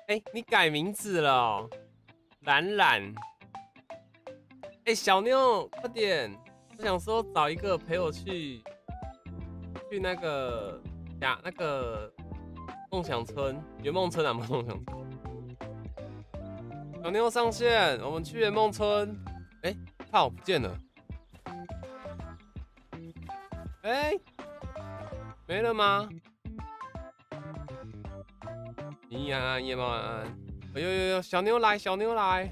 哎、你改名字了哦，懒懒。哎、小妞，快点！我想说找一个陪我去那个那个梦想村、圆梦村啊，梦想村。小妞上线，我们去圆梦村。哎、靠，不见了。哎、没了吗？你安安，夜猫安安。哎呦呦呦，小妞来，小妞来。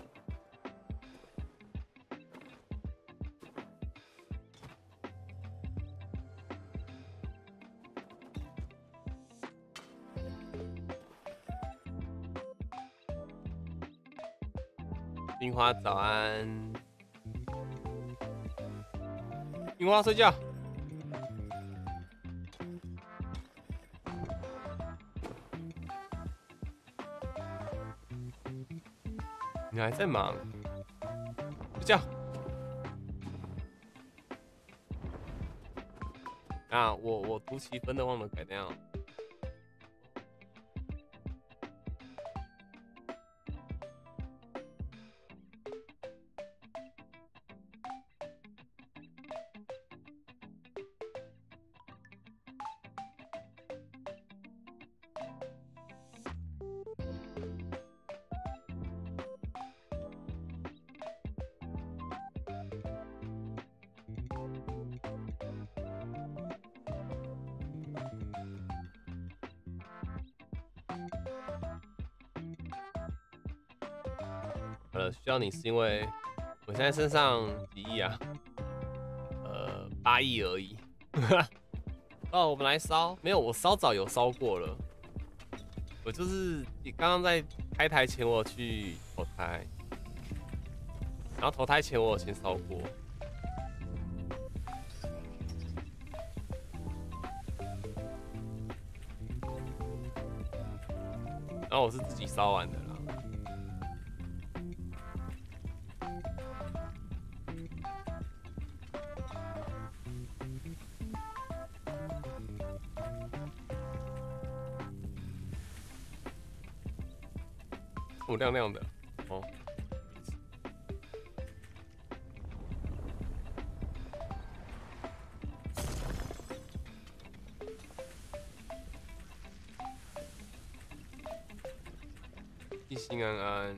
樱花早安，樱花睡觉。你还在忙？睡觉。啊，我读奇分的忘了改掉。需要你是因为我现在身上几亿啊？8亿而已。哦，我们来烧，没有，我烧早有烧过了。我就是刚刚在开台前我去投胎，然后投胎前我有先烧过。然后我是自己烧完的啦。我亮亮的哦。一心安安。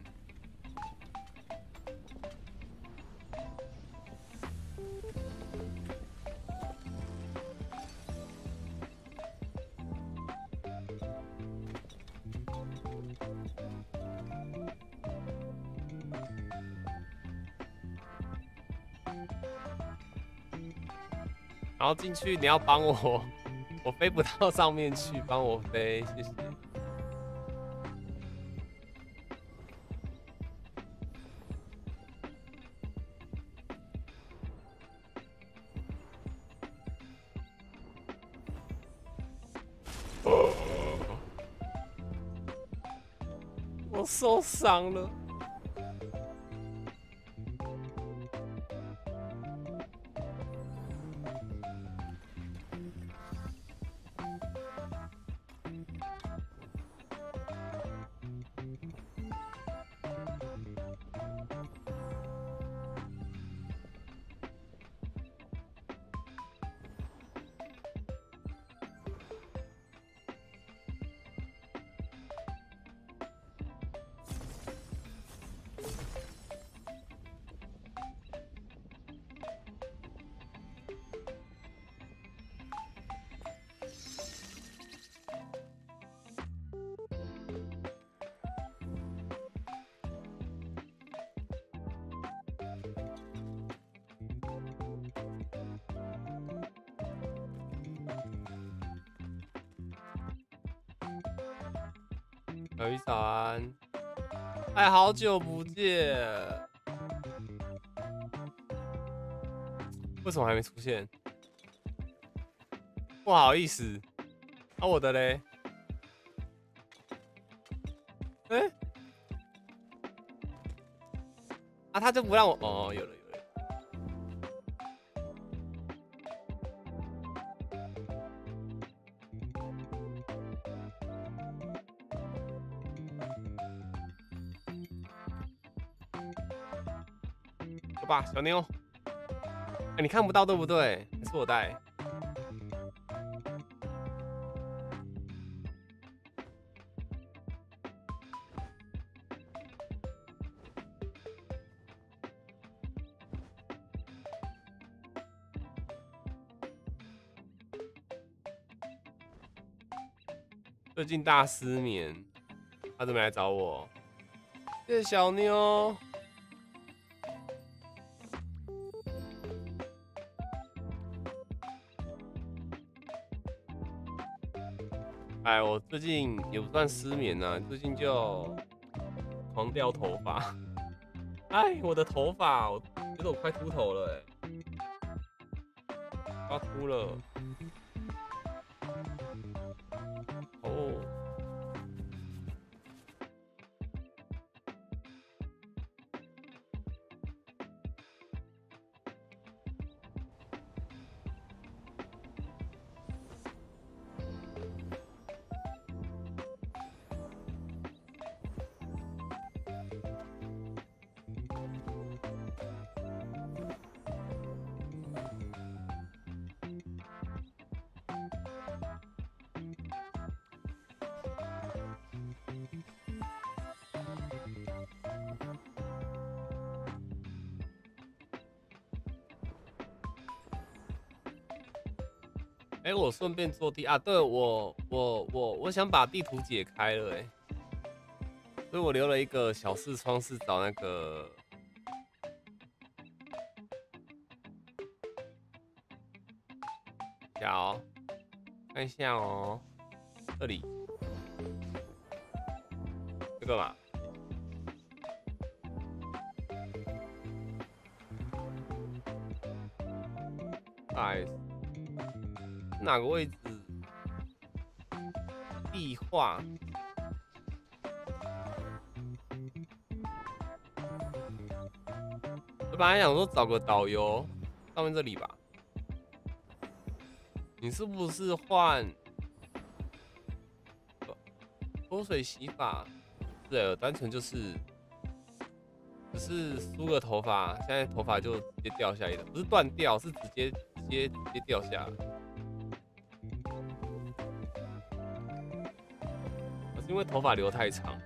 然后进去你要帮我，我飞不到上面去，帮我飞，谢谢。我受伤了。小鱼早安，哎，好久不见，为什么还没出现？不好意思，啊，我的嘞？哎、啊，他就不让我，哦，有了有了。 走吧，小妞。哎，你看不到对不对？还是我带？最近大失眠，他怎么来找我？谢谢小妞。哎，我最近也不算失眠啊，最近就狂掉头发。哎，我的头发，我觉得我快秃头了，快秃了。哦。哎，我顺便做地啊，对我想把地图解开了，哎，所以我留了一个小视窗是找那个，小看一下哦，这里这个嘛，哎，哪个位置？壁画。我本来想说找个导游，上面这里吧。你是不是换脱水洗发？对，单纯就是只是梳个头发，现在头发就直接掉下来的，不是断掉，是直接掉下来。是因为头发留太长。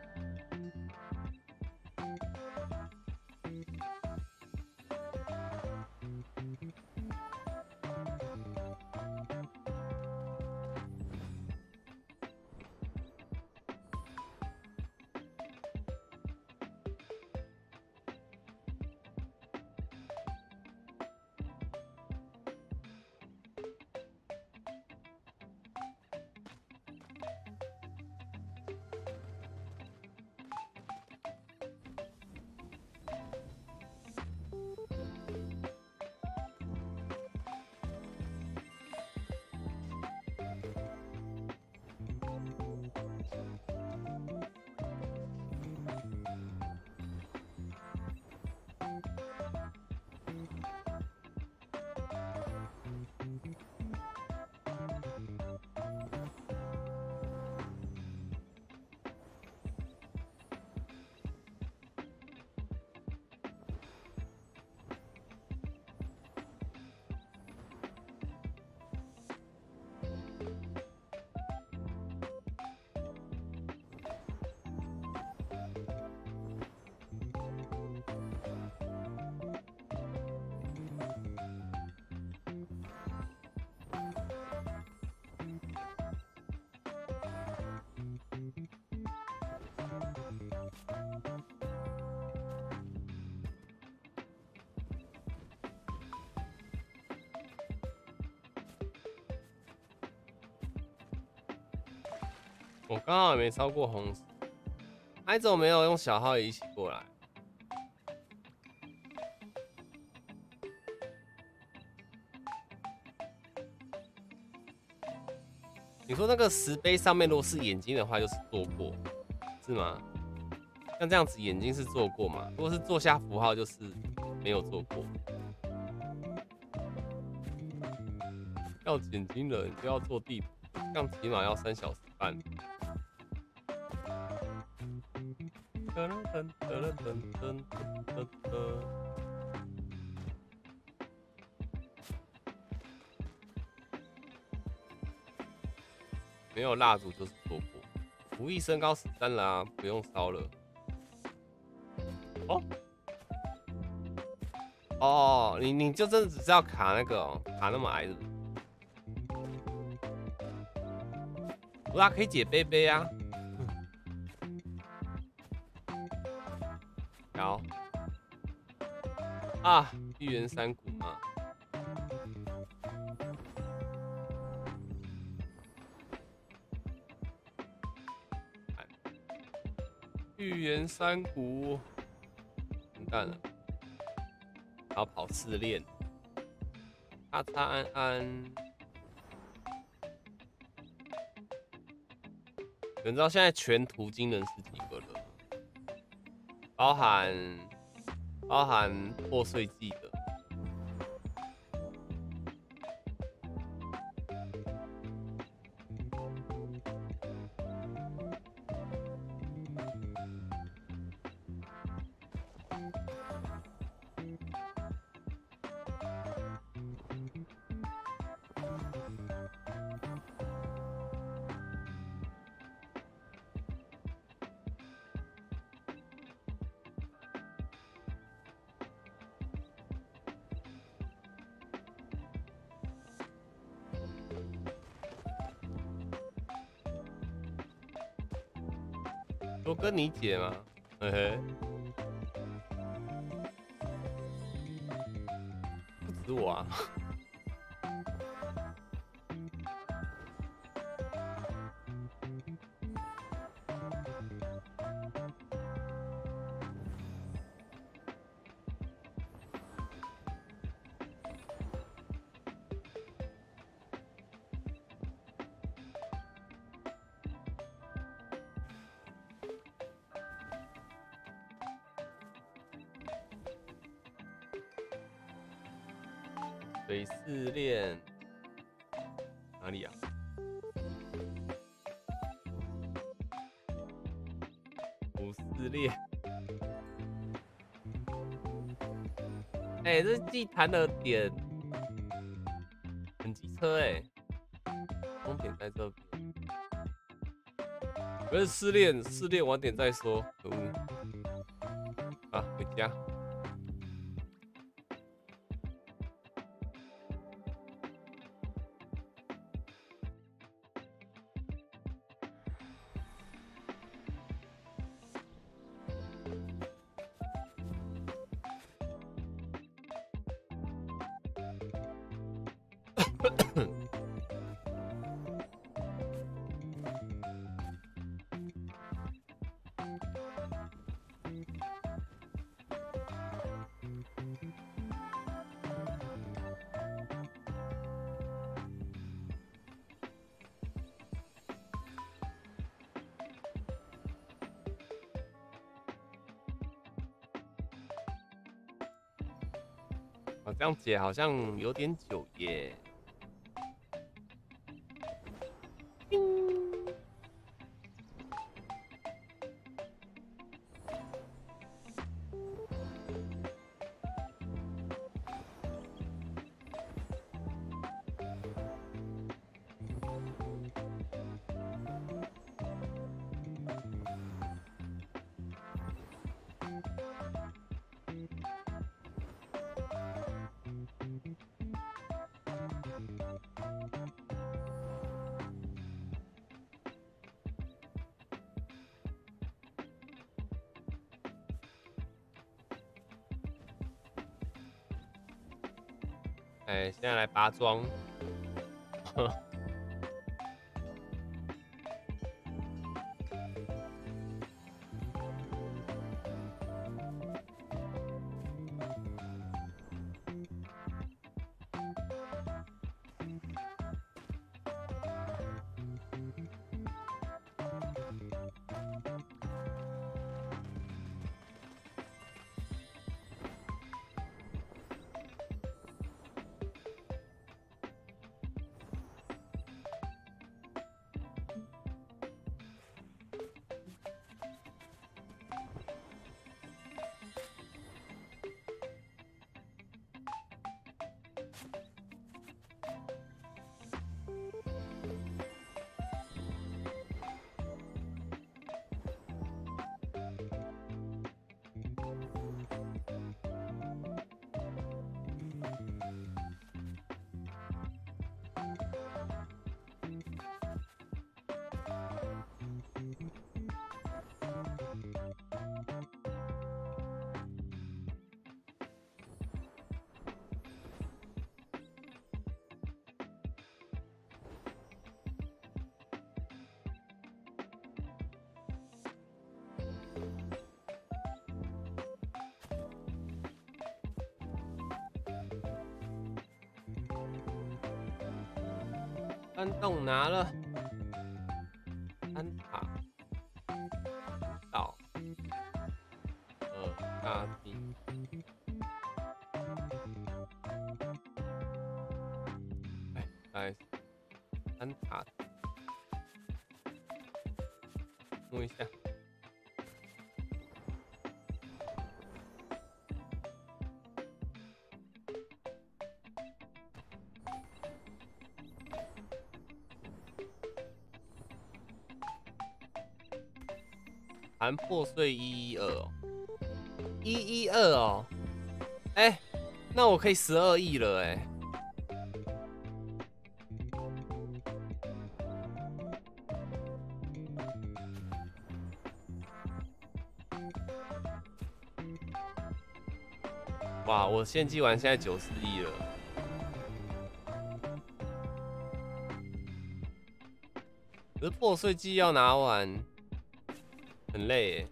我刚好也没超过红石，哎，怎么没有用小号也一起过来？你说那个石碑上面如果是眼睛的话，就是做过，是吗？像这样子眼睛是做过嘛？如果是做下符号，就是没有做过。要眼睛人就要做地图，这样起码要3小时半。噔噔噔噔噔噔噔。 没有蜡烛就是错过。无意升高13了啊，不用烧了。哦哦，你就真的只是要卡那个哦，卡那么矮的。不啦，可以解杯杯啊。好啊，玉渊山谷嘛。玉渊山谷，完蛋了，要跑4练。叉叉安安，有人知道现在全途经人是几个了？包含破碎剂的。都跟你姐吗？嘿嘿，不止我啊。水试炼哪里啊？五试炼，哎，这祭坛的点很机车哎，终点在这边。不是试炼晚点再说，可恶！啊，回家。啊，这样解好像有点久耶。哎，现在来拔桩。 山洞拿了，山塔岛大地。哎，大概是山塔，摸一下。含破碎112哦，112哦，哎，那我可以12亿了哎。哇，我献祭完现在94亿了。可是破碎机要拿完，很累耶。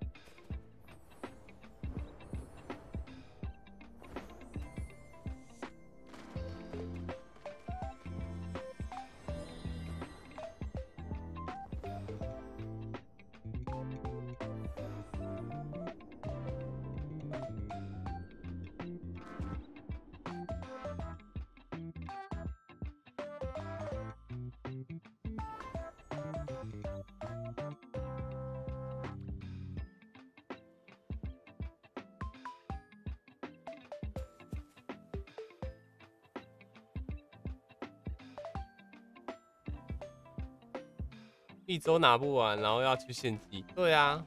一周拿不完，然后要去献祭。对啊，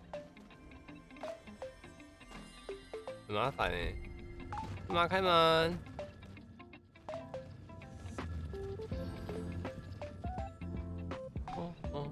很麻烦哎。妈开门。哦哦。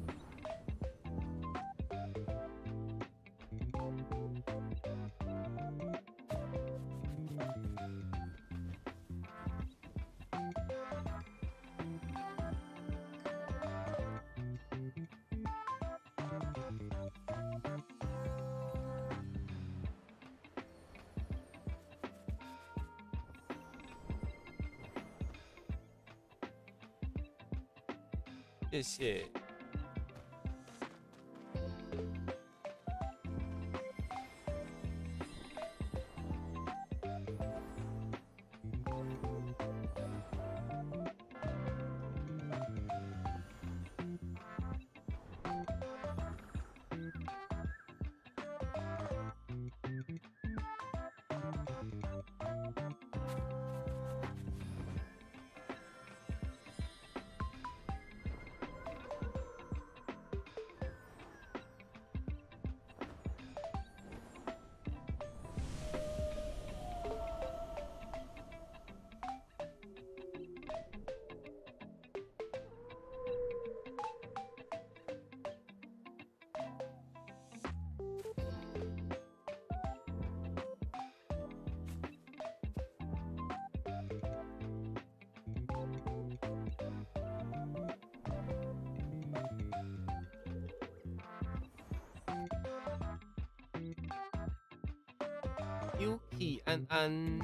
谢谢。Yuki 安安。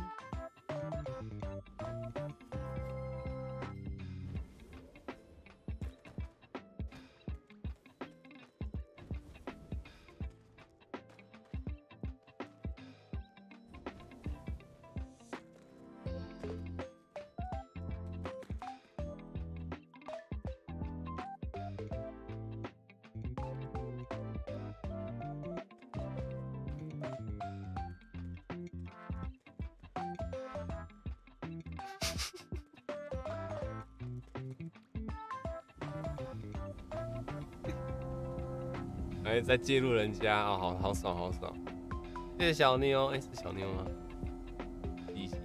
哎，在介入人家哦，好爽好爽！谢谢小妞，哎，是小妞吗？提醒。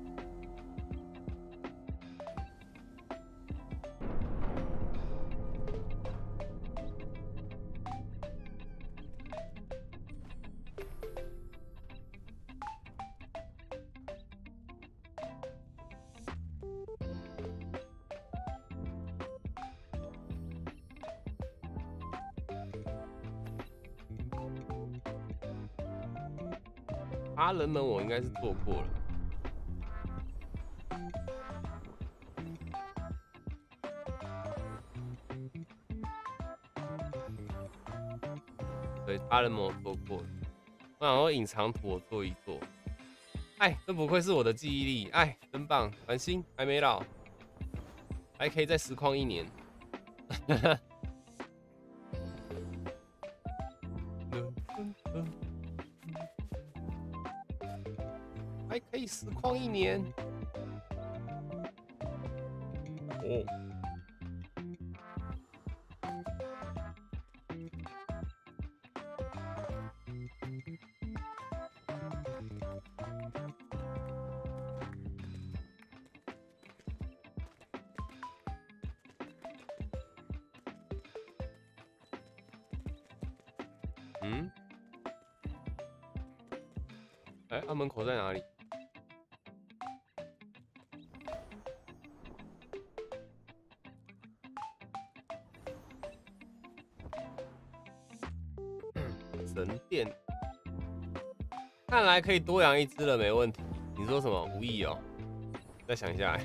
阿人们我应该是做过了。 对，他人没有做过的。我想说隐藏图我做一做。哎，真不愧是我的记忆力，哎，真棒！繁星还没老，还可以再实况1年。还可以实况1年。哦。嗯？哎，啊，门口在哪里？神殿，看来可以多养1只了，没问题。你说什么？无意哦？再想一下。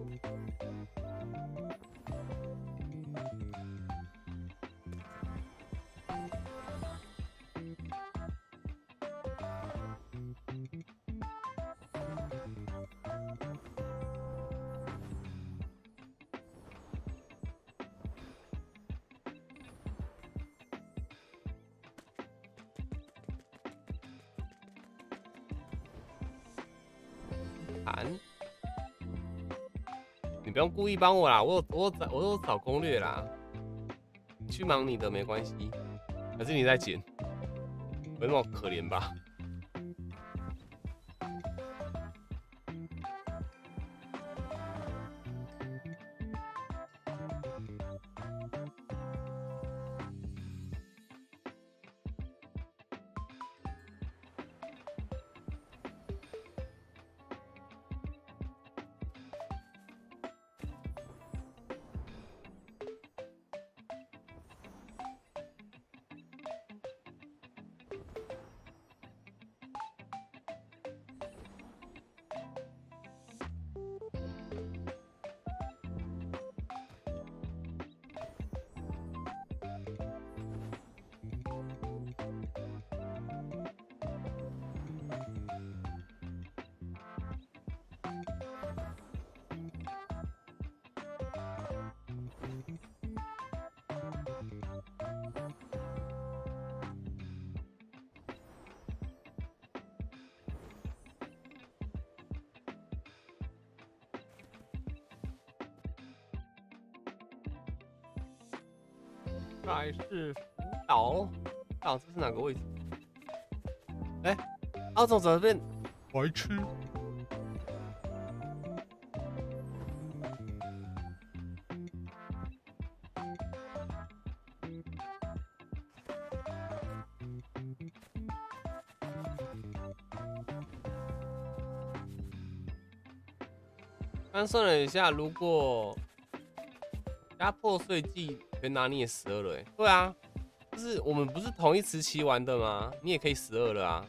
你不用故意帮我啦，我有找攻略啦，你去忙你的没关系。还是你在剪？没那么可怜吧？还是福岛？这是哪个位置？哎，阿总怎么变白痴？刚算了一下，如果加破碎剂全拿你也12了，对啊，就是我们不是同一时期玩的吗？你也可以12了啊。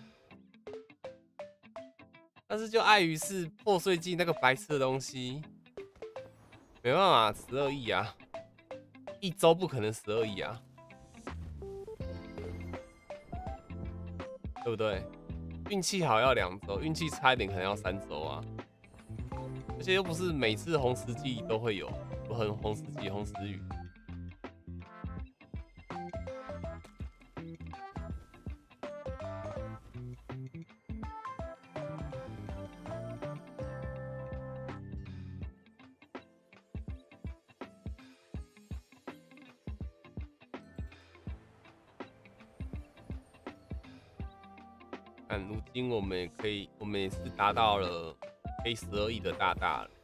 但是就碍于是破碎剂那个白痴的东西，没办法，12亿啊，1周不可能12亿啊，对不对？运气好要2周，运气差一点可能要3周啊。而且又不是每次红十季都会有，不很红十季、红十雨。但如今我们也是达到了可以12亿的大大了。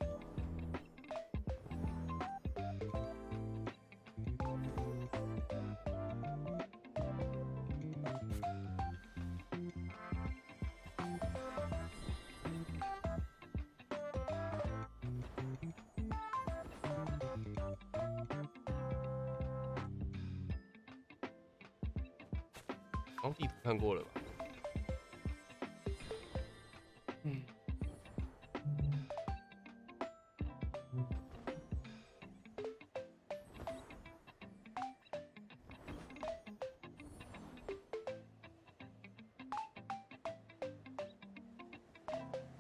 地图看过了吧？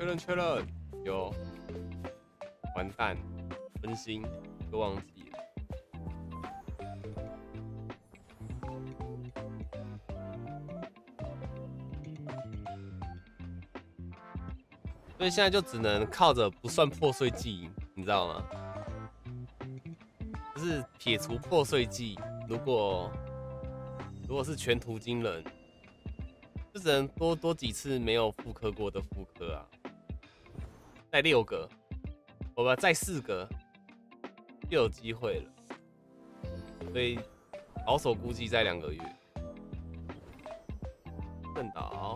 确认，有，完蛋，分心，都忘记了。所以现在就只能靠着不算破碎剂，你知道吗？就是撇除破碎剂，如果是全途惊人，就只能多几次没有复刻过的复刻啊，再6个，再4个就有机会了。所以保守估计在2个月。正岛。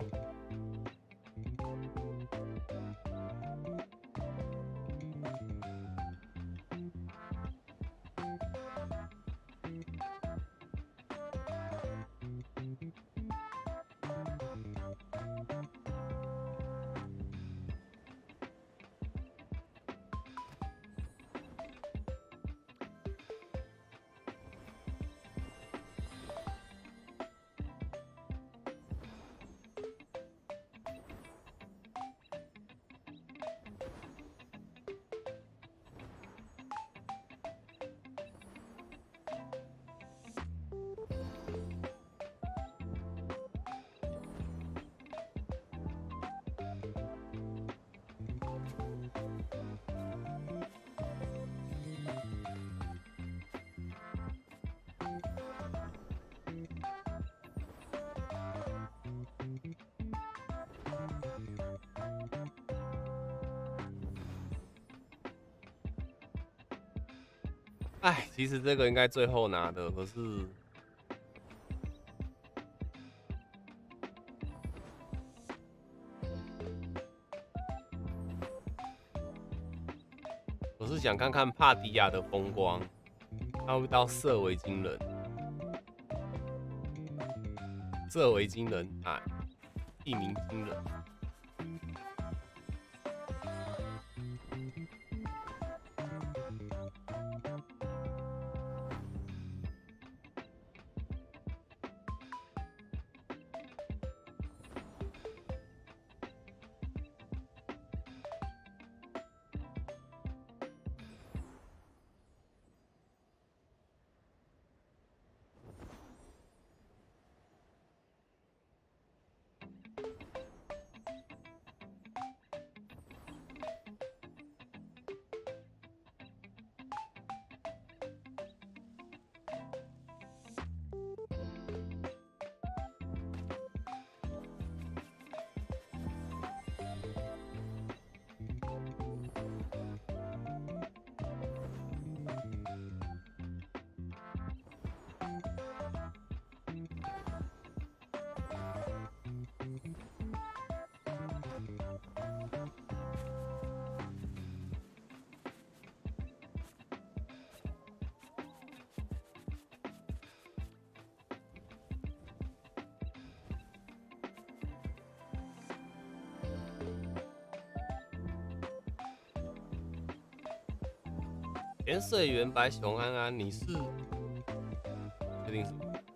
哎，其实这个应该最后拿的，可是我是想看看帕迪亚的风光，他会到色为惊人，色为惊人啊，一鸣惊人。潜水员白熊安安，你是确定是？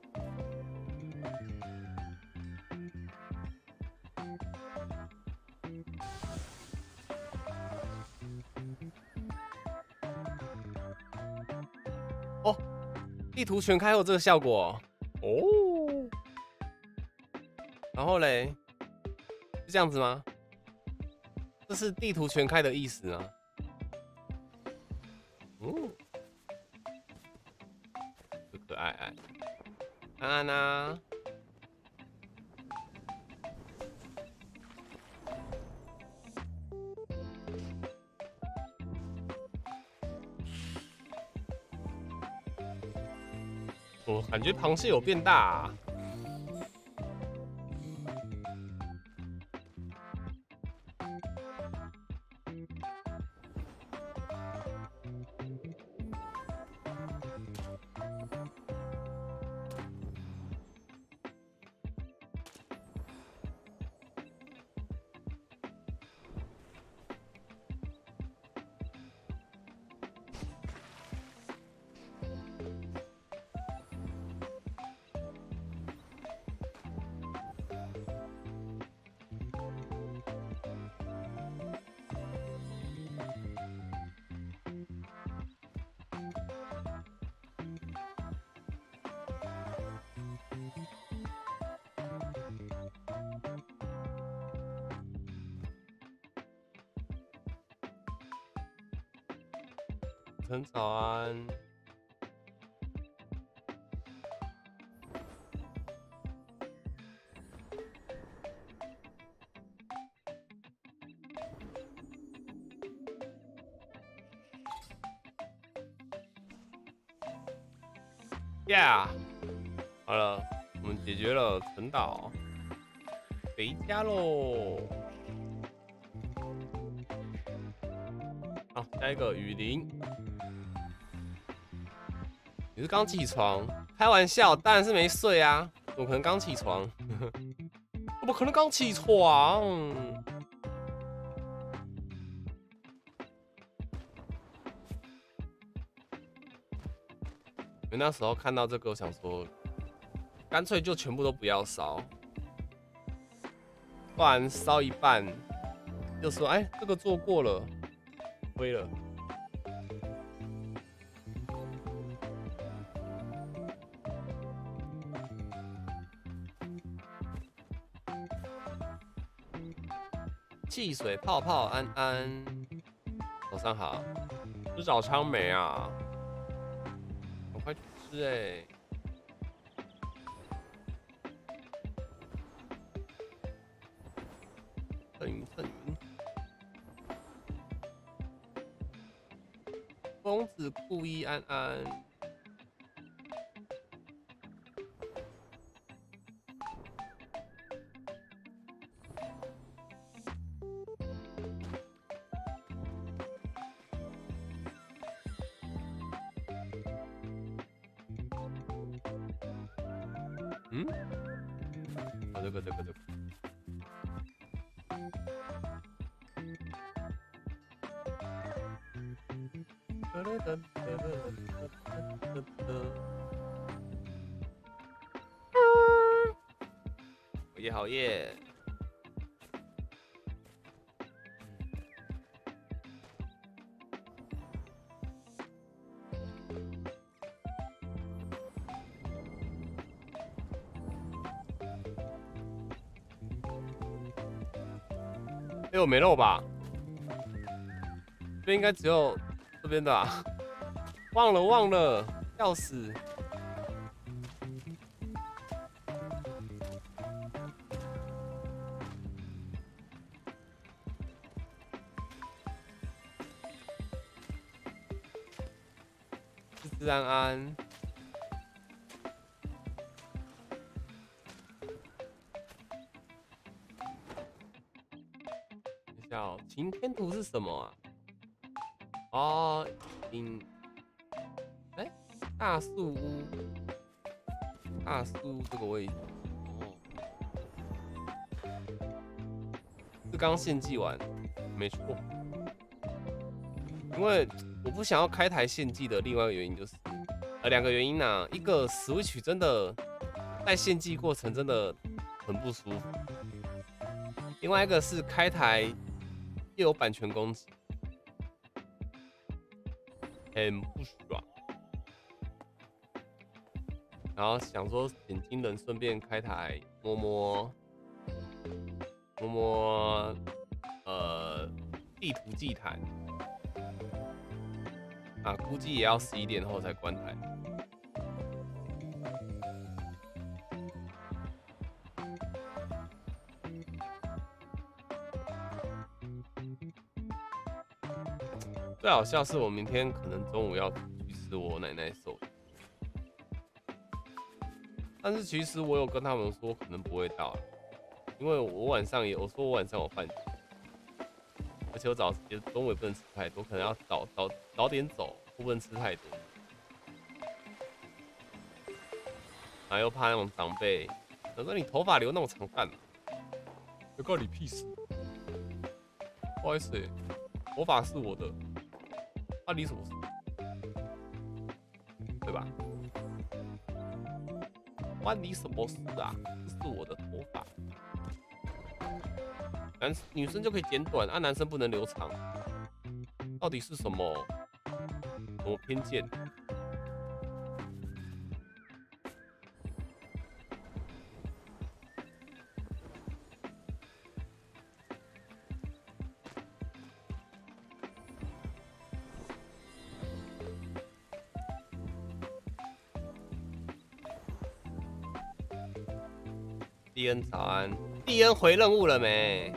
哦，地图全开后这个效果哦。然后嘞，是这样子吗？这是地图全开的意思啊。可可爱爱，安安啊，我感觉螃蟹有变大啊。 晨早安。Yeah， 好了，我们解决了陈岛，回家喽。好，下一个雨林。你是刚起床？开玩笑，当然是没睡啊，怎么可能刚起床？怎么可能刚起床？我那时候看到这个，我想说，干脆就全部都不要烧，不然烧一半就说，哎，这个做过了，亏了。汽水泡泡安安，早上好，吃早餐没啊？赶快去吃哎！蹭云蹭云，公子酷一安安。嗯，哦，这个。也好耶。哎，我没肉吧？这边应该只有这边的啊。忘了，要死！治安安。等一下哦，擎天图是什么啊？哦，哎，大树屋，大树屋这个位置。哦，是刚献祭完，没错。因为我不想要开台献祭的另外一个原因就是，两个原因啊，一个 Switch 真的在献祭过程真的很不舒服，另外一个是开台又有版权攻击，很不爽。然后想说点金人顺便开台摸摸地图祭坛啊，估计也要11点后才关台。最好笑是我明天可能中午要去吃我奶奶寿司，但是其实我有跟他们说可能不会到，因为我晚上我说我晚上有饭局，而且我中午也不能吃太多，可能要早点走，不能吃太多。然后又怕那种长辈，我说你头发留那么长干嘛？有关你屁事！不好意思，头发是我的，关你什么事？对吧？关你什么事啊？这是我的头发，女生就可以剪短，男生不能留长，到底是什么偏见？ 蒂恩早安，蒂恩回任务了没？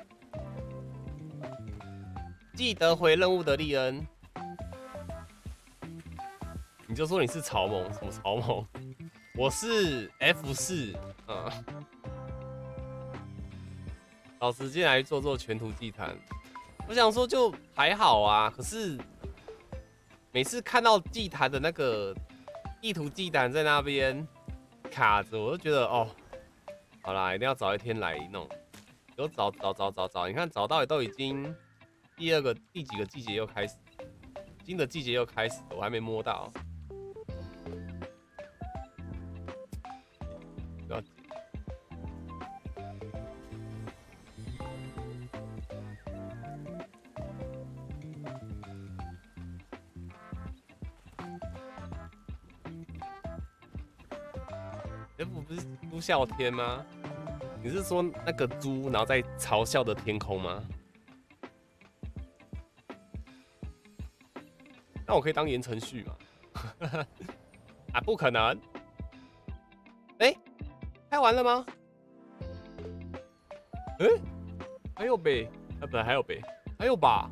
记得回任务的蒂恩，你就说你是草蜢，什么草蜢？我是 F4，找时间来做全图祭坛。我想说就还好啊，可是每次看到祭坛的那个地图祭坛在那边卡着，我就觉得哦，好啦，一定要找一天来弄。有找，你看找到也都已经第几个季节又开始，新的季节又开始，我还没摸到。不要F 不是猪笑天吗？你是说那个猪，然后在嘲笑的天空吗？那我可以当言承旭吗？啊，不可能！哎，开完了吗？哎，还有呗？啊，不，还有呗？还有吧？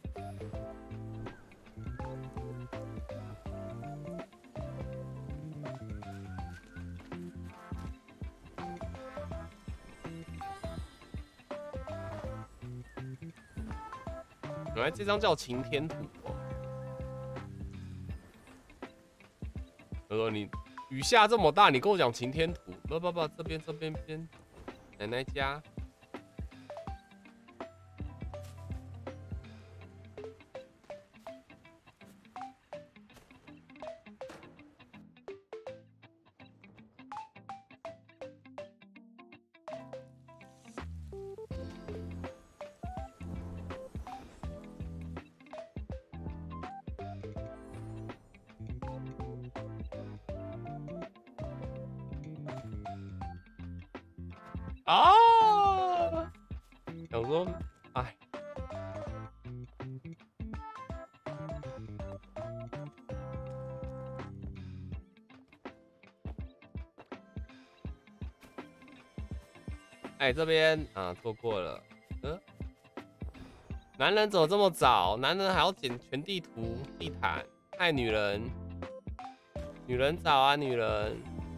原来这张叫擎天图哦。他说你雨下这么大，你跟我讲擎天图？不，这边，奶奶家。啊！想说，哎，哎，这边啊做过了。男人怎么这么早？男人还要剪全地图地毯，爱女人。女人早啊，女人。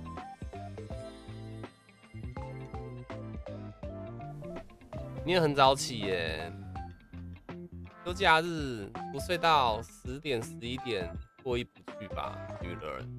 你也很早起耶，休假日不睡到10点11点过意不去吧，女人。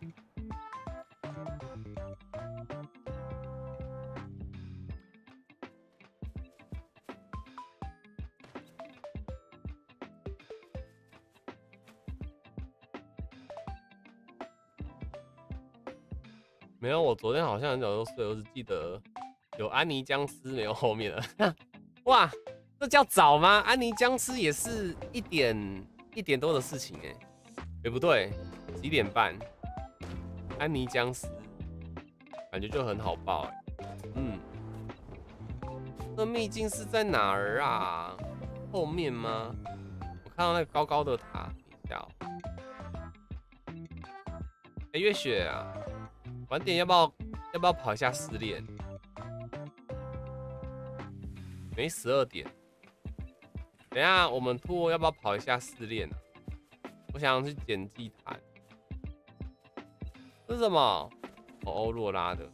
没有，我昨天好像很早就睡，我只记得有安妮僵尸没有后面了。哇，这叫早吗？安妮僵尸也是1点多的事情哎，也不对，几点半？安妮僵尸感觉就很好报哎。这秘境是在哪儿啊？后面吗？我看到那个高高的塔，等一下哦。哎，月雪啊，晚点要不要跑一下失恋？没12点。等一下我们兔要不要跑一下失恋啊？我想要去捡祭坛。这是什么？哦，欧若拉的。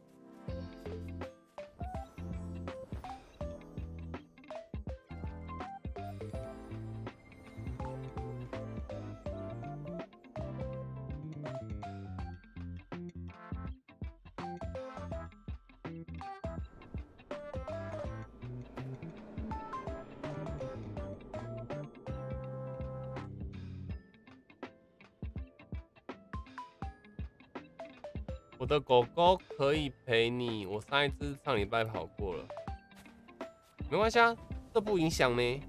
我的狗狗可以陪你，我上一次上礼拜跑过了，没关系啊，这不影响呢。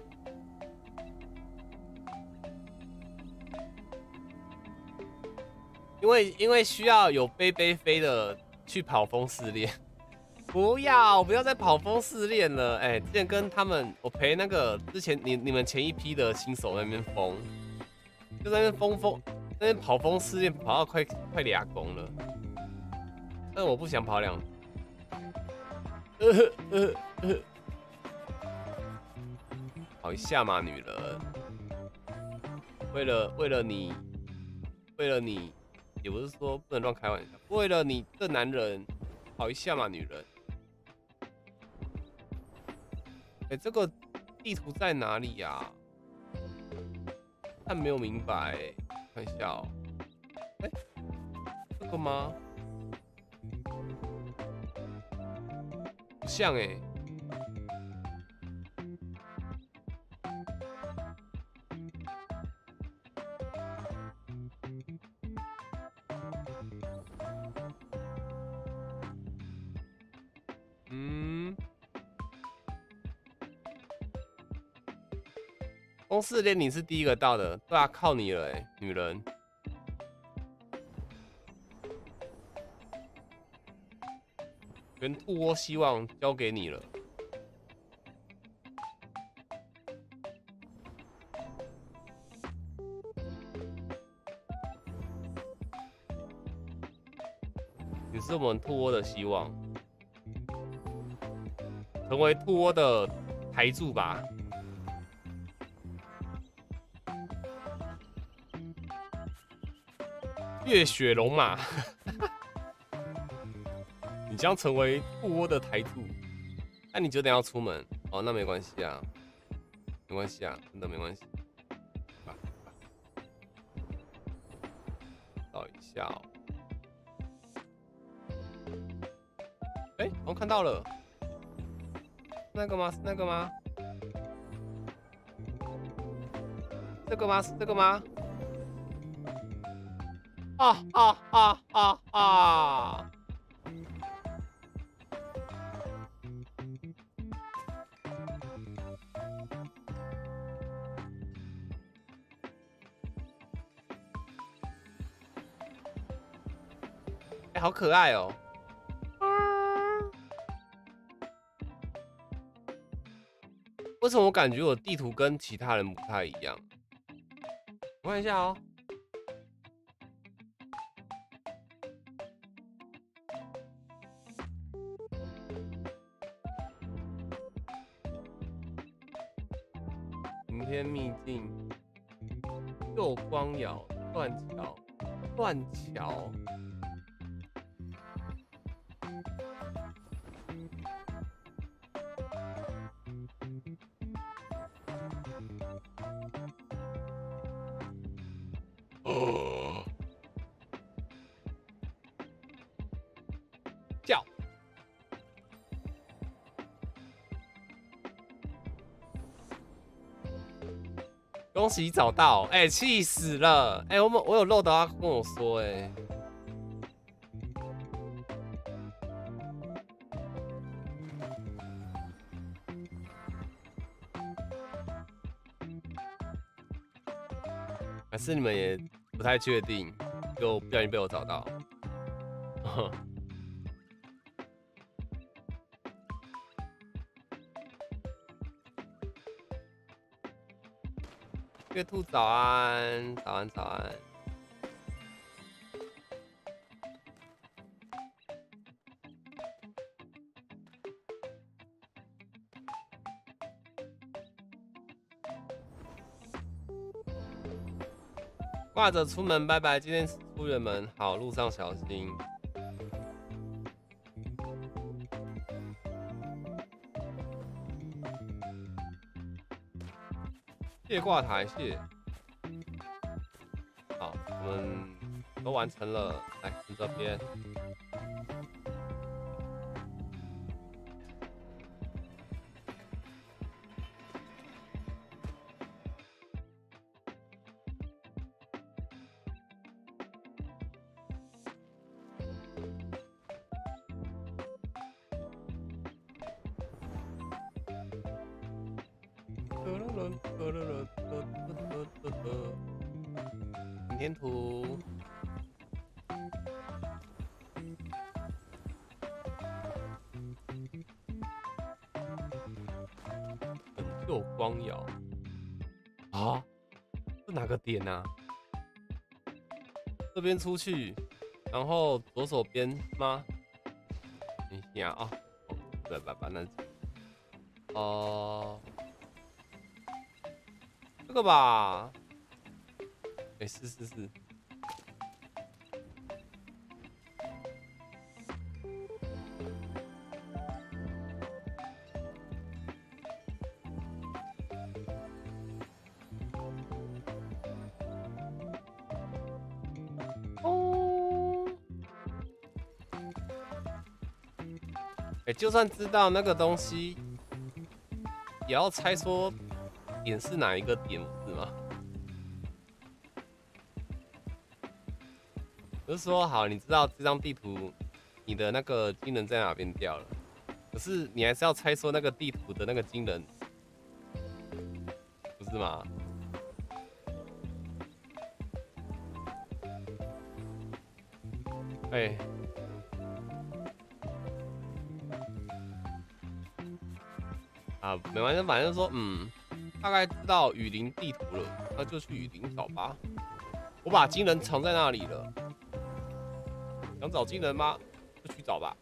因为需要有杯飞的去跑风试炼，不要再跑风试炼了。哎，之前跟他们我陪那个之前你们前一批的新手在那边疯，就在那边那边跑风试炼跑到快2公了。但我不想跑2， 跑一下嘛，女人。为了你，也不是说不能乱开玩笑。为了你这男人，跑一下嘛，女人。这个地图在哪里呀？看没有明白，看一下哦。这个吗？不像公司连你是第一个到的，对啊，靠你了女人。全兔窝希望交给你了。你是我们兔窝的希望，成为兔窝的台柱吧。月雪龙马，你将成为兔窝的台柱。那你9点要出门哦，那没关系啊，没关系啊，真的没关系。找一下哦。我看到了，那个吗？是那个吗？这个吗？是这个吗？啊！好可爱哦！为什么我感觉我地图跟其他人不太一样？我看一下哦。晴天秘境，右光瑶，断桥。叫！恭喜找到！气死了！我有漏的啊，跟我说还是你们也不太确定，就不小心被我找到。月兔早安，早安，早安。挂着出门，拜拜。今天出远门，好，路上小心。谢挂台，谢。好，我们都完成了，来这边。擎天图，拯救光瑶啊！这哪个点啊？这边出去，然后左手边吗？等一下啊， 把那哦，这个吧，哎，是。哦，哎，就算知道那个东西，也要猜说点是哪一个点，是吗？就是说，好，你知道这张地图，你的那个技能在哪边掉了，可是你还是要猜说那个地图的那个惊人，不是吗？哎，啊，没关系，反正说，大概知道雨林地图了，那就去雨林找吧。我把惊人藏在那里了，想找惊人吗？就去找吧。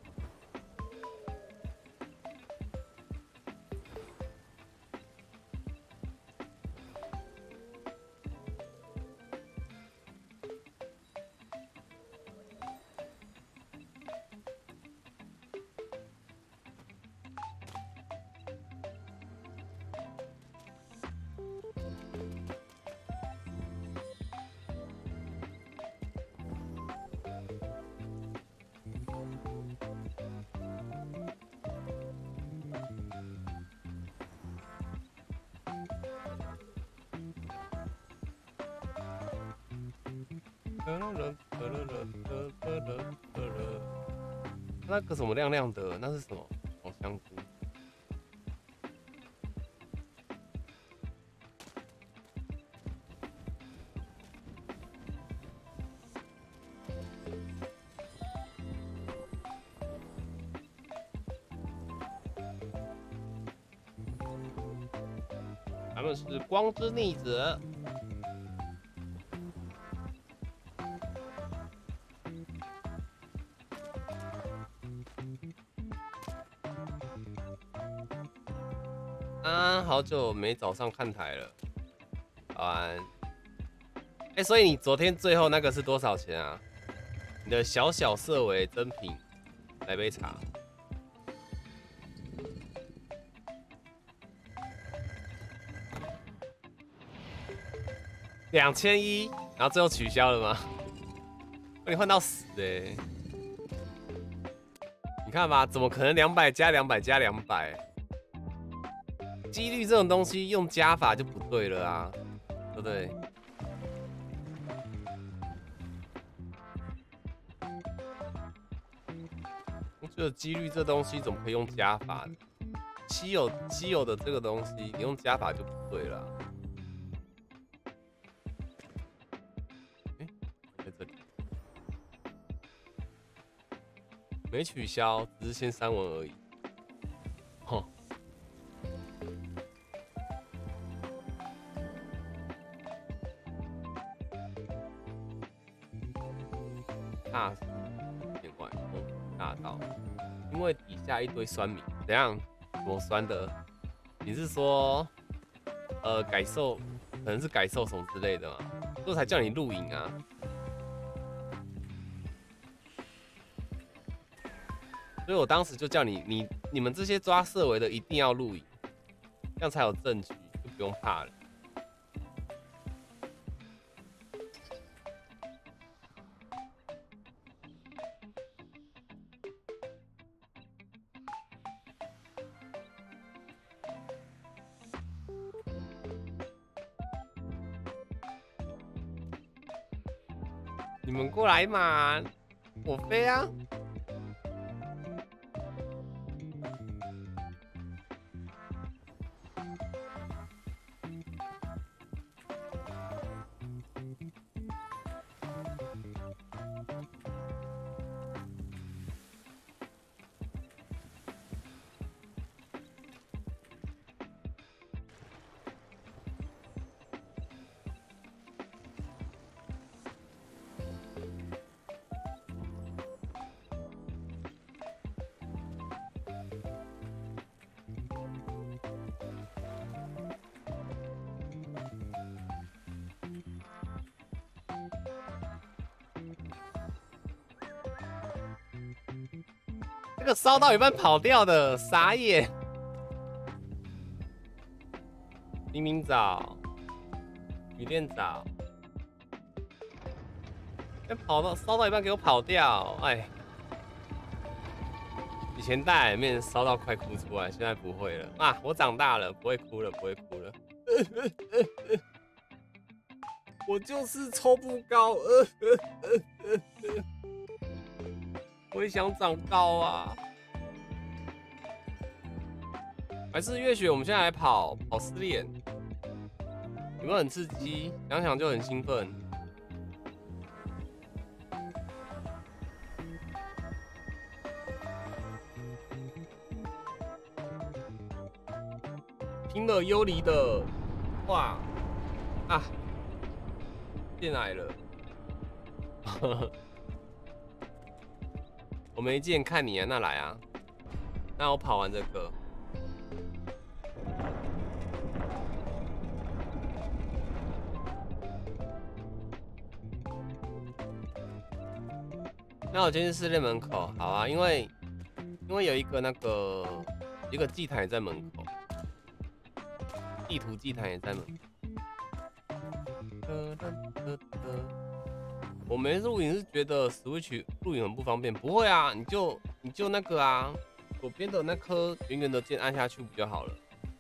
那个什么亮亮的，那是什么？好香菇。他们是光之逆子。啊，好久没早上看台了。早安。哎，所以你昨天最后那个是多少钱啊？你的小小色违真品，来杯茶。2100，然后最后取消了吗？你换到死欸！你看吧，怎么可能200加200加200？几率这种东西用加法就不对了啊，对不对？我觉得几率这东西怎么可以用加法呢？稀有的这个东西，你用加法就不对了啊。在这里没取消，只是先删文而已。哼。大点外大道，因为底下一堆酸民，怎样？怎么酸的？你是说，改售，可能是改售什么之类的嘛？所以才叫你录影啊。所以我当时就叫你们这些抓色违的一定要录影，这样才有证据，就不用怕了。你们过来嘛，我飞啊！ 那个烧到一半跑掉的，傻眼。明明早，雨店早，烧到一半给我跑掉，哎。以前大眼面烧到快哭出来，现在不会了啊！我长大了，不会哭了，不会哭了。我就是抽不高，我也想长高啊。还是月雪，我们现在来跑失恋，有没有很刺激？想想就很兴奋。听了幽离的话啊，进来了。我没见看你啊，那来啊，那我跑完这个。那我今天是练门口，好啊，因为有一个一个祭坛也在门口，地图祭坛也在门口。我没录影是觉得 Switch 录影很不方便，不会啊，你就那个啊，左边的那颗圆圆的键按下去不就好了？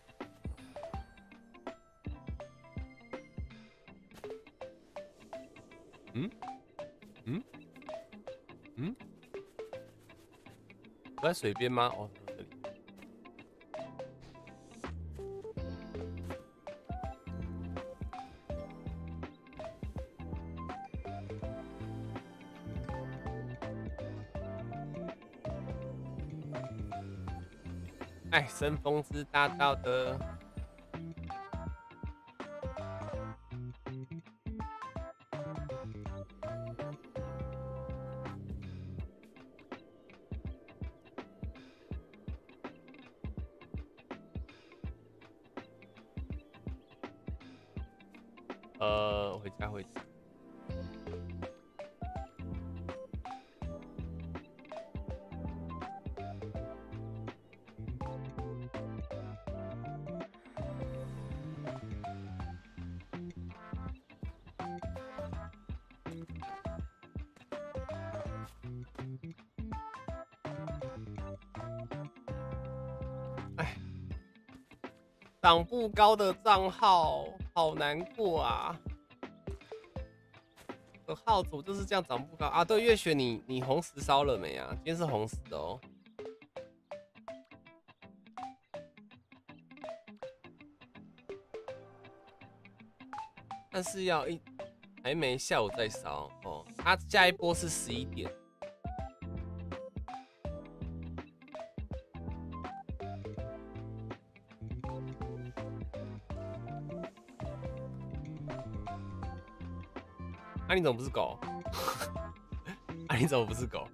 我在水边吗？哦，这里。哎，神风之大道的。回家。哎，长不高的账号好难过啊！号组就是这样长不高啊。对，月雪你红石烧了没啊？今天是红石哦。但是还没下午再烧哦。他下一波是11点。啊，你怎么不是狗？啊，你怎么不是狗？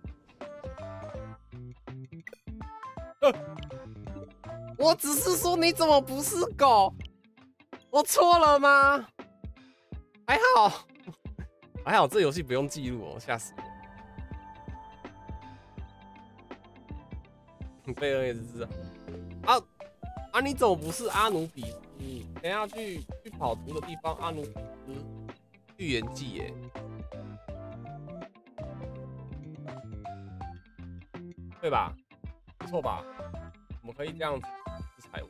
我只是说你怎么不是狗？我错了吗？还好，还好，这游戏不用记录哦，吓死我！贝恩也是这样。啊，你怎么不是阿努比斯？等一下去跑图的地方，阿努比斯预言记耶。对吧？不错吧？我们可以这样子制裁我。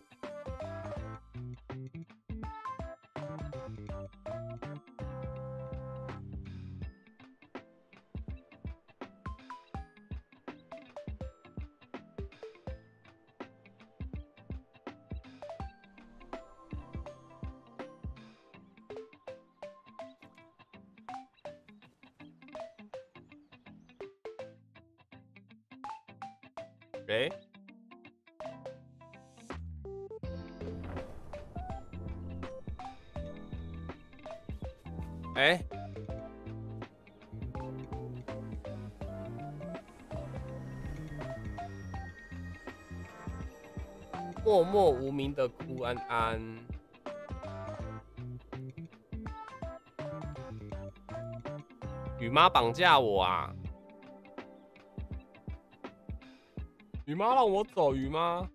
哎，哎，默默无名的哭安安，雨妈绑架我啊！ 雨妈让我走，雨妈。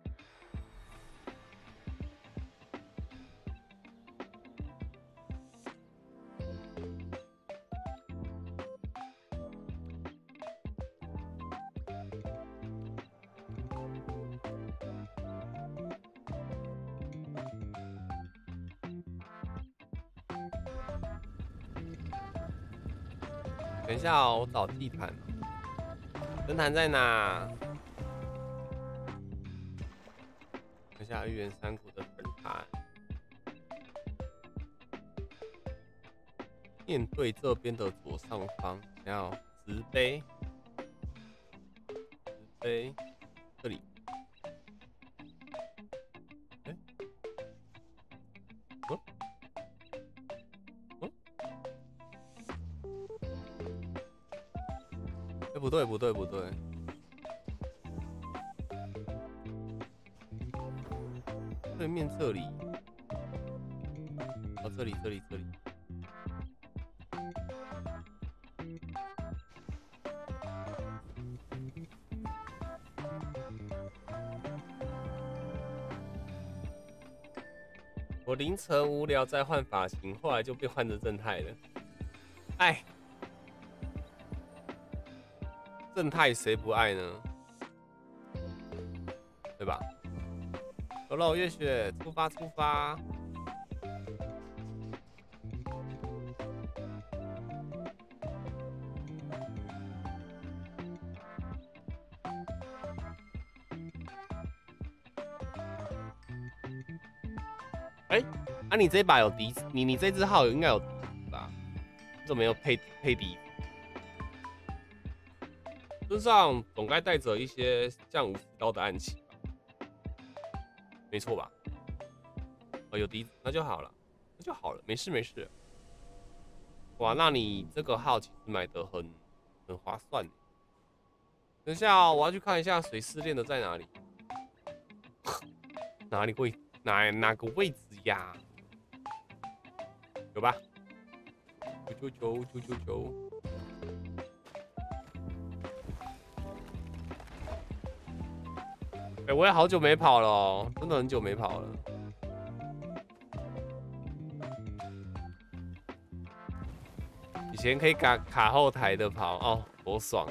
等一下哦，我找地毯。灯坛在哪？等一下，玉园山谷的灯坛。面对这边的左上方，然后石碑，石碑这里。哎，哎，不对，不对，不对。对面这里，哦，这里，这里，这里。我凌晨无聊在换发型，后来就被换成正太了。哎，正太谁不爱呢？对吧？走喽，月雪，出发，出发！哎，啊，你这把有笛子，你这只号应该有笛子吧？你怎么没有配笛子？身上总该带着一些降无刀的暗器吧？没错吧？哦，有笛子，那就好了，那就好了，没事没事。哇，那你这个号其实买的很划算。等一下哦，我要去看一下水失恋的在哪里。哪里位？哪个位置呀？有吧？999。哎，我也好久没跑了哦，真的很久没跑了。以前可以卡后台的跑哦，多爽！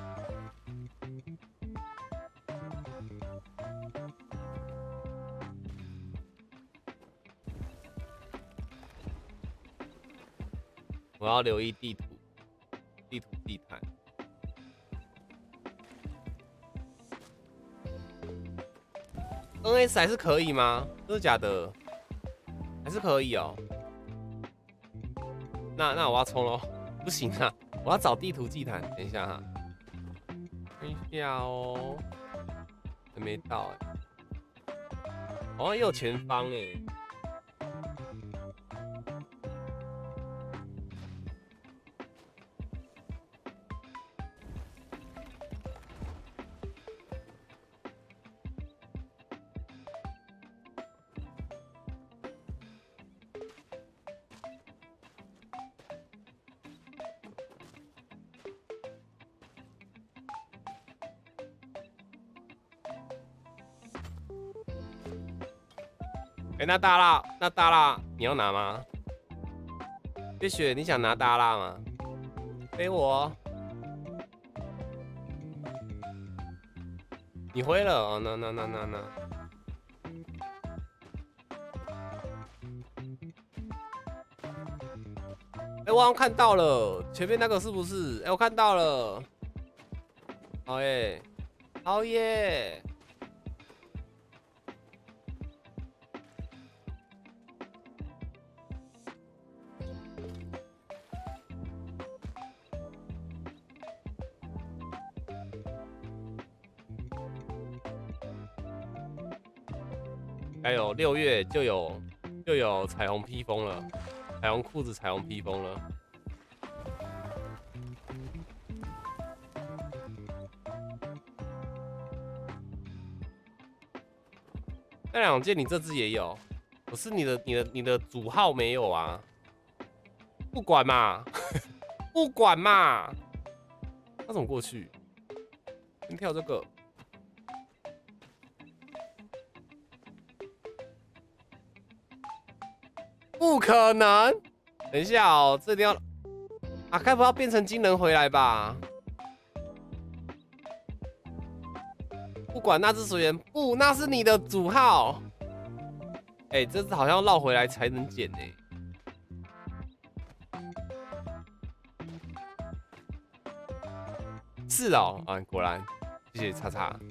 我要留意地图地毯。NS 还是可以吗？真的假的？还是可以哦。那我要冲咯，不行啊！我要找地图祭坛，等一下哈，等一下哦，还没到哎，好像也有前方哎。哎，那大辣，你要拿吗？月雪，你想拿大辣吗？背我。你挥了哦，那。哎，我好像看到了，前面那个是不是？哎，我看到了。好耶，好耶。还有6月就有彩虹披风了，彩虹裤子、彩虹披风了。那2件你这只也有，可是你的主号没有啊？不管嘛，不管嘛，那怎么过去？先跳这个， 不可能！等一下哦，这一定要啊，该不要变成金人回来吧？不管那只水源，不，那是你的主号。哎、这次好像绕回来才能捡呢。是哦，啊，果然，谢谢叉叉。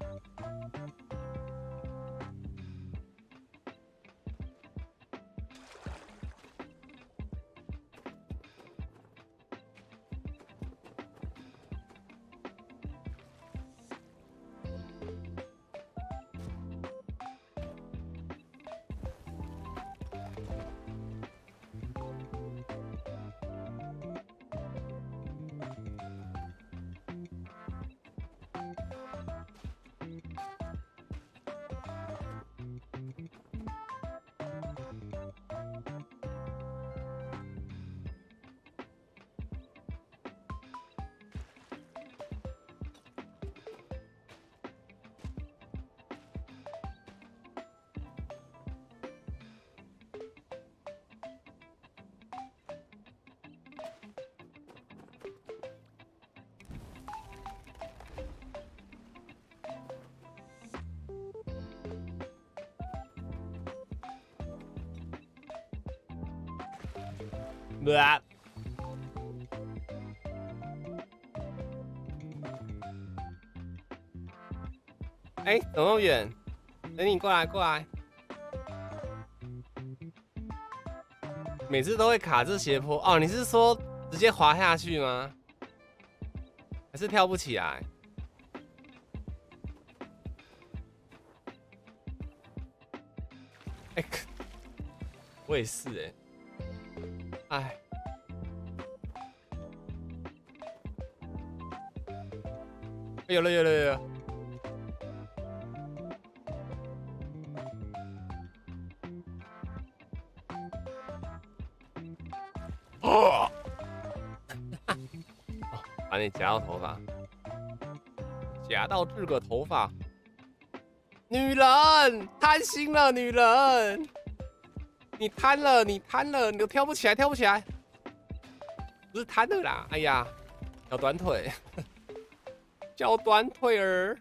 啊！哎，怎么那么远？等你过来，过来。每次都会卡这斜坡哦，你是说直接滑下去吗？还是跳不起来？哎，我也是哎，哎，有了有了有了！哦，把你夹到头发，夹到这个头发。女人贪心了，女人，你贪了，你贪了，你都跳不起来，跳不起来，不是贪了啦，哎呀，小短腿，小短腿儿。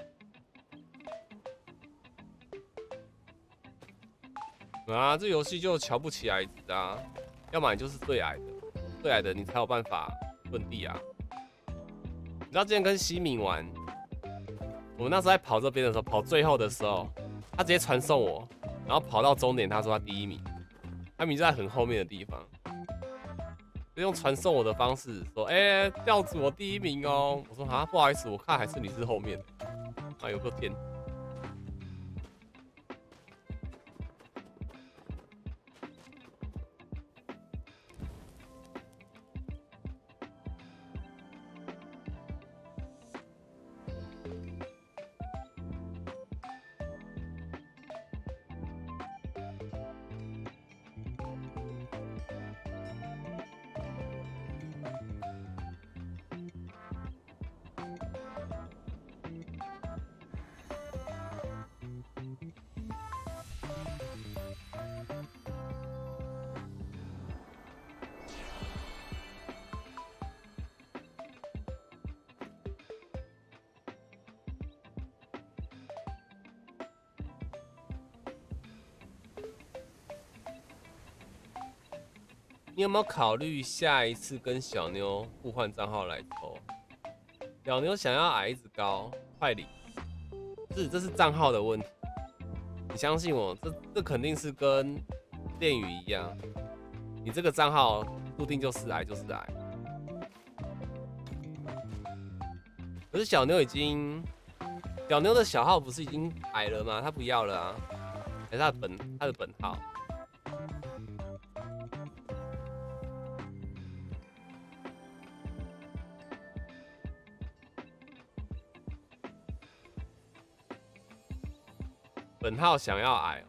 啊，这游戏就瞧不起矮子啊，要么你就是最矮的，最矮的你才有办法遁地啊。你知道之前跟西敏玩，我们那时候在跑这边的时候，跑最后的时候，他直接传送我，然后跑到终点，他说他第一名，他名就在很后面的地方，就用传送我的方式说，哎、教主我第一名哦。我说啊，不好意思，我看还是你是后面的，啊，有个天。你有没有考虑下一次跟小妞互换账号来抽？小妞想要矮一直高，快领。这是账号的问题，你相信我，这肯定是跟恋与一样，你这个账号注定就是矮就是矮。可是小妞小妞的小号不是已经矮了吗？她不要了啊，还是她的本号。本号想要矮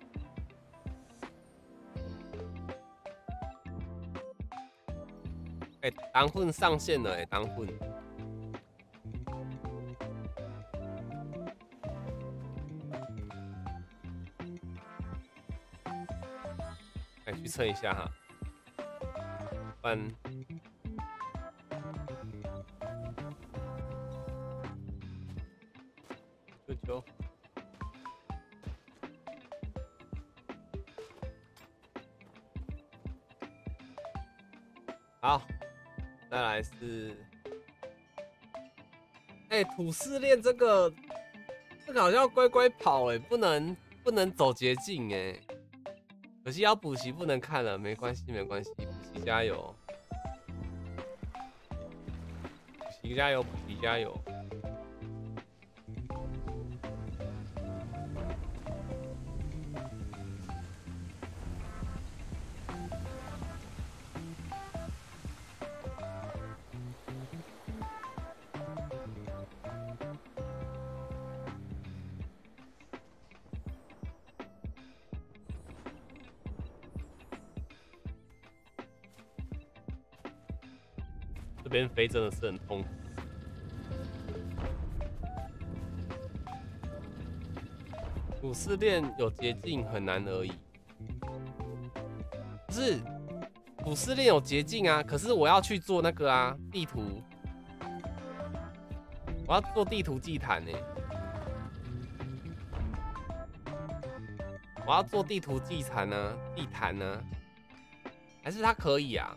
哎、当混上线了当混。哎、 去称一下哈，不然就好，再来是，土试炼这个好像要乖乖跑不能走捷径可惜要补习不能看了，没关系，补习加油，补习加油。这边飞真的是很痛苦。土试炼有捷径很难而已，不是土试炼有捷径啊，可是我要去做那个啊地图，我要做地图祭坛我要做地图祭坛呢，还是它可以啊？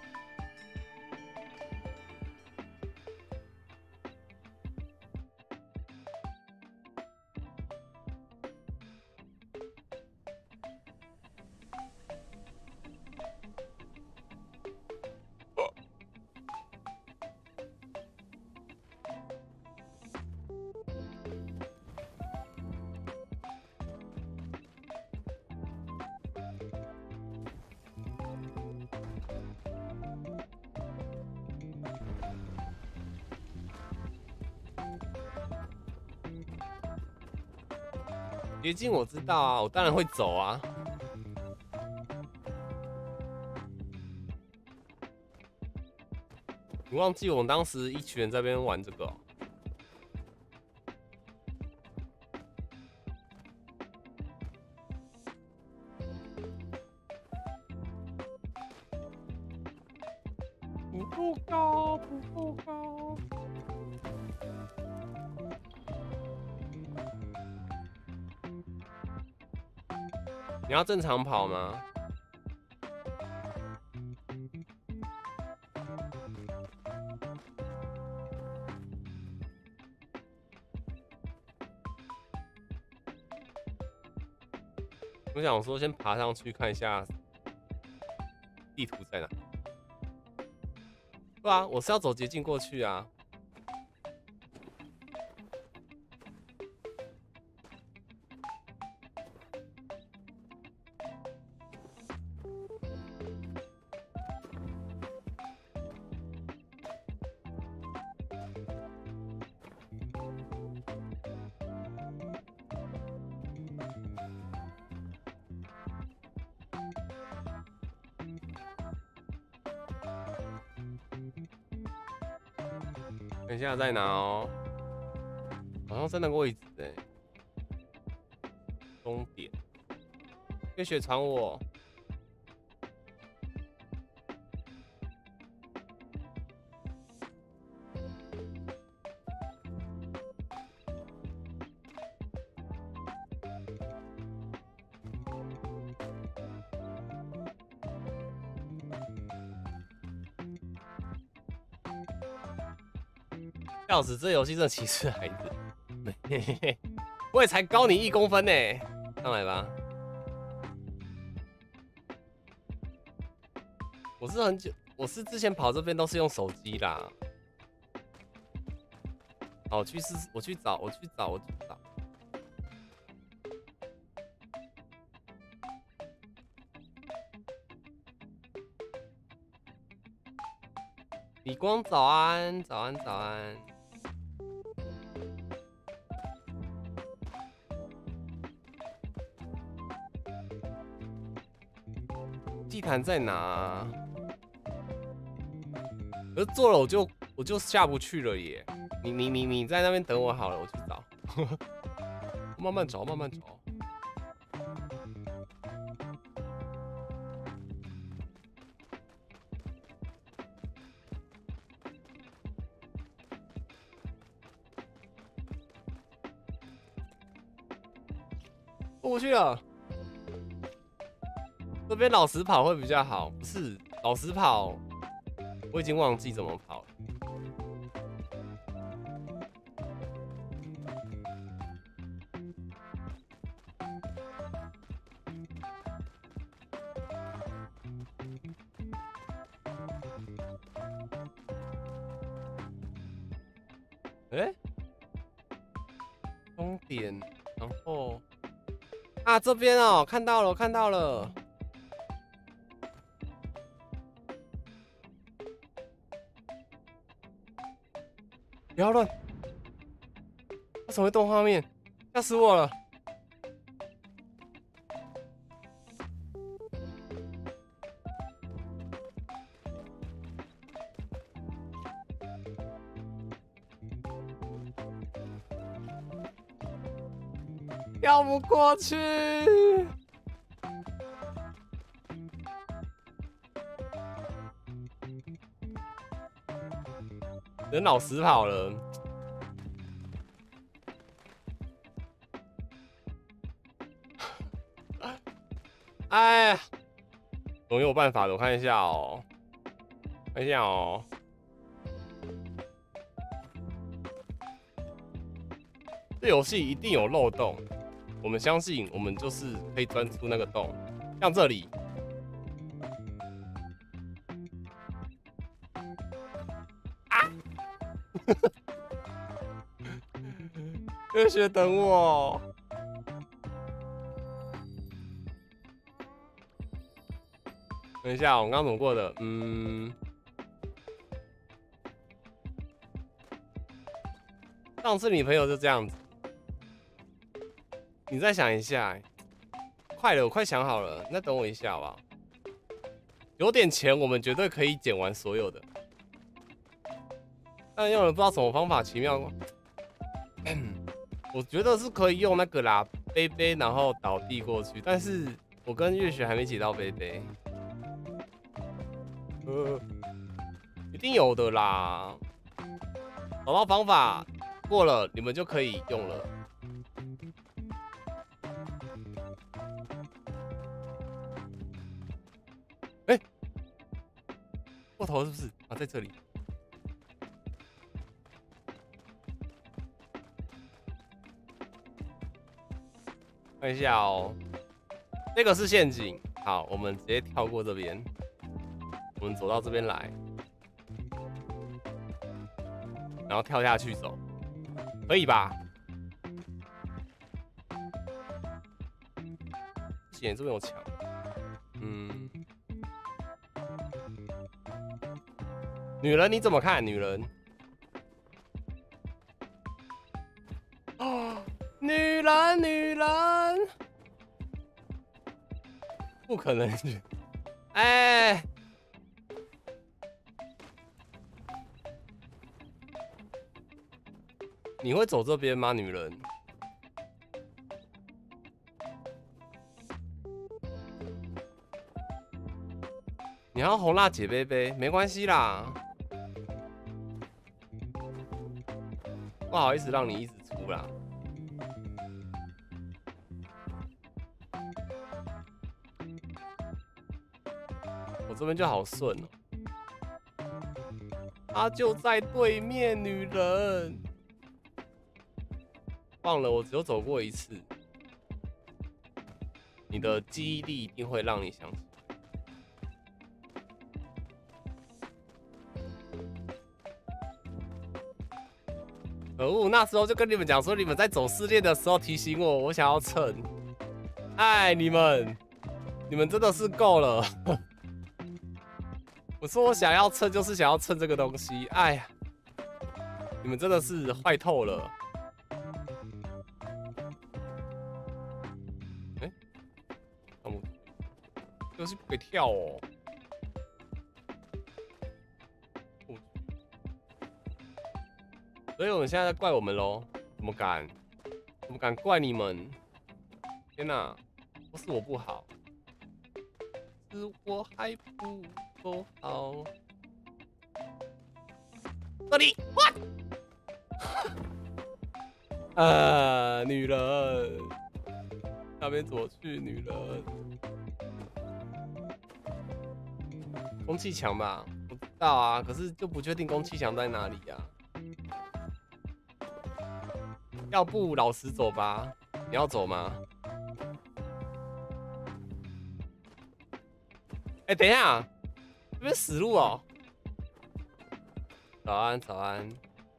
捷径我知道啊，我当然会走啊。你忘记我们当时一群人在那边玩这个不够高。你要正常跑吗？我想说，先爬上去看一下地图在哪。对啊，我是要走捷径过去啊。等一下再拿哦，好像在那个位置终点，月雪传我。笑死，这游戏真的歧视孩子。我也才高你1公分呢，上来吧。我是之前跑这边都是用手机啦。好，我去找。李光早安。祭坛在哪？可是做了我就下不去了耶。你在那边等我好了，我去找。慢慢找。 过不去了。这边老实跑会比较好，不是老实跑，我已经忘记怎么跑了。哎，终点，然后啊这边哦，看到了，看到了。不要乱！为什么会动画面？吓死我了！跳不过去。人老实跑了。哎，总有办法的，我看一下哦，看一下哦。这游戏一定有漏洞，我们相信我们就是可以钻出那个洞，像这里。啊！热血等我。等一下，我刚刚怎么过的？上次你朋友就这样子，你再想一下，快了，我快想好了，那等我一下好不好？有点钱，我们绝对可以捡完所有的，但有人不知道什么方法，奇妙。我觉得是可以用那个啦，杯杯然后倒地过去，但是我跟月雪还没解到杯杯。一定有的啦，找到方法过了，你们就可以用了。哎，过头是不是啊？在这里。看一下哦，这个是陷阱。好，我们直接跳过这边，我们走到这边来，然后跳下去走，可以吧？显这边有墙，女人你怎么看？女人？哦，女人，女人，不可能！哎。你会走这边吗，女人？你要红辣姐杯杯，没关系啦，不好意思让你一直出啦。我这边就好顺哦，他就在对面，女人。忘了，我只有走过一次。你的记忆力一定会让你想起。可恶！那时候就跟你们讲说，你们在走试炼的时候提醒我，我想要蹭。哎，你们真的是够了。我说我想要蹭，就是想要蹭这个东西。哎呀，你们真的是坏透了。这是不可以跳哦。所以我们现在在怪我们喽？怎么敢？怎么敢怪你们？天哪，不是我不好，是我还不够好。这里 ，what？ 女人， 那边怎么去？女人，空气墙吧？我知道啊，可是就不确定空气墙在哪里呀、要不老实走吧？你要走吗？哎、等一下，这边死路哦。早安，早安。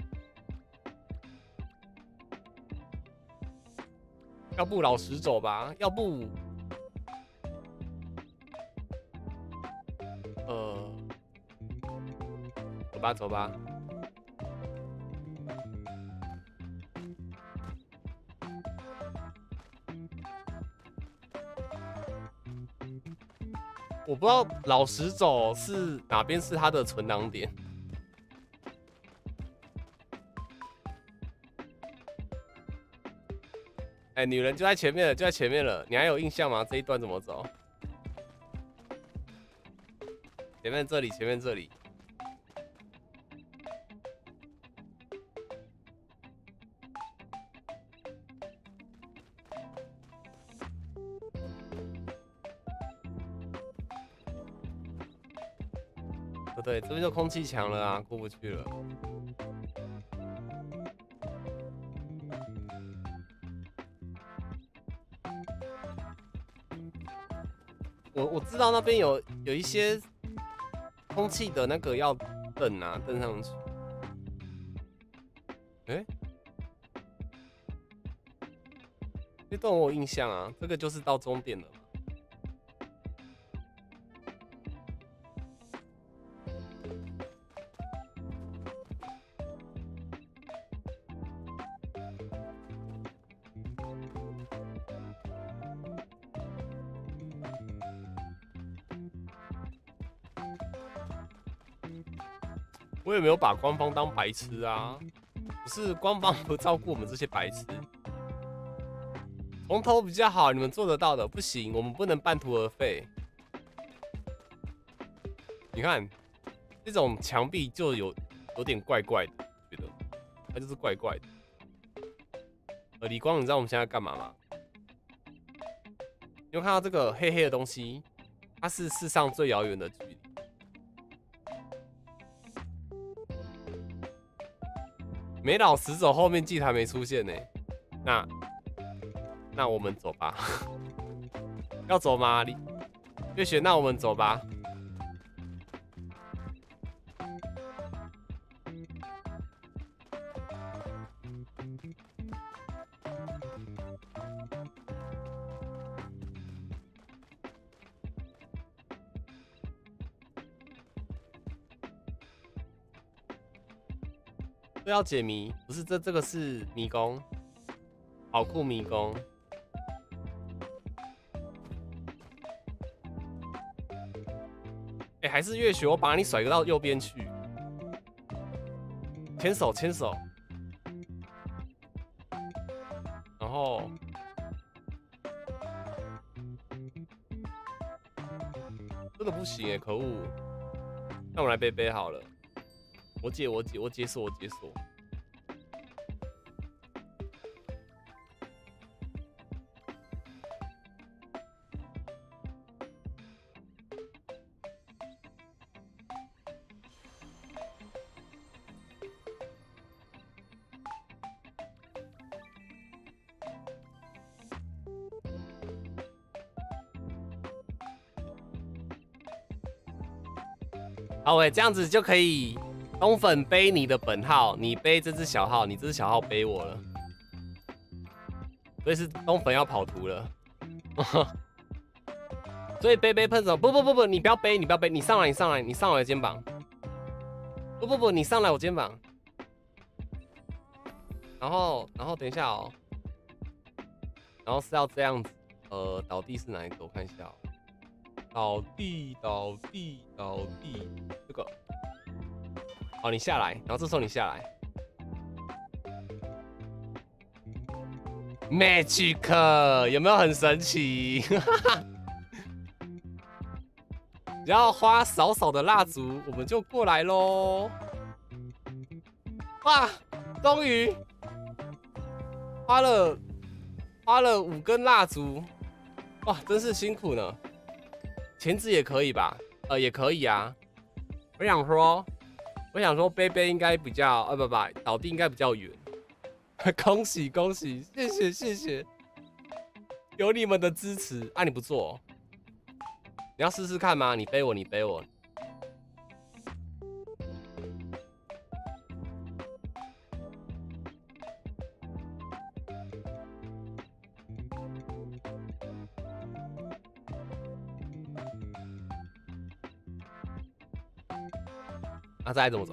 要不老实走吧？要不，走吧，走吧。我不知道老实走是哪边是他的存档点。哎、女人就在前面了，就在前面了。你还有印象吗？这一段怎么走？前面这里，前面这里。不对，这边就空气墙了啊，过不去了。我知道那边有一些空气的那个要蹬啊，蹬上去。哎、这段我有印象啊，这个就是到终点了。我也没有把官方当白痴啊，不是官方不照顾我们这些白痴。从头比较好，你们做得到的，不行，我们不能半途而废。你看，这种墙壁就有点怪怪的，觉得它就是怪怪的。李光，你知道我们现在干嘛吗？你有看到这个黑黑的东西？它是世上最遥远的距离。没老实走，后面祭坛没出现呢。那我们走吧。要走吗？月雪，那我们走吧。这要解谜，不是这个是迷宫，跑酷迷宫。哎、还是月雪，我把你甩到右边去。牵手，牵手。然后，真的不行哎，可恶！那我们来背背好了。我解锁，我解锁。好喂，这样子就可以。东粉背你的本号，你背这只小号，你这只小号背我了，所以是东粉要跑图了。所以背喷手，不，你不要背，你上来，你上我的肩膀。不，你上来我肩膀。然后等一下哦，然后是要这样子，倒地是哪一个？我看一下哦。倒地，这个。好，你下来，然后这时候你下来。Magic 有没有很神奇？只要花少少的蜡烛，我们就过来咯。哇，终于花了5根蜡烛， 哇，真是辛苦呢。钳子也可以吧？也可以啊。我想说，贝贝应该比较，不，倒地应该比较远。恭喜恭喜，谢谢，有你们的支持啊！你不做、哦，你要试试看吗？你背我。啊，再来怎么走？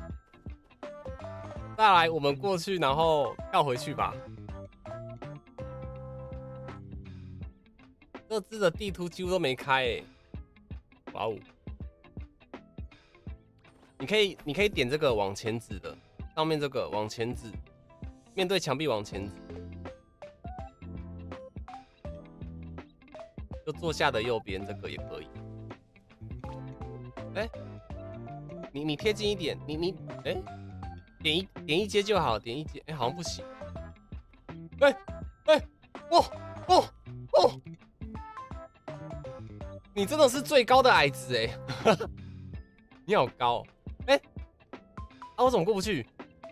再来，我们过去，然后跳回去吧。这支的地图几乎都没开诶。哇哦！你可以点这个往前指的，上面这个往前指，面对墙壁往前指，就坐下的右边这个也可以。哎，你贴近一点，哎。点一阶就好，点一阶，哎，好像不行。哦，你真的是最高的矮子哎，你好高，哎，啊，我怎么过不去？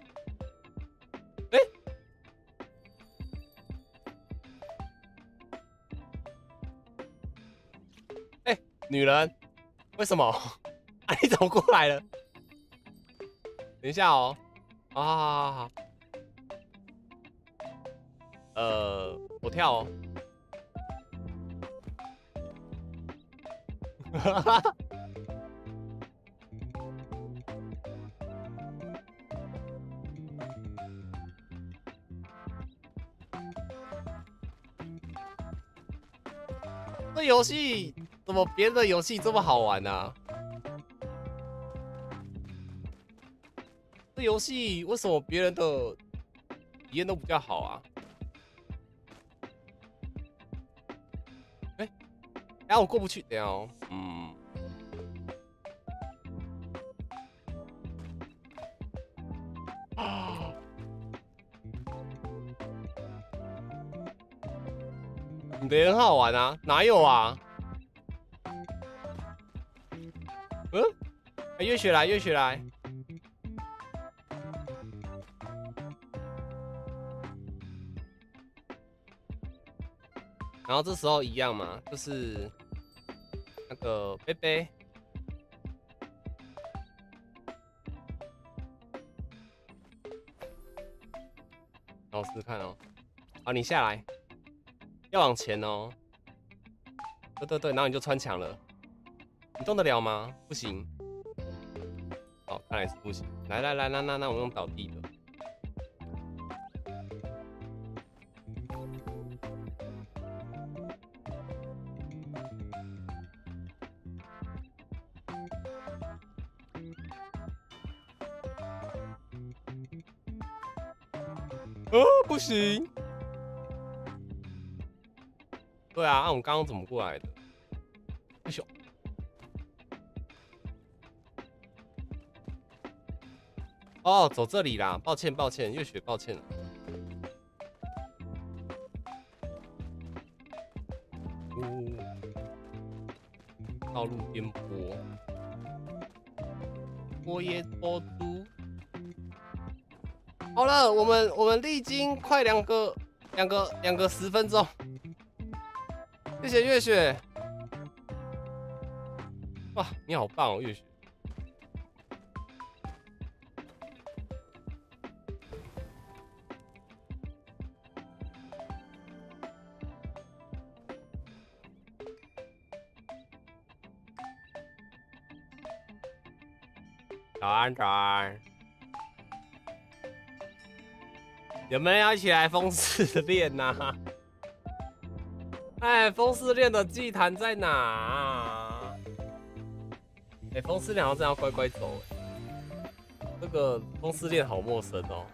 哎，女人，为什么？啊，你怎么过来了？等一下哦，好，我跳哦。这游戏怎么别的游戏这么好玩啊？这游戏为什么别人的体验都比较好啊？我过不去，等一下哦，你的也很好玩啊，哪有啊？月雪来。然后这时候一样嘛，就是那个贝贝，然后试试看哦。好，你下来，要往前哦。对，然后你就穿墙了。你动得了吗？不行。好，看来是不行。来，那我们用倒地的。不行。对啊，我们刚刚怎么过来的？哎呦！哦，走这里啦，抱歉，月雪，抱歉了。道路颠簸，波耶波都。好了，我们历经快两个10分钟，谢谢月雪。哇，你好棒哦，月雪。早安。有没有要一起来风四恋呐？哎，风四恋的祭坛在哪啊？哎，风四恋好像真要乖乖走哎。这个风四恋好陌生哦。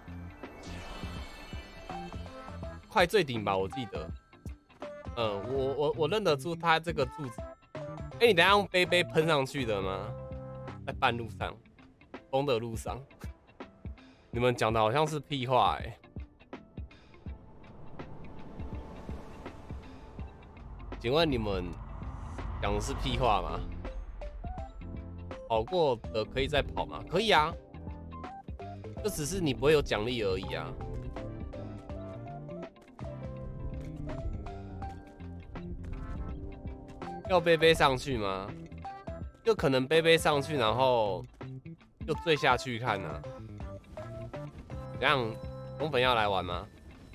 快最顶吧，我记得。我认得出他这个柱子。哎，你等一下用杯喷上去的吗？在半路上，风的路上。你们讲的好像是屁话哎。 请问你们讲的是屁话吗？跑过的可以再跑吗？可以啊，就只是你不会有奖励而已啊。要背上去吗？就可能背上去，然后就坠下去看啊。这样，东粉要来玩吗？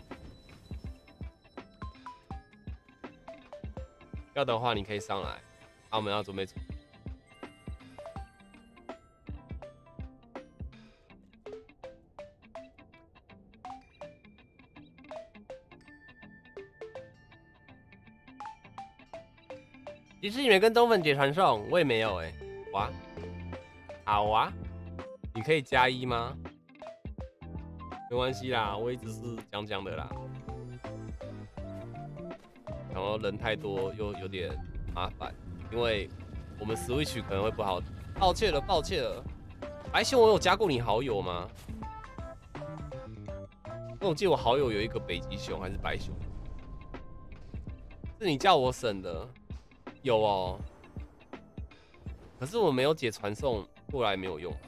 要的话，你可以上来。我们要准备。迪士尼没跟东粉姐传送，我也没有哎。哇，好啊，你可以加1吗？没关系啦，我也只是讲的啦。然后人太多又有点麻烦，因为我们 Switch 可能会不好。抱歉了。白熊，我有加过你好友吗？我记得我好友有一个北极熊还是白熊，是你叫我省的。有哦，可是我没有解传送过来没有用。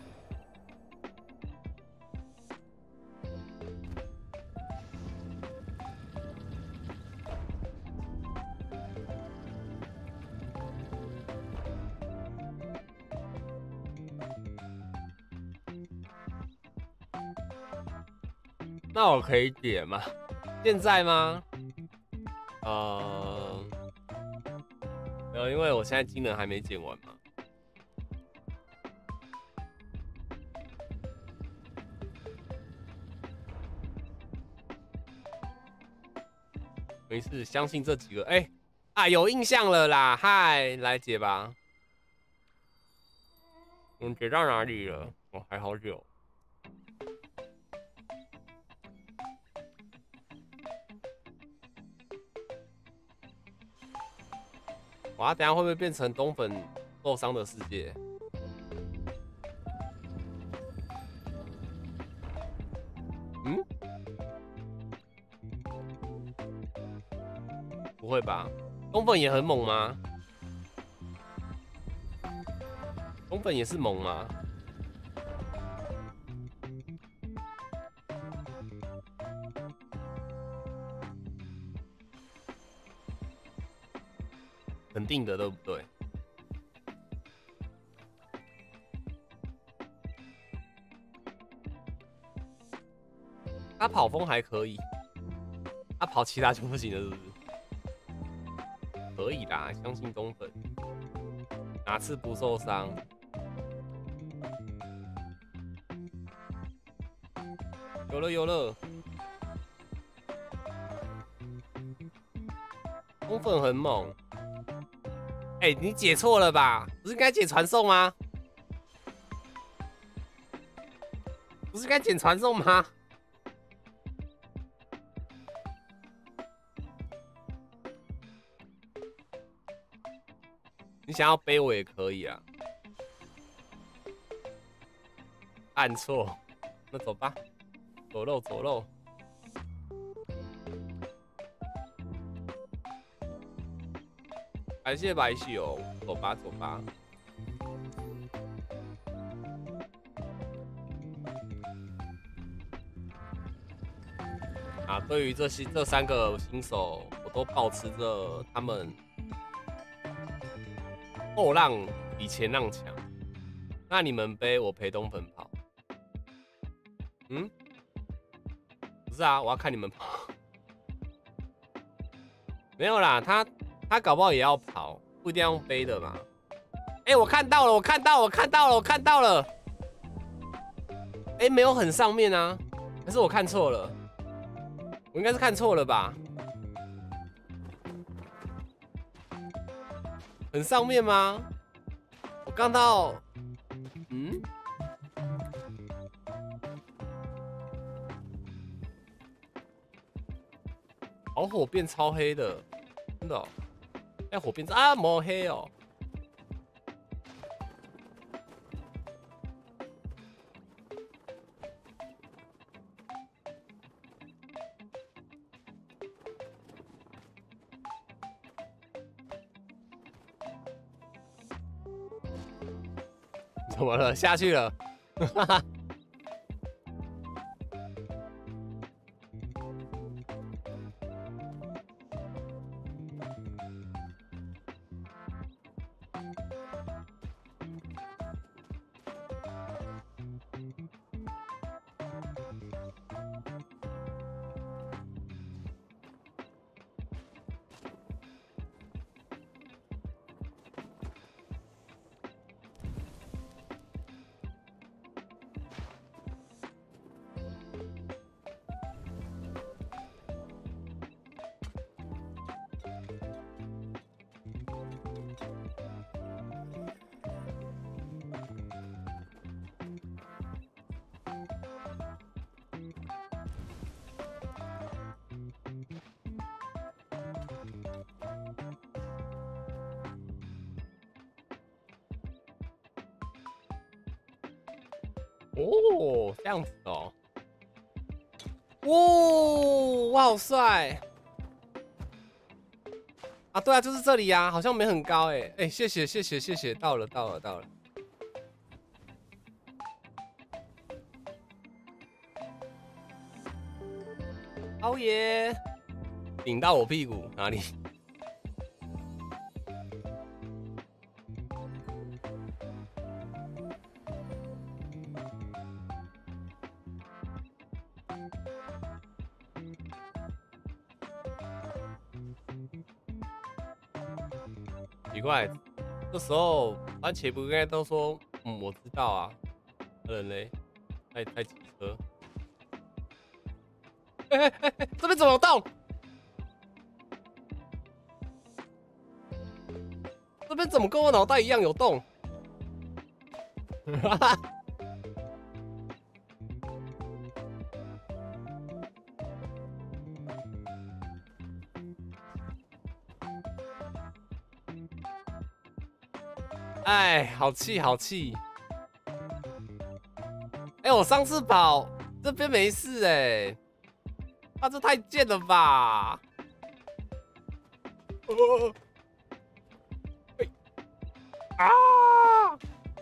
那我可以点吗？现在吗？因为我现在技能还没剪完嘛。没事，相信这几个。有印象了啦！嗨，来解吧。解到哪里了？哦，还好久。哇，等下会不会变成东粉受伤的世界？嗯？不会吧？东粉也很猛吗？东粉也是猛吗？肯定的，对不对？他跑风还可以，他跑其他就不行了，是不是？可以啦，相信东粉，哪次不受伤？有了，东粉很猛。你解错了吧？不是应该解传送吗？不是应该解传送吗？你想要背我也可以啊。按错，那走吧，走肉。感谢白熊，走吧。对于这3个新手，我都保持着他们后浪比前浪强。那你们背，我陪东粉跑。不是啊，我要看你们跑。没有啦，他搞不好也要跑，不一定要用背的嘛。我看到了。没有很上面啊，还是我看错了？我应该是看错了吧？很上面吗？我刚到，好火变超黑的，真的、哦。火变抹黑哦。 怎么了？下去了。哦，这样子哦。哦，哇，好帅！啊，对啊，就是这里呀、啊，好像没很高哎。哎，谢谢谢谢谢谢，到了到了到了。熬夜，顶到我屁股哪里？奇怪，这时候番茄不应该都说，我知道啊，人嘞，太机车。哎，这边怎么有洞？这边怎么跟我脑袋一样有洞？哈哈。哎，好气好气！哎，我上次跑这边没事哎，他这太贱了吧！啊！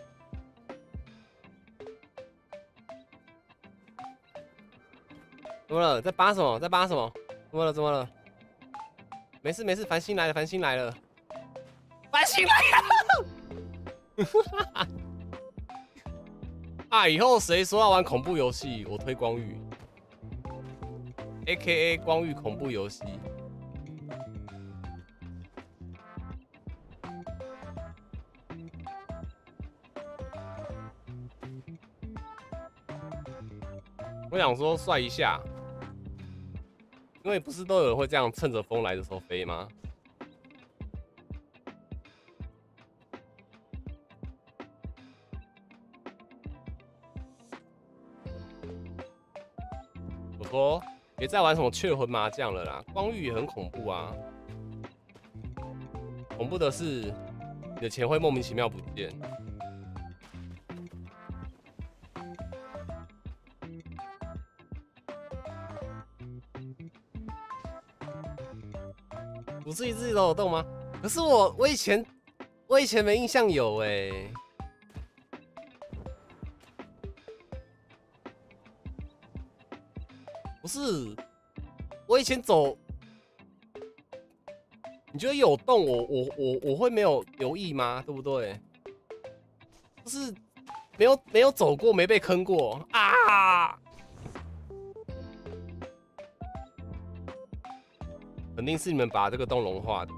怎么了？在扒什么？在扒什么？怎么了？怎么了？没事没事，繁星来了，繁星来了，繁星来了！啊！以后谁说要玩恐怖游戏，我推光遇 ，AKA 光遇恐怖游戏。我想说帅一下，因为不是都有人会这样趁着风来的时候飞吗？我说别再玩什么雀魂麻将了啦，光遇也很恐怖啊。恐怖的是你的钱会莫名其妙不见。不是一直都有洞吗？可是我以前没印象有哎。不是，我以前走，你觉得有洞我会没有留意吗？对不对？就是没有走过，没被坑过啊！肯定是你们把这个洞融化的。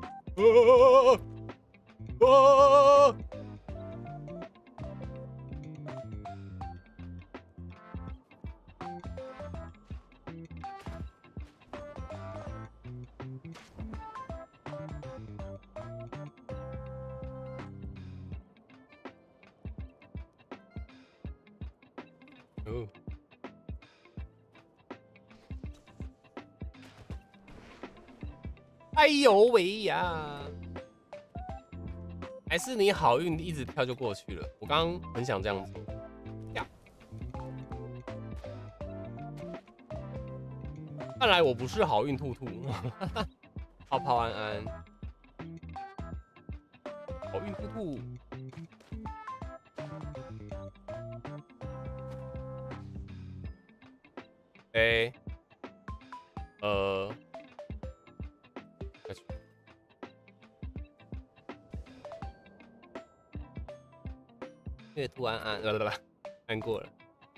哦，哎呦喂呀！还是你好运一直跳就过去了。我刚刚很想这样子跳，看来我不是好运兔兔。泡泡安安，好运兔兔。 飞，下去。阅读按过了。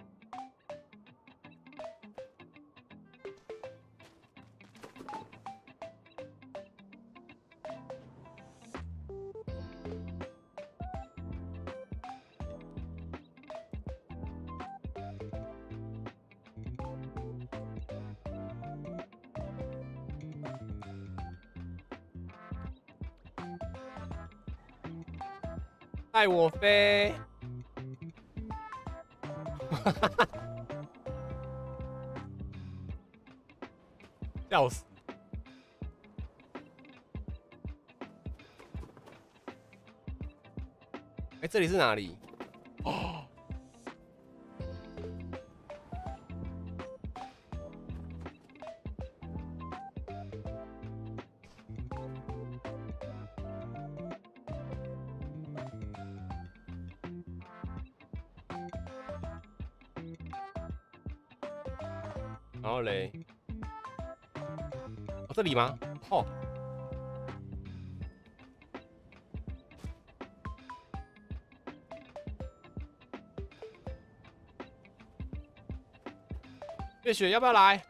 带我飞！笑死！哎，这里是哪里？哦，然后嘞，哦，这里吗？哦，月雪要不要来？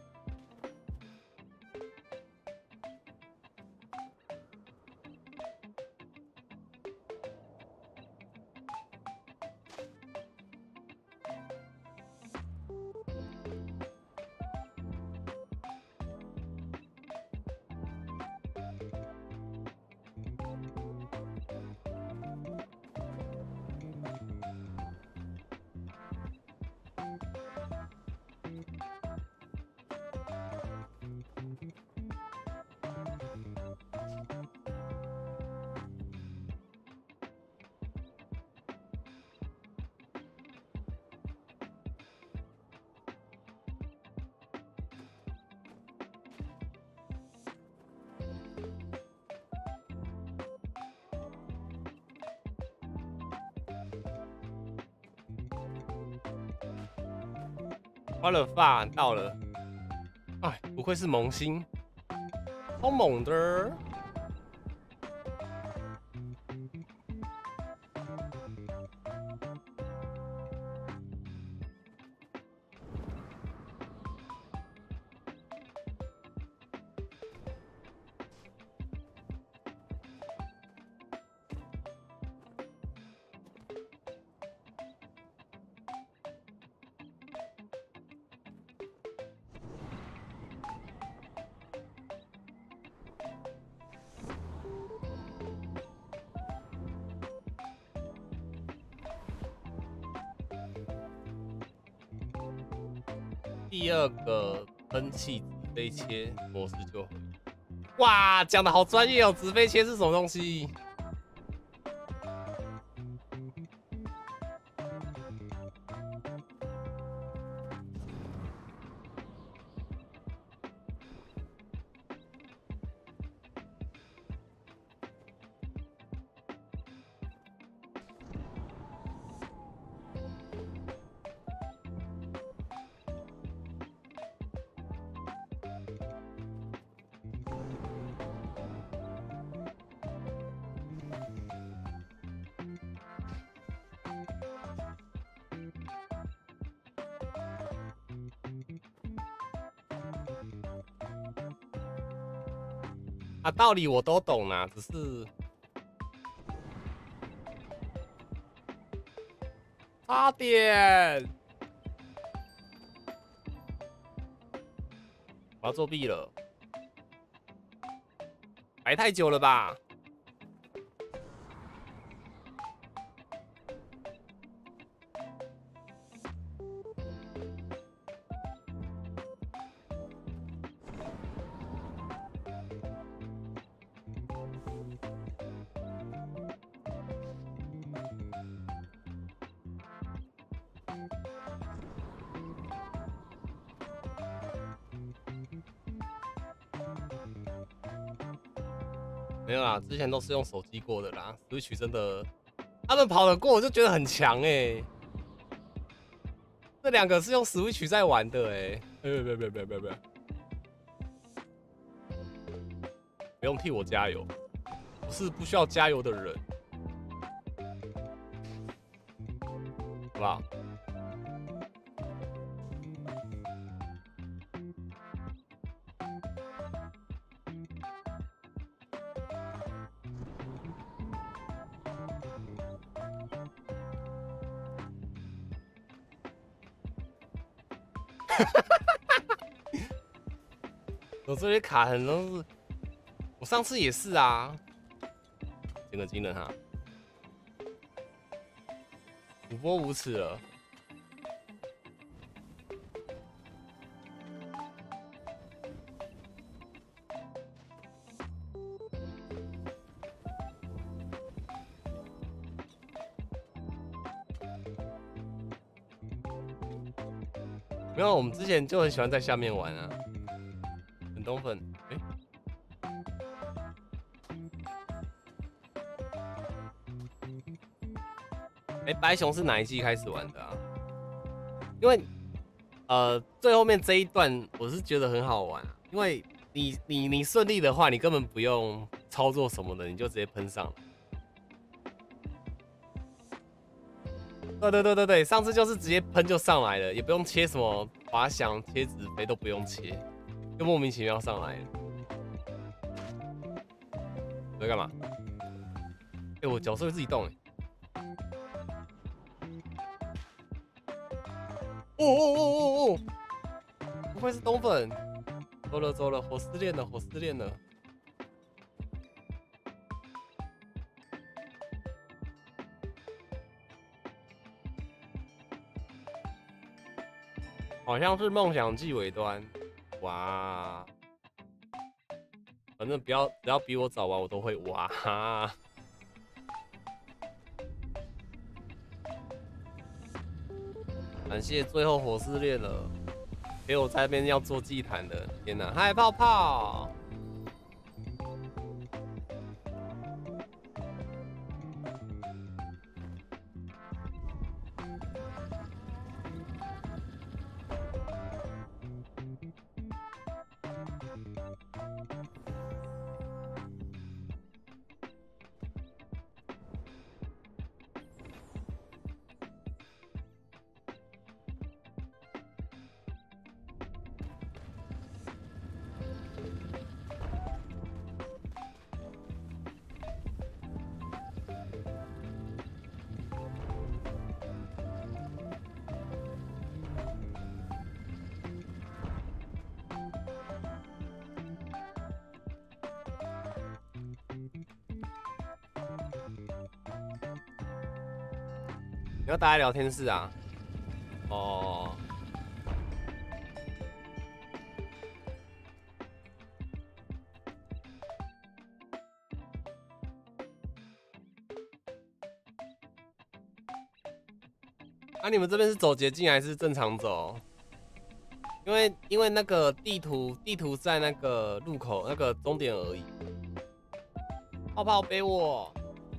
花了饭到了，哎，不愧是萌新，超猛的。第二个喷气直飞切模式就会。哇，讲的好专业哦！直飞切是什么东西？啊，道理我都懂啦，只是差点，我要作弊了，排太久了吧？没有啦，之前都是用手机过的啦。Switch 真的，他们跑得过，我就觉得很强哎。这两个是用 Switch 在玩的哎。 不用替我加油，我是不需要加油的人，好不好？我这里卡很多是，我上次也是啊，捡个惊人哈，无波无耻了。没有，我们之前就很喜欢在下面玩啊。很冬粉，白熊是哪一季开始玩的啊？因为最后面这一段我是觉得很好玩啊，因为你顺利的话，你根本不用操作什么的，你就直接喷上。对，上次就是直接喷就上来了，也不用切什么滑翔、切纸飞都不用切，就莫名其妙上来了。我在干嘛？我角色会自己动哦！不会是冬粉？走了，火失恋了！好像是梦想季尾端，哇！反正只要比我早玩，我都会哇！感谢最后火失恋了，陪我在那边要做祭坛的，天哪！嗨，泡泡！你要打在聊天室啊？哦。啊，你们这边是走捷径还是正常走？因为那个地图在那个路口那个终点而已。泡泡背我。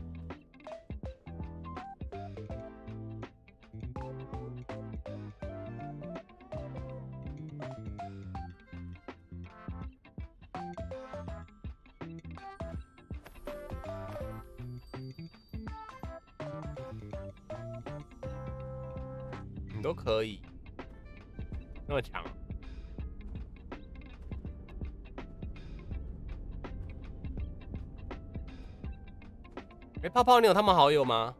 你都可以，那么强。泡泡，你有他们好友吗？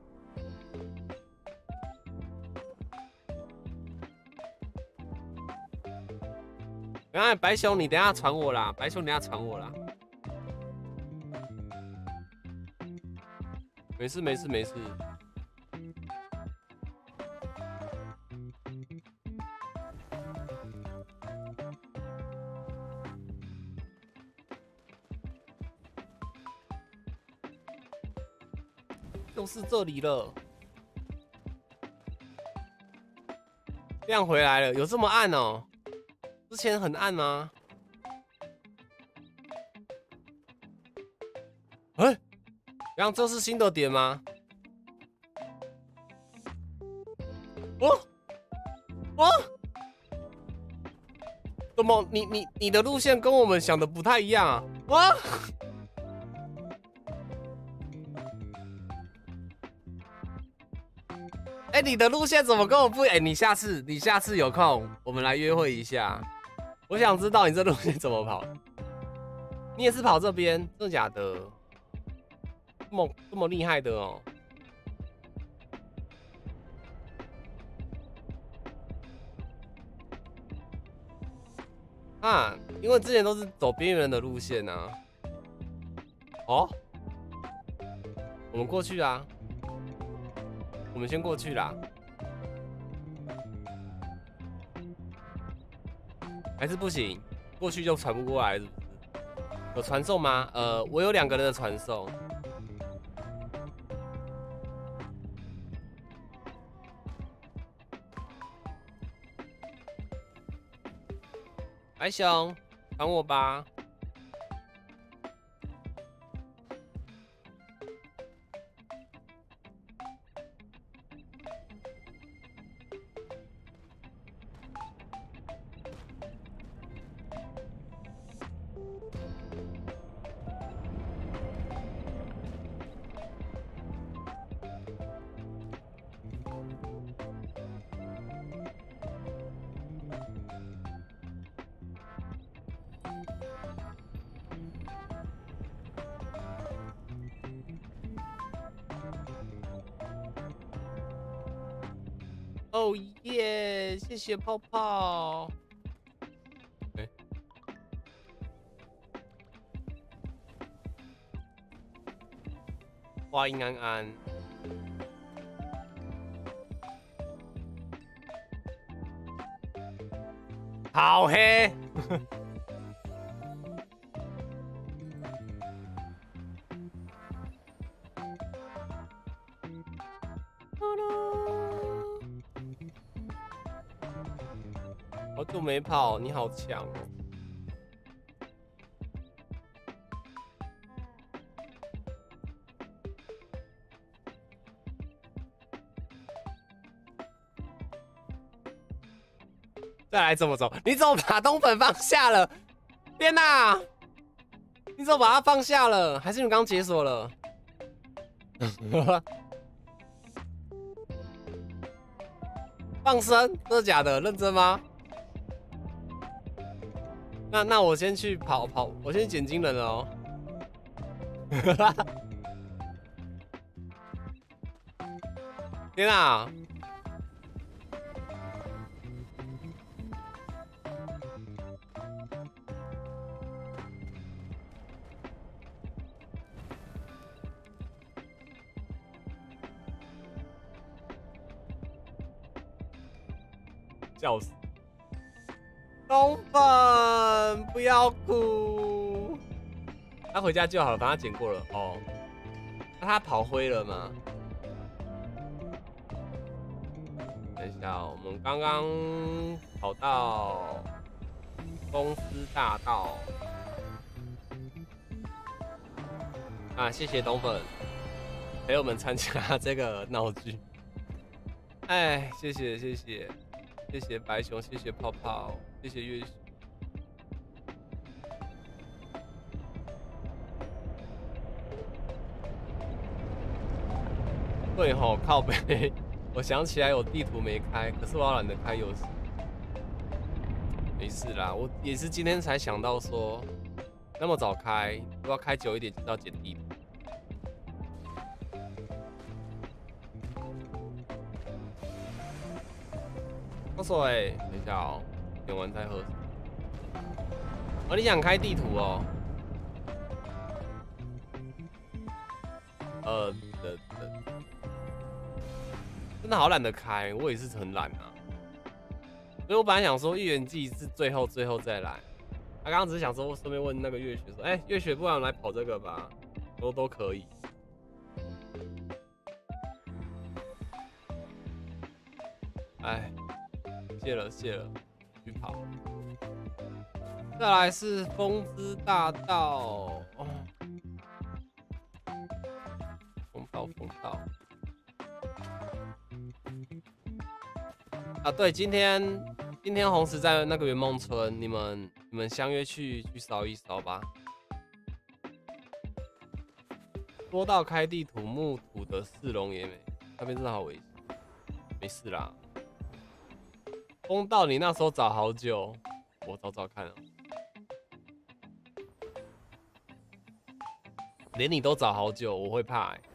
哎，白熊，你等一下传我啦！白熊，你等一下传我啦！没事。就是这里了，亮回来了，有这么暗哦？之前很暗吗？亮，这是新的点吗？ 怎么你的路线跟我们想的不太一样啊？哇！哎，你的路线怎么跟我不？哎，你下次有空，我们来约会一下。我想知道你这路线怎么跑。你也是跑这边，真的假的？这么厉害的哦。啊，因为之前都是走边缘的路线啊。哦，我们过去啊，我们先过去啦。还是不行，过去就传不过来，是不是？有传送吗？我有2个人的传送。白熊，传我吧。哦耶！谢谢泡泡。欸、花音安安，好黑。好久没跑，你好强哦！再来怎么走？你怎么把东粉放下了？天哪！你怎么把它放下了？还是你刚解锁了？放生？真的假的？认真吗？那我先去跑，我先捡金人了哦。天啊！笑死！东粉，不要哭。他回家就好了，反正他捡过了哦。那他跑灰了吗？等一下，我们刚刚跑到公司大道。啊，谢谢东粉陪我们参加这个闹剧。哎，谢谢白熊，谢谢泡泡，谢谢月雪。对吼，靠北，我想起来有地图没开，可是我懒得开游戏。没事啦，我也是今天才想到说，那么早开，如果要开久一点，就是要捡地图。喝水，等一下哦，点完再喝。哦，你想开地图哦？真的好懒得开，我也是很懒啊。所以我本来想说预言季是最后再来。他刚刚只是想说，顺便问那个月雪说，哎，月雪，不然我们来跑这个吧，都可以。哎，谢了，去跑。再来是风之大道，哦，风道。啊，对，今天今天红石在那个圆梦村，你们相约去扫一扫吧。多到开地土木土的四龙也没，那边真的好危险。没事啦。风道你那时候找好久，我找找看啊。连你都找好久，我会怕欸。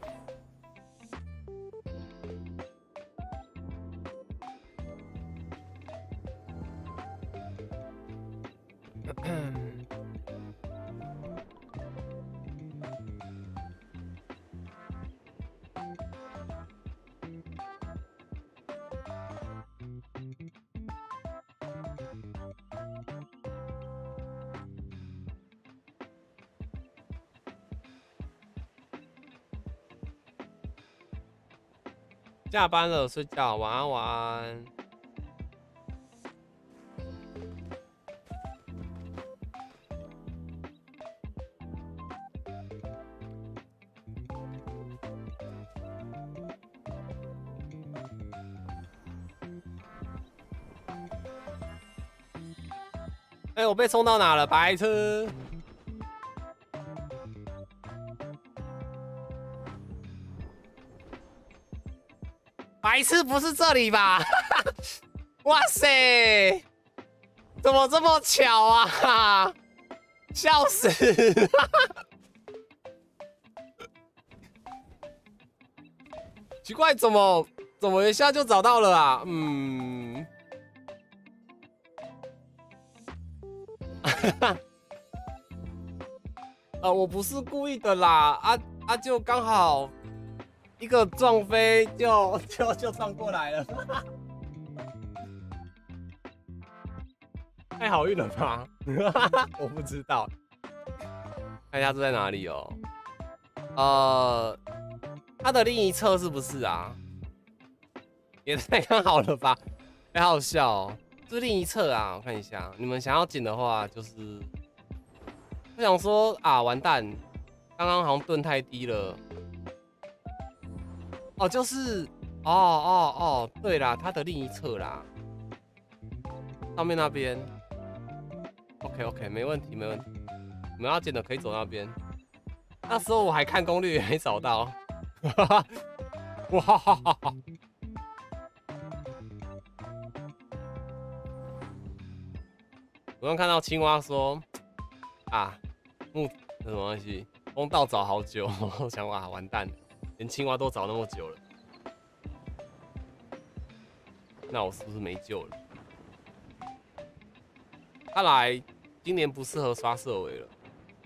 下班了，睡觉，晚安，晚安。哎，我被冲到哪了？白痴！白痴不是这里吧？哇塞，怎么这么巧啊？笑死！奇怪，怎么一下就找到了啊？嗯。我不是故意的啦，就刚好一个撞飞就撞过来了，太好运了吧？我不知道，看一下住在哪里哦。它的另一侧是不是啊？也太刚好了吧？太好笑哦，是另一侧啊，我看一下，你们想要捡的话就是。我想说啊，完蛋，刚刚好像盾太低了。哦，就是哦，对啦，它的另一侧啦，上面那边。OK， 没问题，没问题。你们要捡的可以走那边。那时候我还看攻略也没找到。哇哈哈哈！我刚看到青蛙说啊。什么东西？风道找好久，我想哇，完蛋，连青蛙都找那么久了，那我是不是没救了？看来今年不适合刷色尾了。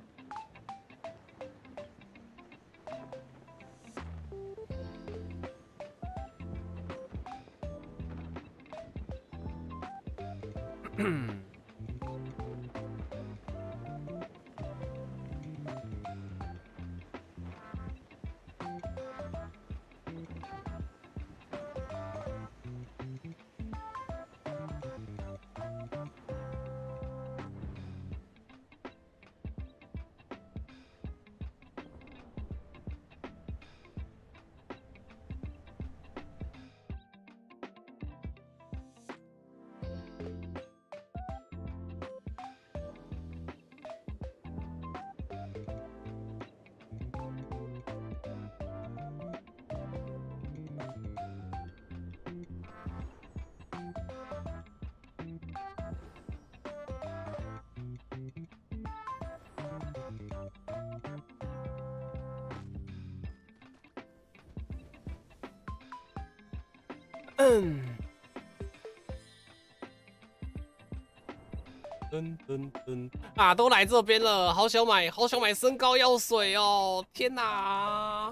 啊，都来这边了，好想买身高药水哦！天哪！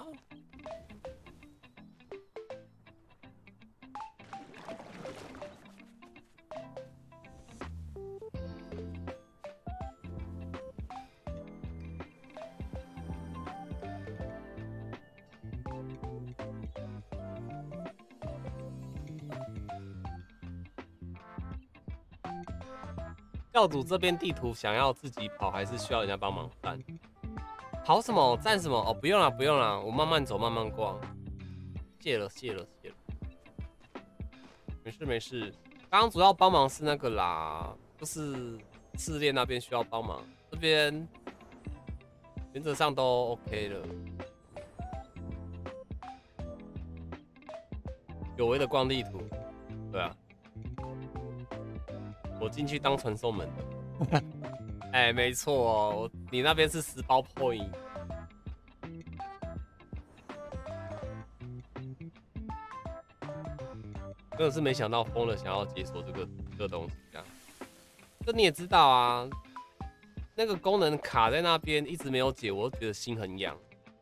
教主这边地图想要自己跑，还是需要人家帮忙站？跑什么？站什么？哦，不用了，不用了，我慢慢走，慢慢逛。谢了，没事没事。 刚刚主要帮忙是那个啦，就是试炼那边需要帮忙，这边原则上都 OK 了。有为的逛地图，对啊，我进去当传送门的。哎，没错哦，你那边是10包 point。真的是没想到疯了，想要解锁这个东西啊！这你也知道啊，那个功能卡在那边一直没有解，我觉得心很痒。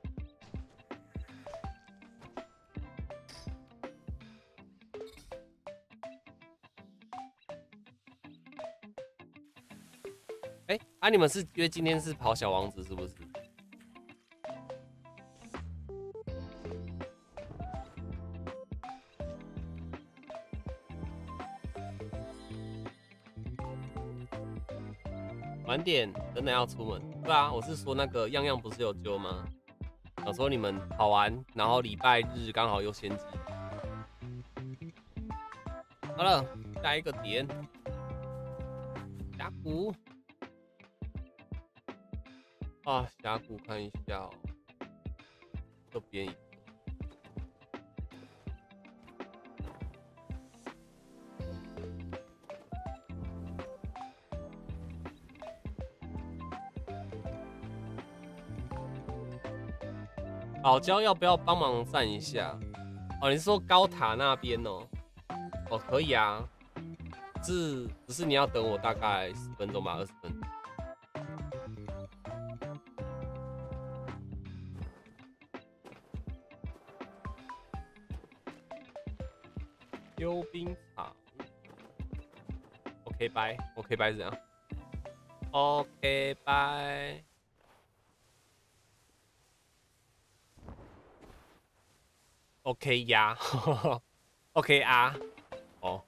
哎，啊，你们是约今天是跑小王子是不是？晚点，真的要出门？对啊，我是说那个样样不是有揪吗？想说你们跑完，然后礼拜日刚好又先机。好了，下一个点，峡谷。啊，峡谷看一下哦，这边。老焦要不要帮忙站一下？哦，你是说高塔那边哦？哦，可以啊，只是你要等我大概10分钟吧，20分钟。溜冰场 ，OK 拜，OK 拜是怎样？OK 拜，OK 呀，OK 啊，哦。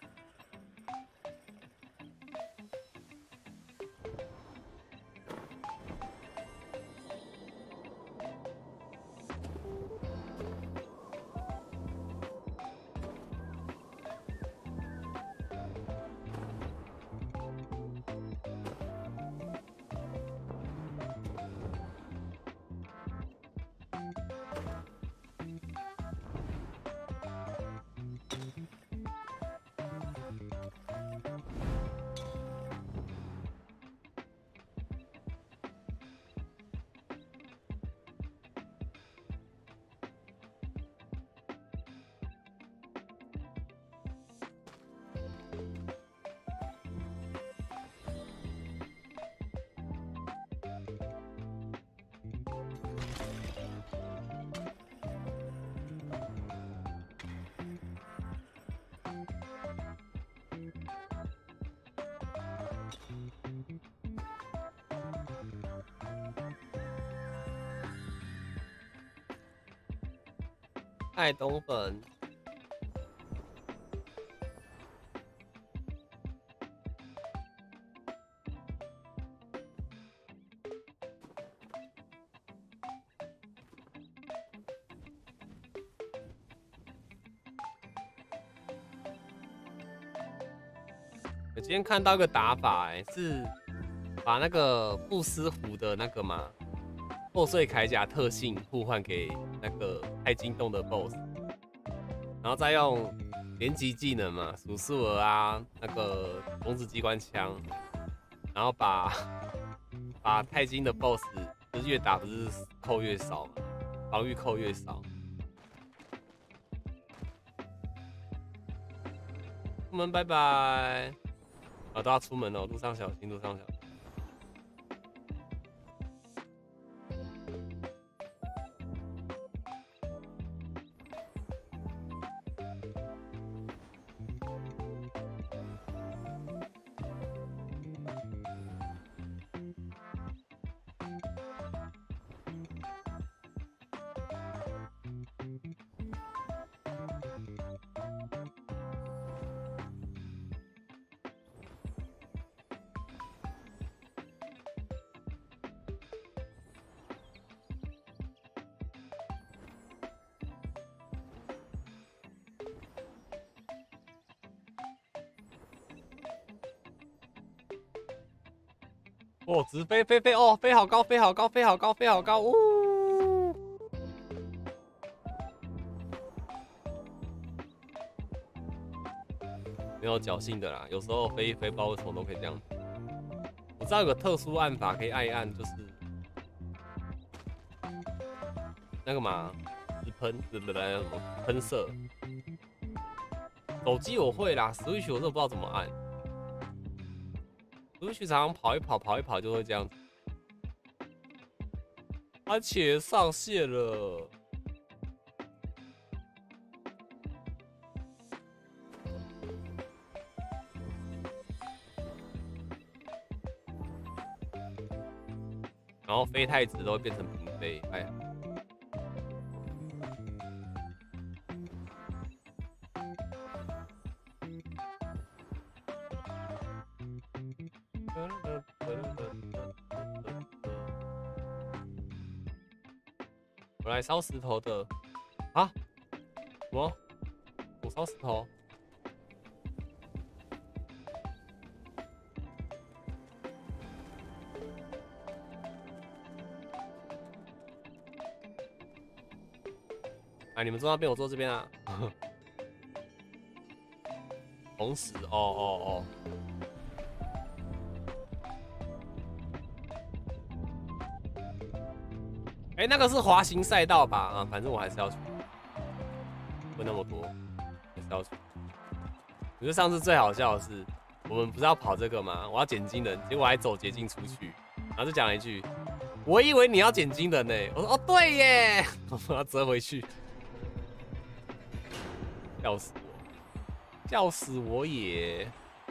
爱东粉，我今天看到一个打法、欸，是把那个不思湖的那个嘛破碎铠甲特性互换给那个太惊动的 BOSS， 然后再用连级技能嘛，数数额啊，那个中子机关枪，然后把太金的 BOSS 就是越打不是扣越少嘛，防御扣越少。出门拜拜，啊都要出门哦，路上小心，路上小心。 哦，直飞飞飞哦，飞好高，飞好高，飞好高，飞好高，呜！没有侥幸的啦，有时候飞一飞，不知道为什么都可以这样。我知道有个特殊按法可以按一按，就是那个嘛，直喷，什么喷射。手机我会啦 ，Switch 我真的不知道怎么按。Switch 常常跑一跑，跑一跑就会这样子。而且上线了。然后飞太直都会变成平飞，哎。我来烧石头的啊？什么？我烧石头？哎，你们坐那边，我坐这边啊。红石，哦。哎，那个是滑行赛道吧？啊，反正我还是要去，问那么多，还是要去。我觉得上次最好笑的是，我们不是要跑这个吗？我要捡金人，结果还走捷径出去，然后就讲了一句：“我以为你要捡金人呢。”我说：“哦，对耶！”我要折回去，笑死我，笑死我也。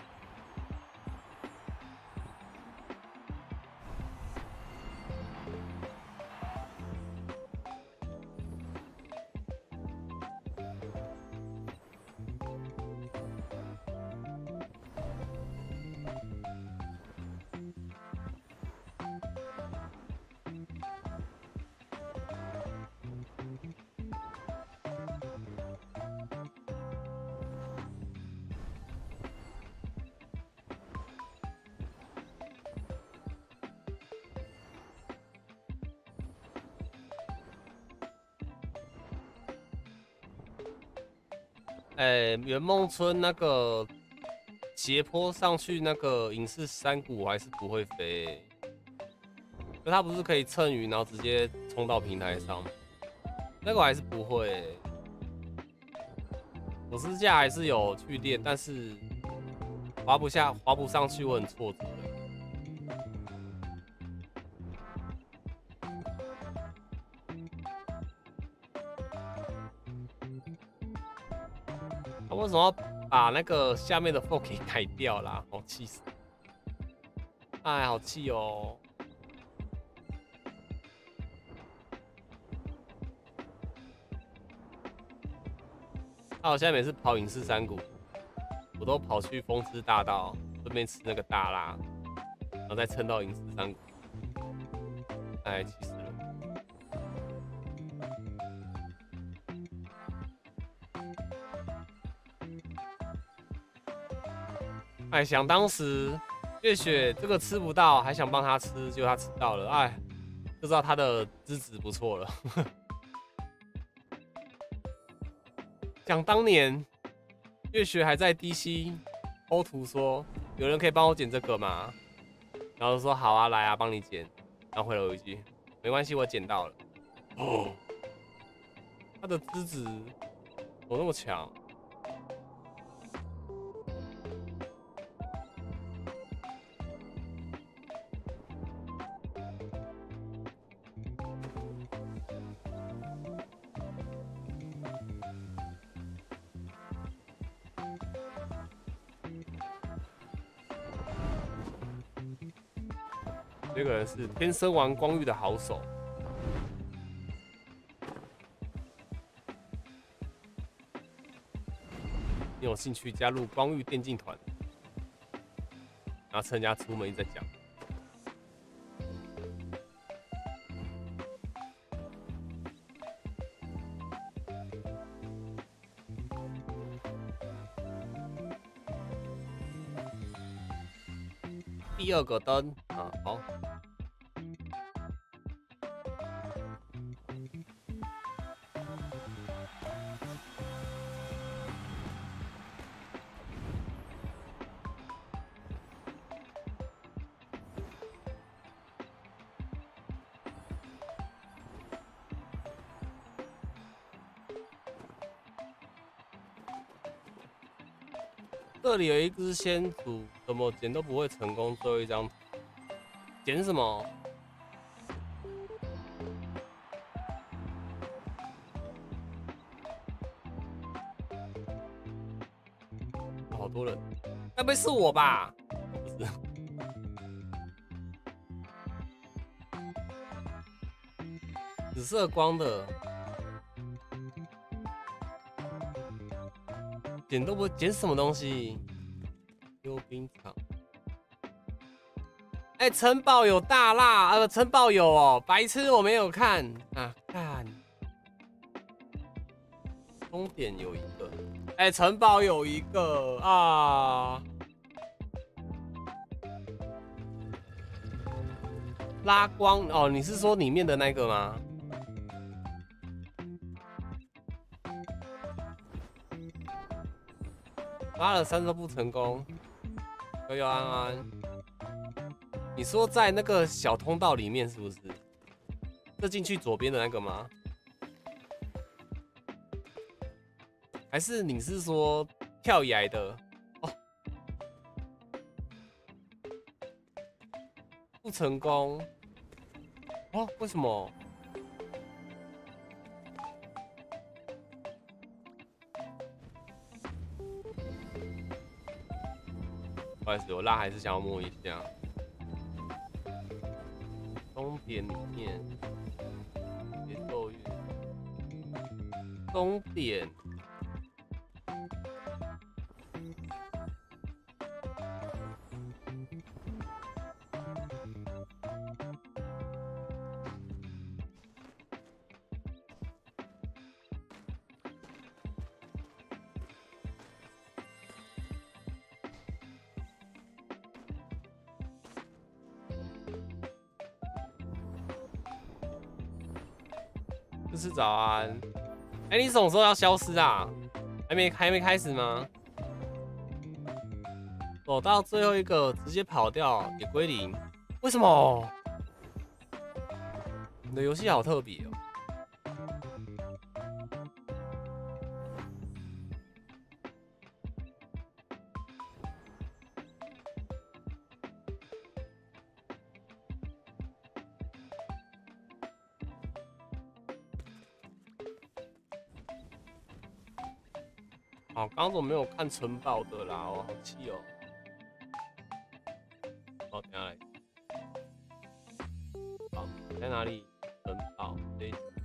圆梦村那个斜坡上去那个影视山谷，我还是不会飞。就它不是可以蹭云，然后直接冲到平台上，那个我还是不会。我私下还是有去练，但是滑不上去，我很挫折。他为什么要把那个下面的缝给改掉啦？好气死！哎，好气哦！我现在每次跑影视山谷，我都跑去风之大道，顺便吃那个大辣，然后再撑到影视山谷。哎，气死了！哎，想当时月雪这个吃不到，还想帮他吃，结果他吃到了，哎，就知道他的资质不错了。想当年，月雪还在 DC 欧图说，有人可以帮我捡这个吗？然后说好啊，来啊，帮你捡。然后回了我一句，没关系，我捡到了。哦，他的资质怎么那么强？这个人是天生玩光遇的好手。你有兴趣加入光遇电竞团？然后趁人家出门一直在讲。第二个灯啊，好。 这里有一只先祖，怎么捡都不会成功。最后一张，捡什么？好多人，该不会是我吧？不是，紫色光的，捡都不会捡什么东西。溜冰场。哎、城堡有大辣，城堡有哦，白痴我没有看啊，看。终点有一个，哎、城堡有一个啊。拉光哦，你是说里面的那个吗？拉了3都不成功，悠悠安安。你说在那个小通道里面是不是？这进去左边的那个吗？还是你是说跳崖的？哦，不成功。哦，为什么？不好意思，我辣还是想要摸一下。终点里面，节奏乐，终点。就是早安。哎、你什么时候要消失啊？还没开始吗？走到最后一个直接跑掉也归零，为什么？你的游戏好特别哦。好，刚刚怎么没有看城堡的啦？哦，好气哦。好，等下来。好，在哪里？城堡这一层。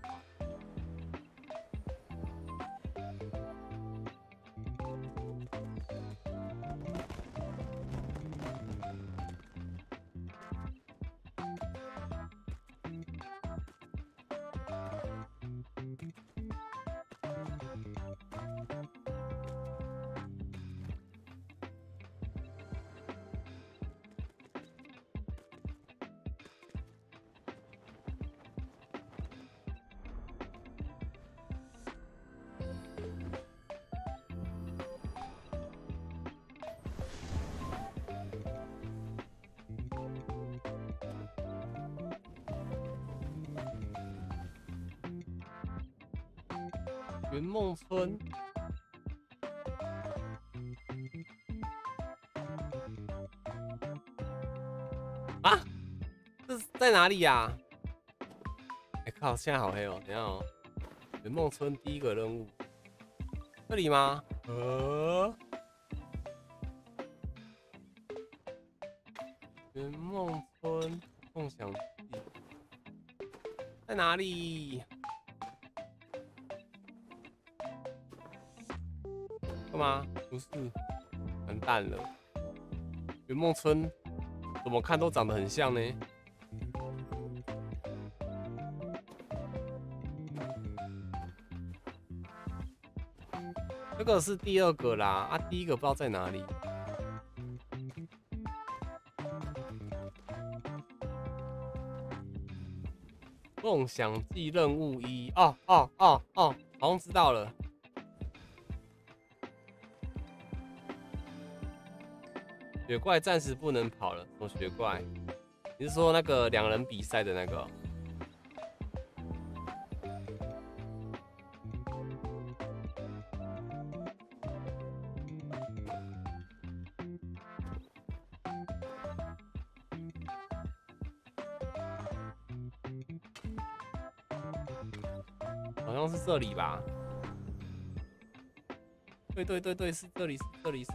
圆梦村。啊，这是在哪里呀、啊？哎、靠，现在好黑哦！等一下哦，圆梦村第一个任务，这里吗？圆梦村梦想地在哪里？干嘛？不是，完蛋了！圆梦村怎么看都长得很像呢？这个是第二个啦，啊，第一个不知道在哪里。梦想记任务1，哦，好像知道了。雪怪暂时不能跑了，什么雪怪？你是说那个2人比赛的那个？ 像是这里吧？对，是这里，是这里，是。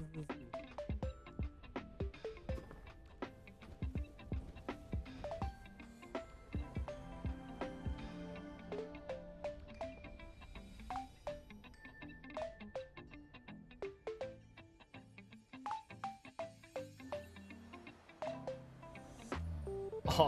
哦。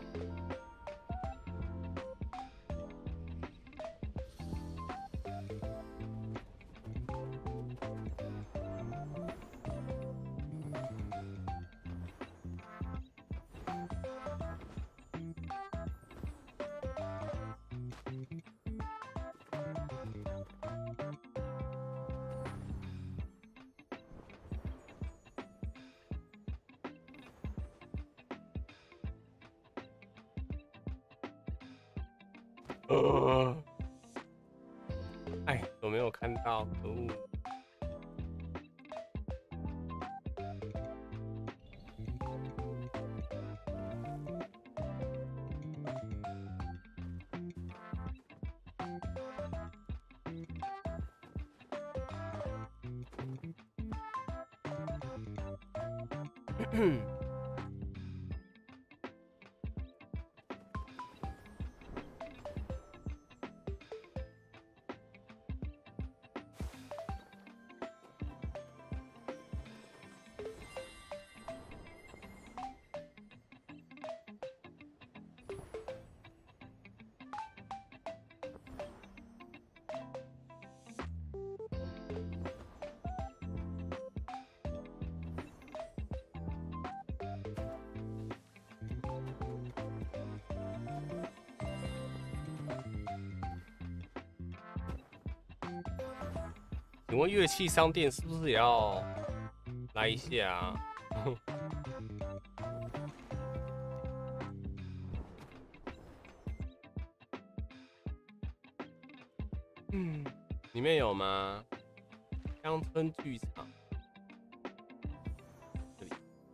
哎，有没有看到？可恶！请问乐器商店是不是也要来一下啊？里面有吗？乡村剧场，这里。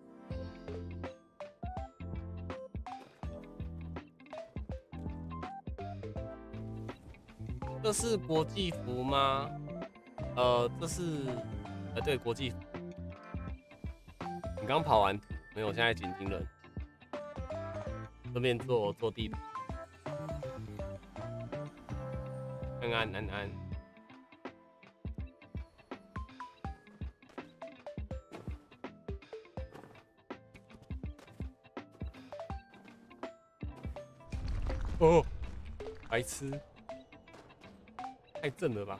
这是国际服吗？这是，对，国际服。你刚跑完没有？现在紧盯人，这边做地图，安。哦，白痴，太正了吧！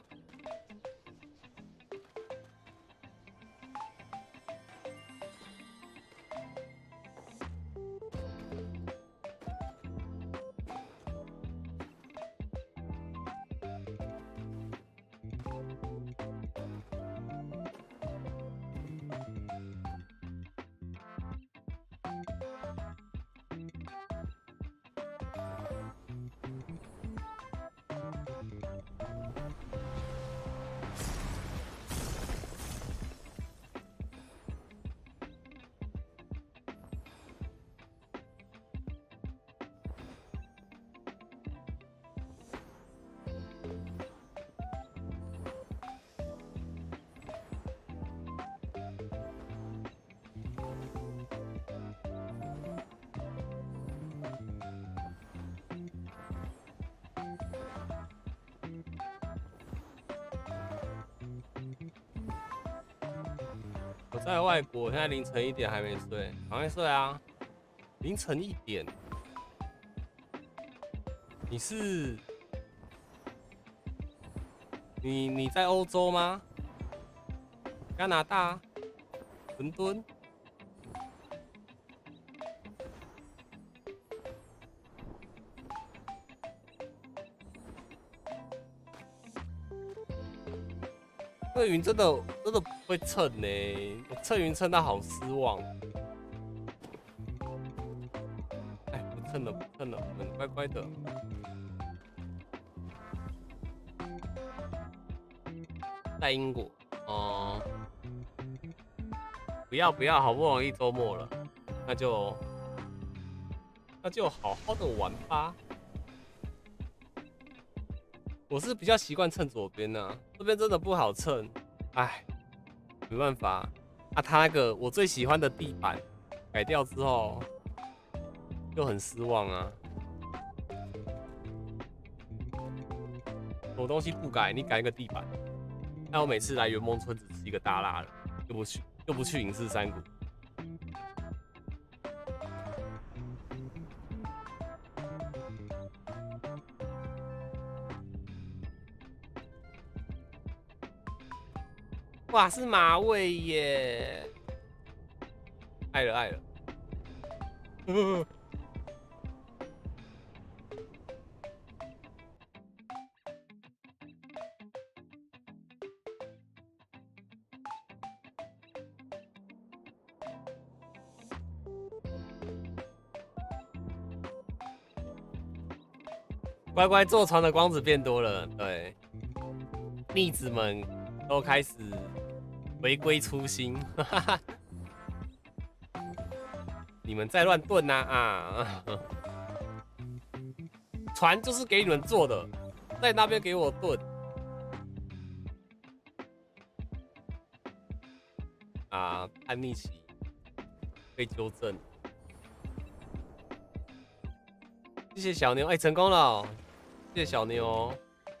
我在外国，现在凌晨1点还没睡，赶快睡啊！凌晨1点，你是你在欧洲吗？加拿大、伦敦。这云真的不会蹭呢，我蹭云蹭到好失望。哎，不蹭了，我们乖乖的。在英国哦，不要，好不容易周末了，那就好好的玩吧。 我是比较习惯蹭左边呐、这边真的不好蹭，哎，没办法。啊，他那个我最喜欢的地板改掉之后，就很失望啊。什么东西不改，你改一个地板。那我每次来圆梦村只吃一个大辣的，就不去影视山谷。哇，是马尾耶！爱了爱了。乖乖坐船的光子变多了，对，逆子们都开始回归初心。你们在乱炖呐啊！船就是给你们做的，在那边给我炖。啊，叛逆期被纠正。谢谢小妞，哎、成功了、哦，谢谢小妞、哦。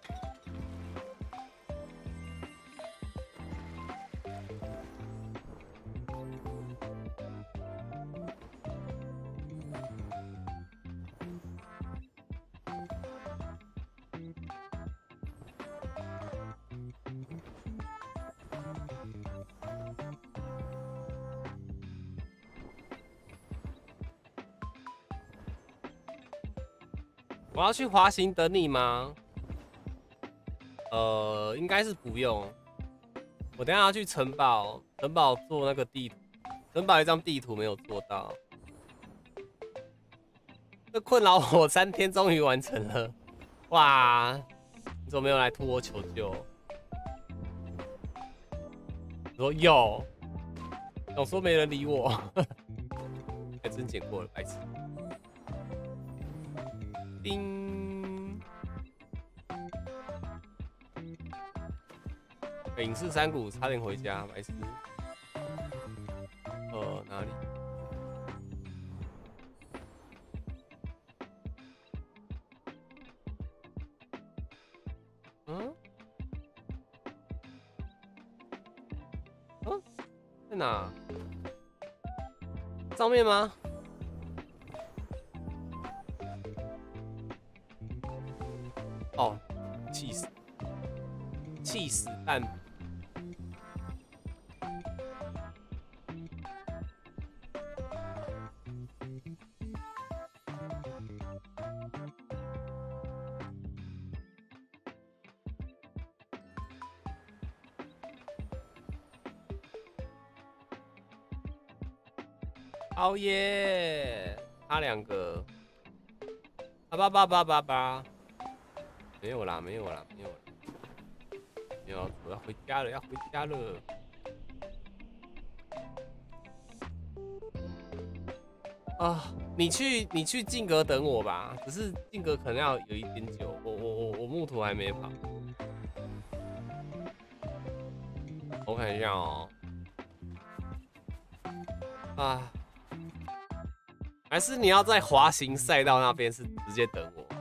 我要去滑行等你吗？应该是不用。我等一下要去城堡，城堡做那个地图，城堡一张地图没有做到，这困扰我3天，终于完成了。哇，你怎么没有来托我求救？我说有，我说没人理我，还真捡过了，白痴。叮，影视山谷差点回家，白痴。哪里？嗯？嗯？在哪？上面吗？哦，气死！气死蛋！哦耶！差2个，8，没有啦，没有啦，没有啦，没有，我要回家了，要回家了。啊，你去静阁等我吧，只是静阁可能要有一点久，我木图还没跑。我看一下哦。啊，还是你要在滑行赛道那边是直接等我，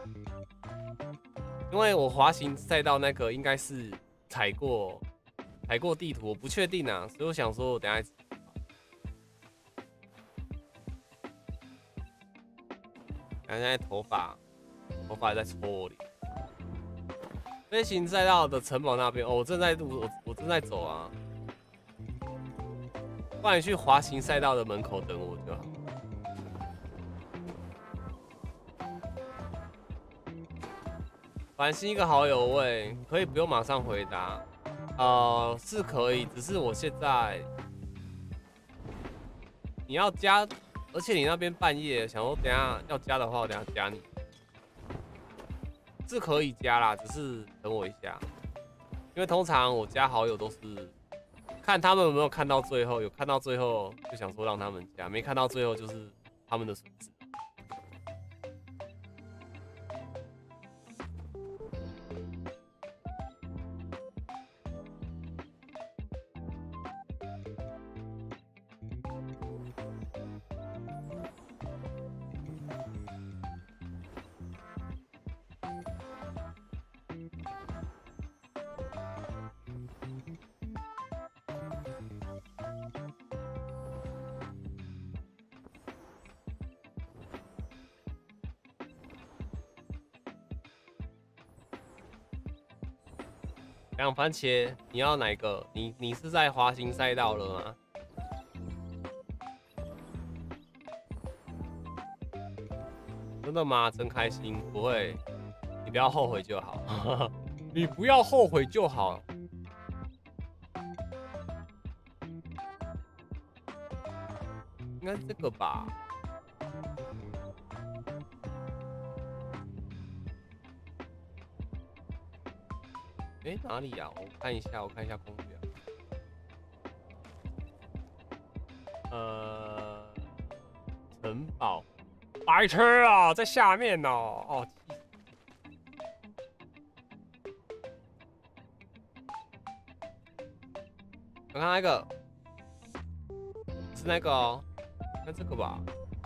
因为我滑行赛道那个应该是踩过地图，我不确定啊，所以我想说我等一下。看现在头发还在搓我脸。飞行赛道的城堡那边，哦，我正在走啊。不然你去滑行赛道的门口等我就好。繁星一个好友问，可以不用马上回答。是可以，只是我现在你要加，而且你那边半夜，想说等下要加的话，我等下加你。是可以加啦，只是等我一下，因为通常我加好友都是看他们有没有看到最后，有看到最后就想说让他们加，没看到最后就是他们的损失。 两番茄，你要哪个？你是在滑行赛道了吗？真的吗？真开心，不会，你不要后悔就好。你不要后悔就好。应该是这个吧？哎，哪里呀？我看一下，空表。城堡，白痴啊，在下面呢。哦，我看那个，是那个哦，看这个吧。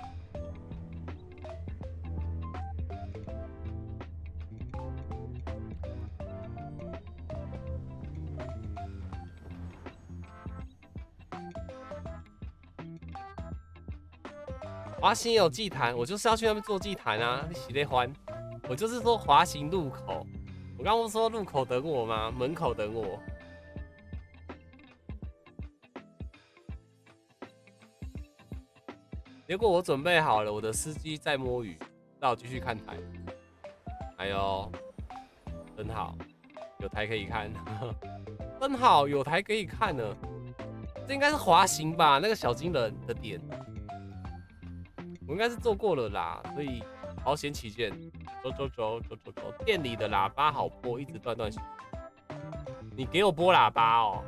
滑行有祭坛，我就是要去那边做祭坛啊！你喜得欢？我就是说滑行入口，我刚不是说入口等我吗？门口等我。结果我准备好了，我的司机在摸鱼，让我继续看台。哎呦，真好，有台可以看，真好，有台可以看呢。这应该是滑行吧？那个小金人的点。我应该是做过了啦，所以保险起见，走。店里的喇叭好播，一直断续。你给我播喇叭哦。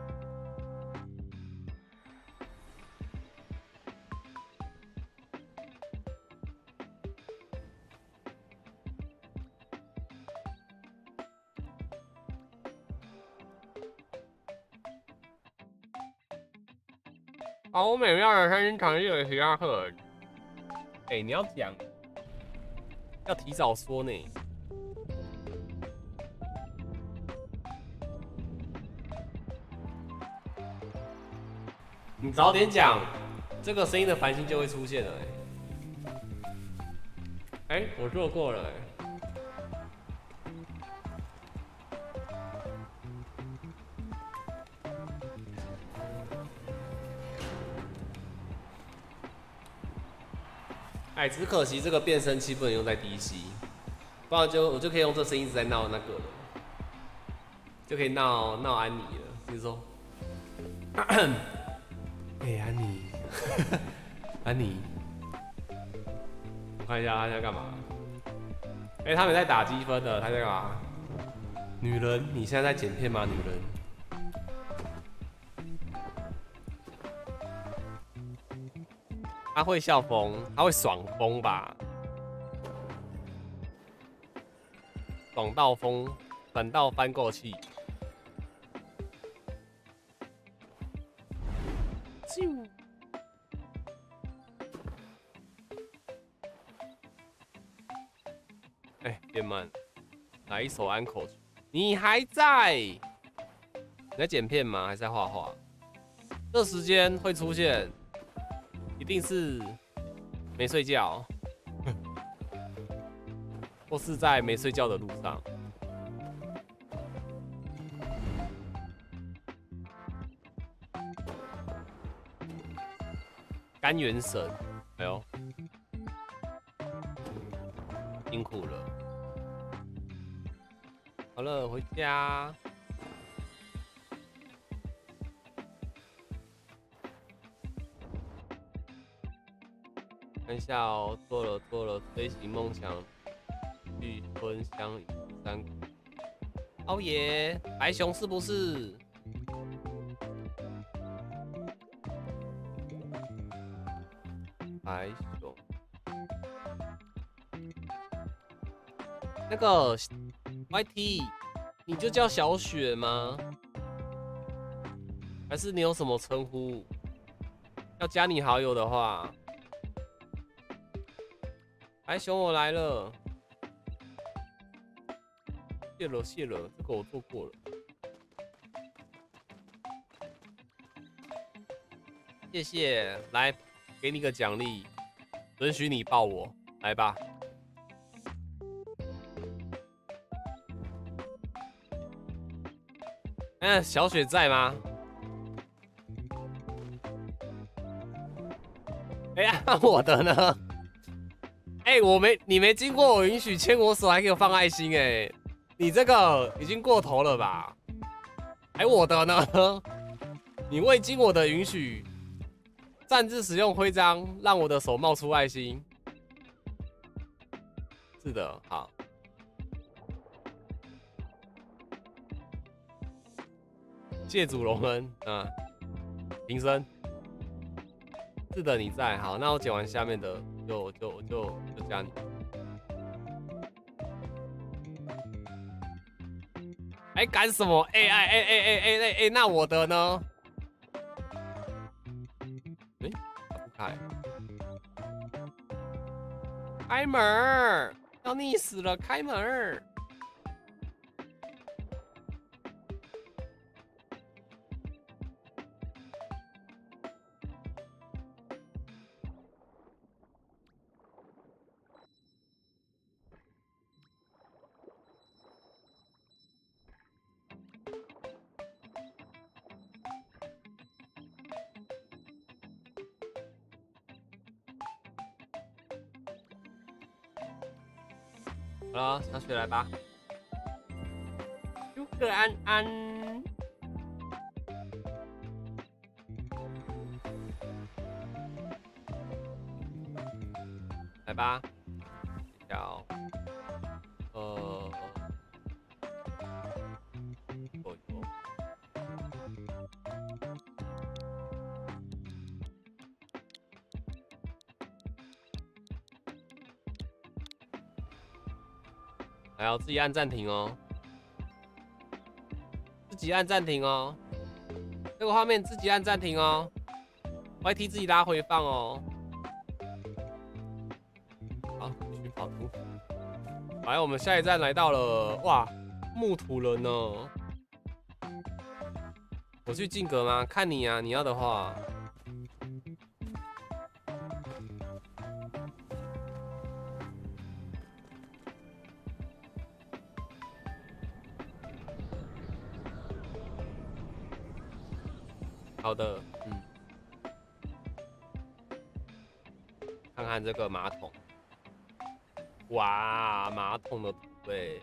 好美妙的声音传递给其他客人。哎，你要讲，要提早说呢。你早点讲，这个声音的繁星就会出现了。哎，我做过了。哎，只可惜这个变声器不能用在 DC， 不然我就可以用这声音一直在闹那个了，就可以闹安妮了。比如说，哎，安妮，安妮，我看一下他在干嘛？哎，他们在打积分的，他在干嘛？女人，你现在在剪片吗？女人。他会笑疯，他会爽疯吧？爽到疯，反倒翻过气。啾！哎，变慢，来一首安口曲。你还在？你在剪片吗？还是在画画？这时间会出现，一定是没睡觉，或是在没睡觉的路上。甘元神，哎呦，辛苦了。好了，回家。看一下哦，做了，飞行梦想，去吞香山谷。哦耶，白熊是不是？白熊，那个 YT， 你就叫小雪吗？还是你有什么称呼？要加你好友的话，白熊我来了，谢了，这个我做过了，谢谢，来给你个奖励，准许你抱我，来吧。 那小雪在吗？哎呀，我的呢？哎，你没经过我允许牵我手，还给我放爱心，哎，你这个已经过头了吧？哎，我的呢？你未经我的允许，擅自使用徽章，让我的手冒出爱心。是的，好。谢主隆恩，平生。是的，你在。好，那我剪完下面的，就加你。哎，赶什么？哎，那我的呢？哎，打不开。开门儿，要溺死了，开门儿。好了，小雪来吧。诸葛安安，来吧。小，有。还要自己按暂停哦，自己按暂停哦，这个画面自己按暂停哦 ，YT 自己拉回放哦。好，继续跑图。来，我们下一站来到了，哇，木土人呢？我去进格吗？看你啊，你要的话。好的，看看这个马桶，哇，马桶的土味。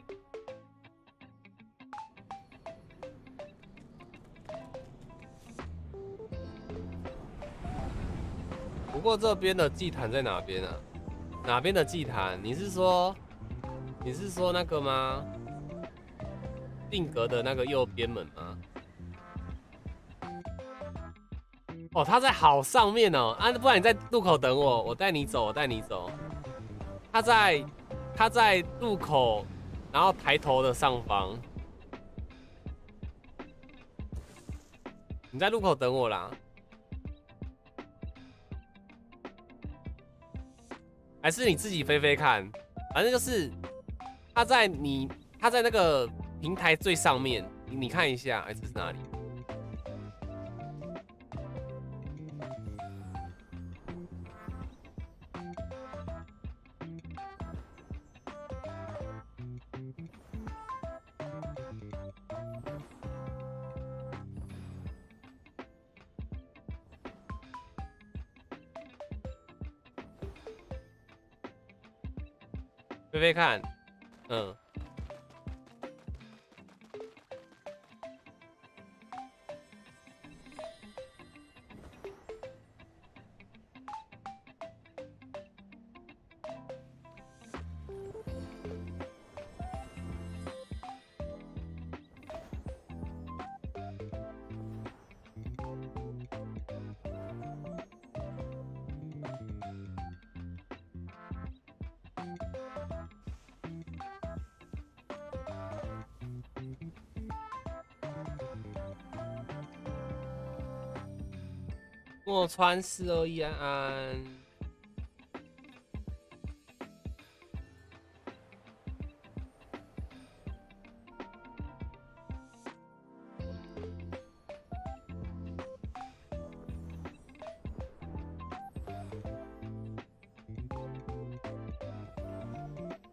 不过这边的祭坛在哪边啊？哪边的祭坛？你是说那个吗？定格的那个右边门吗？哦，他在好上面哦，啊，不然你在路口等我，我带你走，我带你走。他在路口，然后抬头的上方。你在路口等我啦，还是你自己飞飞看？反正就是他在那个平台最上面，你看一下，哎，这是哪里？飞飞看，墨川421安安。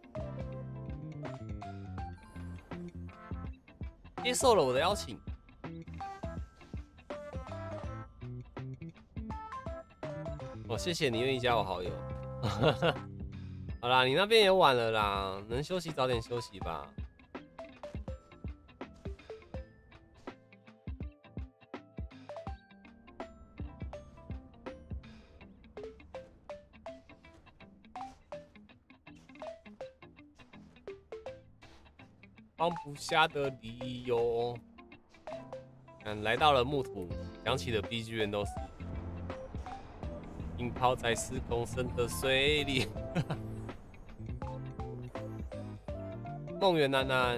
接受了我的邀请。 哦，谢谢你愿意加我好友。好啦，你那边也晚了啦，能休息早点休息吧。放不下的理由。来到了木土，响起的 BGM 都是浸泡在时空深的水里。梦圆喃喃，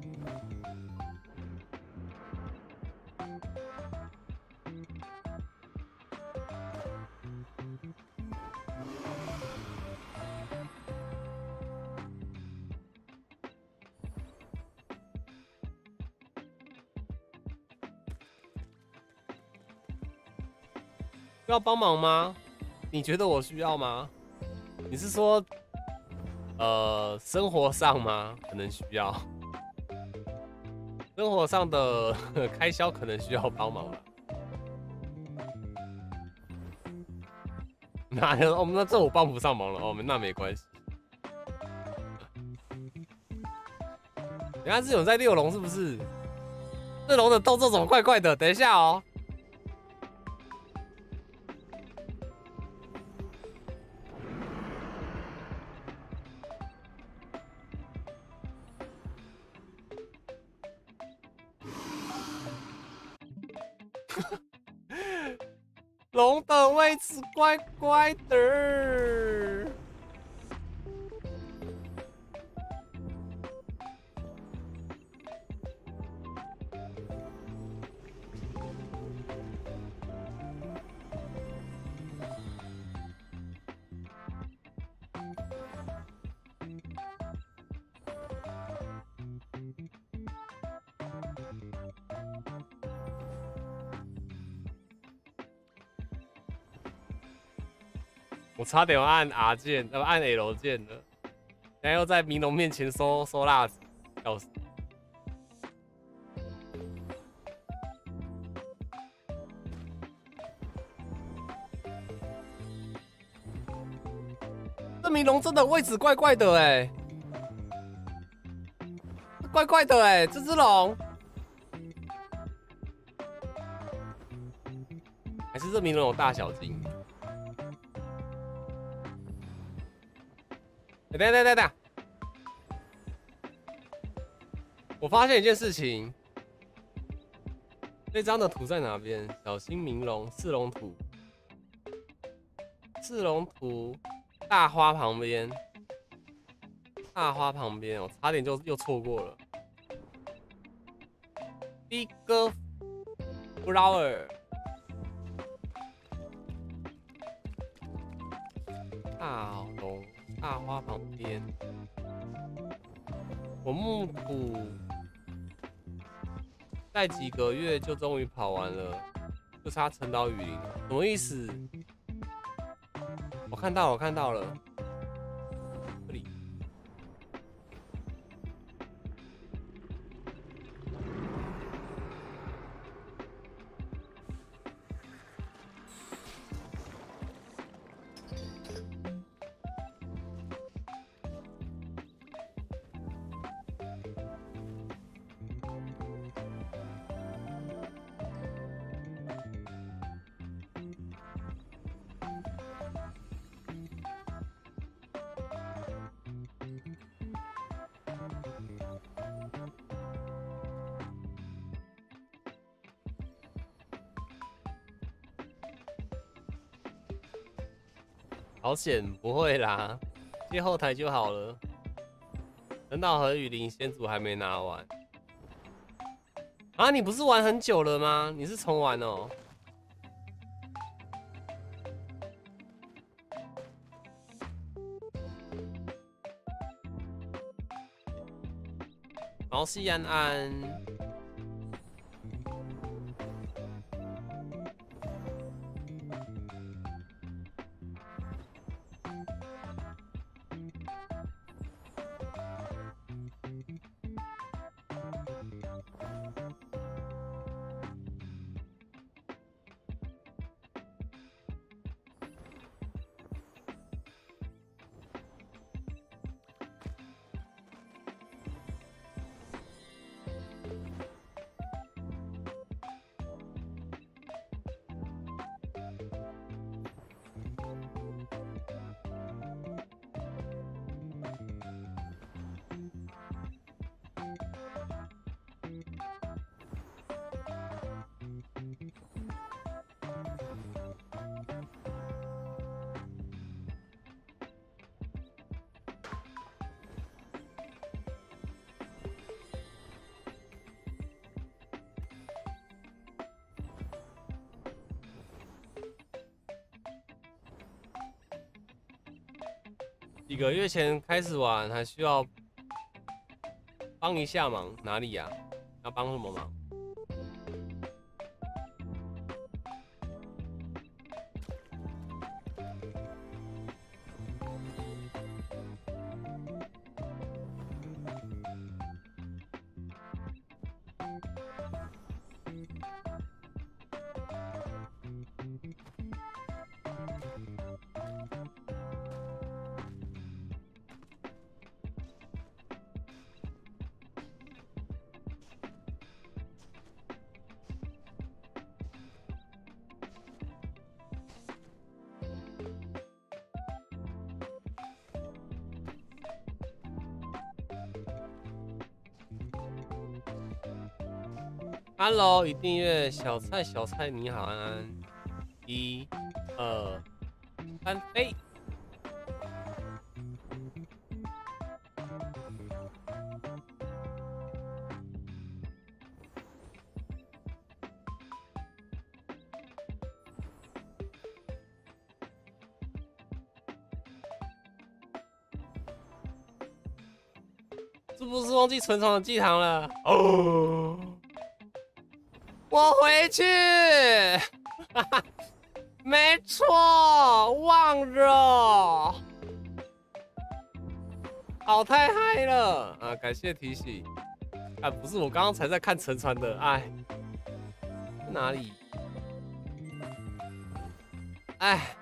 需要帮忙吗？你觉得我需要吗？你是说，生活上吗？可能需要，生活上的开销可能需要帮忙了。那那这我帮不上忙了哦，那没关系。等下是有在六龙是不是？这龙的动作怎么怪怪的？等一下哦。龙的位置怪怪的。我差点要按 R 键，按 L 键了，然后又在明龙面前收蜡烛，笑死！这明龙真的位置怪怪的哎，怪怪的哎，这只龙，还是这明龙有大小精？等，我发现一件事情，这张的图在哪边？小心明龙，四龙图，大花旁边，我差点就又错过了。Big Flower， 大龙，大花旁边。我木土再几个月就终于跑完了，就差陈岛雨林了，什么意思？我看到了，这里。好险，不会啦，接后台就好了。陈岛和雨林先祖还没拿完啊？你不是玩很久了吗？你是重玩哦。毛细安安。 几个月前开始玩，还需要帮一下忙，哪里呀？要帮什么忙？Hello，已订阅小菜，小菜你好，安安。1、2、3，飞！是不是忘记存床的祭堂了？哦，我回去。没错，忘了，好太嗨了啊！感谢提醒。啊，不是，我刚刚才在看沉船的，哎，哪里？哎，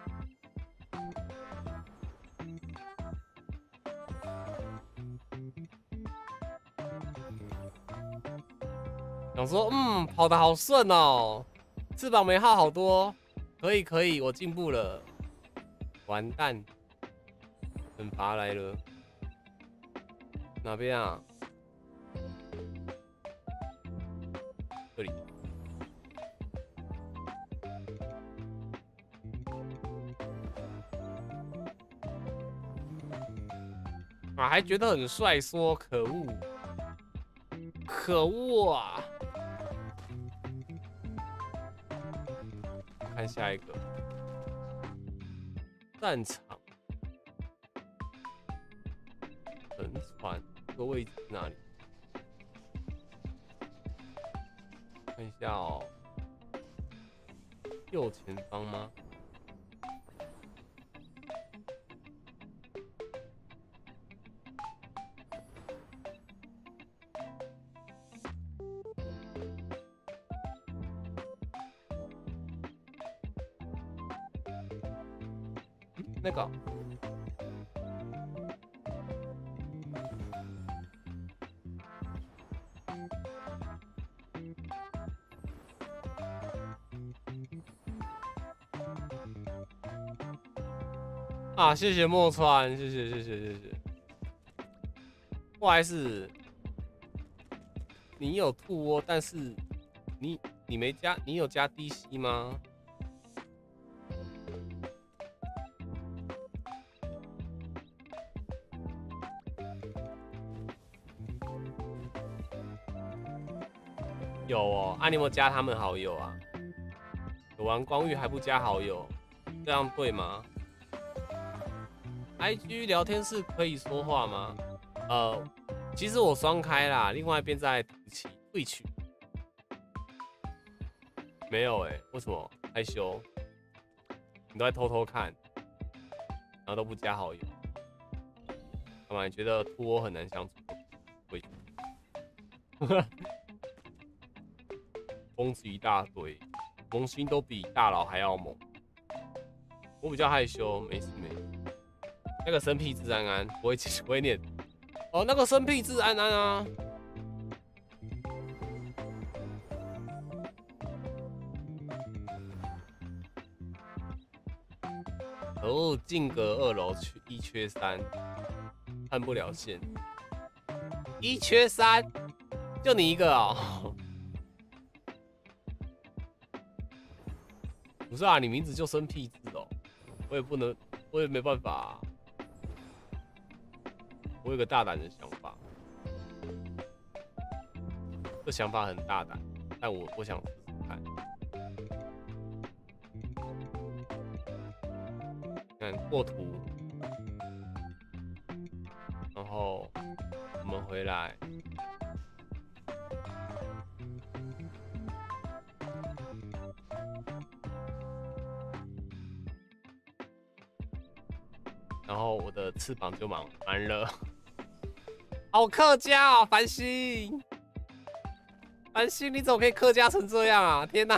想说，跑得好顺哦，翅膀没耗好多，可以可以，我进步了。完蛋，惩罚来了，哪边啊？这里。啊，还觉得很帅，说可恶，可恶啊！看下一个战场，沉船这个位置哪里？看一下哦，右前方吗？那个啊，谢谢墨川，谢谢谢谢谢谢。不好意思，你有兔窝，但是你没加，你有加 DC 吗？有哦，啊，你有没有加他们好友啊？有玩光遇还不加好友，这样对吗 ？IG 聊天室可以说话吗？其实我双开啦，另外一边在Twitch。没有为什么害羞？你都在偷偷看，然后都不加好友，干嘛？你觉得兔窝很难相处？疯子一大堆，萌新都比大佬还要猛。我比较害羞，没事没事。那个生僻自安安，不会念。哦，那个生僻自安安啊。哦，进阁2楼1缺3，看不了线。1缺3，就你一个哦。不是啊，你名字就生僻字哦，我也不能，我也没办法啊。我有个大胆的想法，这想法很大胆，但我想试试看。看过图， 回来。然后我的翅膀就满了。好客家哦，繁星，繁星，你怎么可以客家成这样啊？天哪！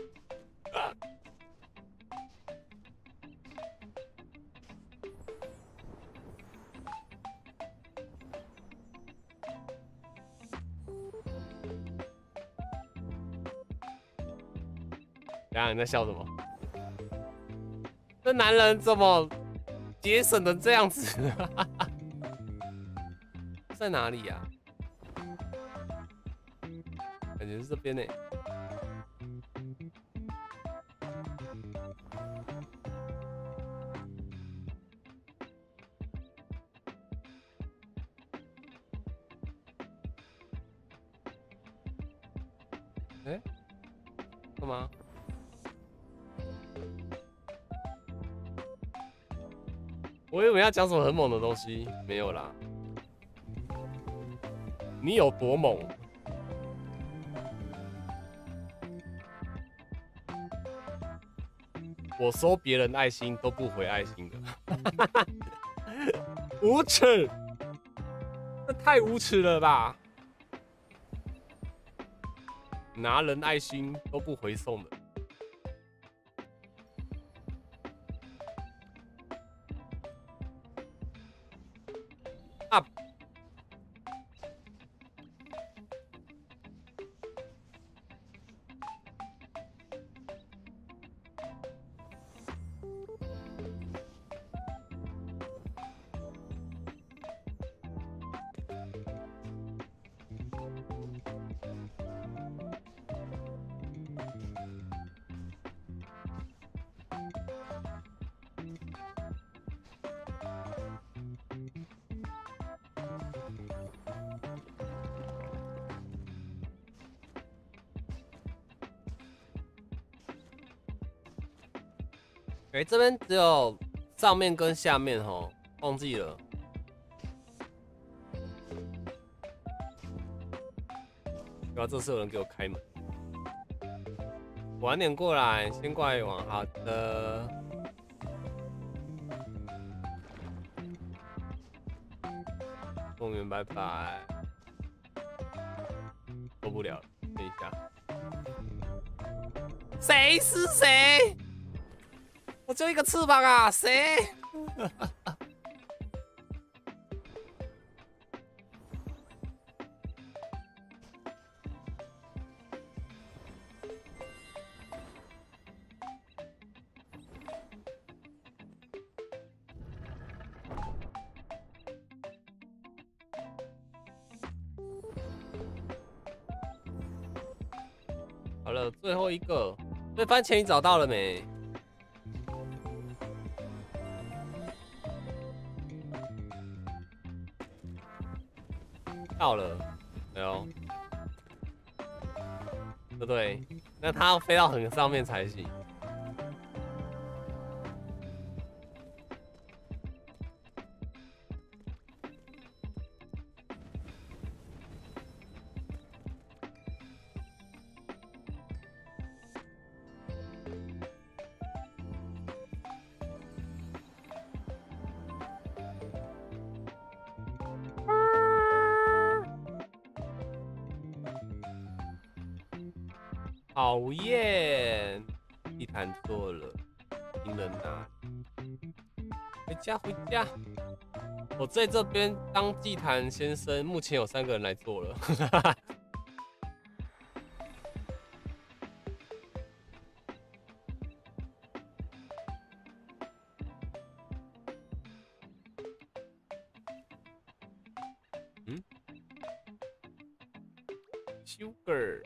等下你在笑什么？这男人怎么节省成这样子？在哪里呀？感觉是这边呢。哎，干嘛？我以为要讲什么很猛的东西，没有啦。你有多猛？我收别人爱心都不回爱心的，无耻！这太无耻了吧！拿人爱心都不回送的。啊！这边只有上面跟下面吼，忘记了。然后这次有人给我开门，晚点过来，先过来玩。好的。公园拜拜。受不了了，等一下。谁是谁？我就一个翅膀啊，谁？好了，最后一个。这番茄你找到了没？到了，哎呦，对不对？那它要飞到很上面才行。讨厌，地毯错了，惊人啊！回家回家。我在这边当祭坛先生，目前有3个人来做了。嗯 ，Sugar。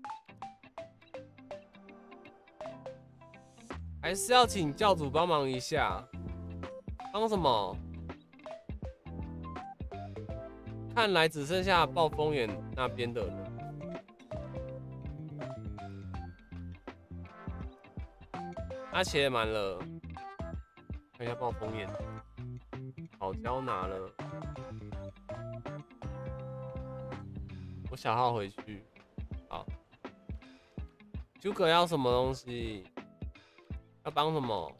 还是要请教主帮忙一下，帮什么？看来只剩下暴风眼那边的人。阿茄满了，看一下暴风眼，好胶拿了。 我小号回去。好，诸葛要什么东西？要帮什么？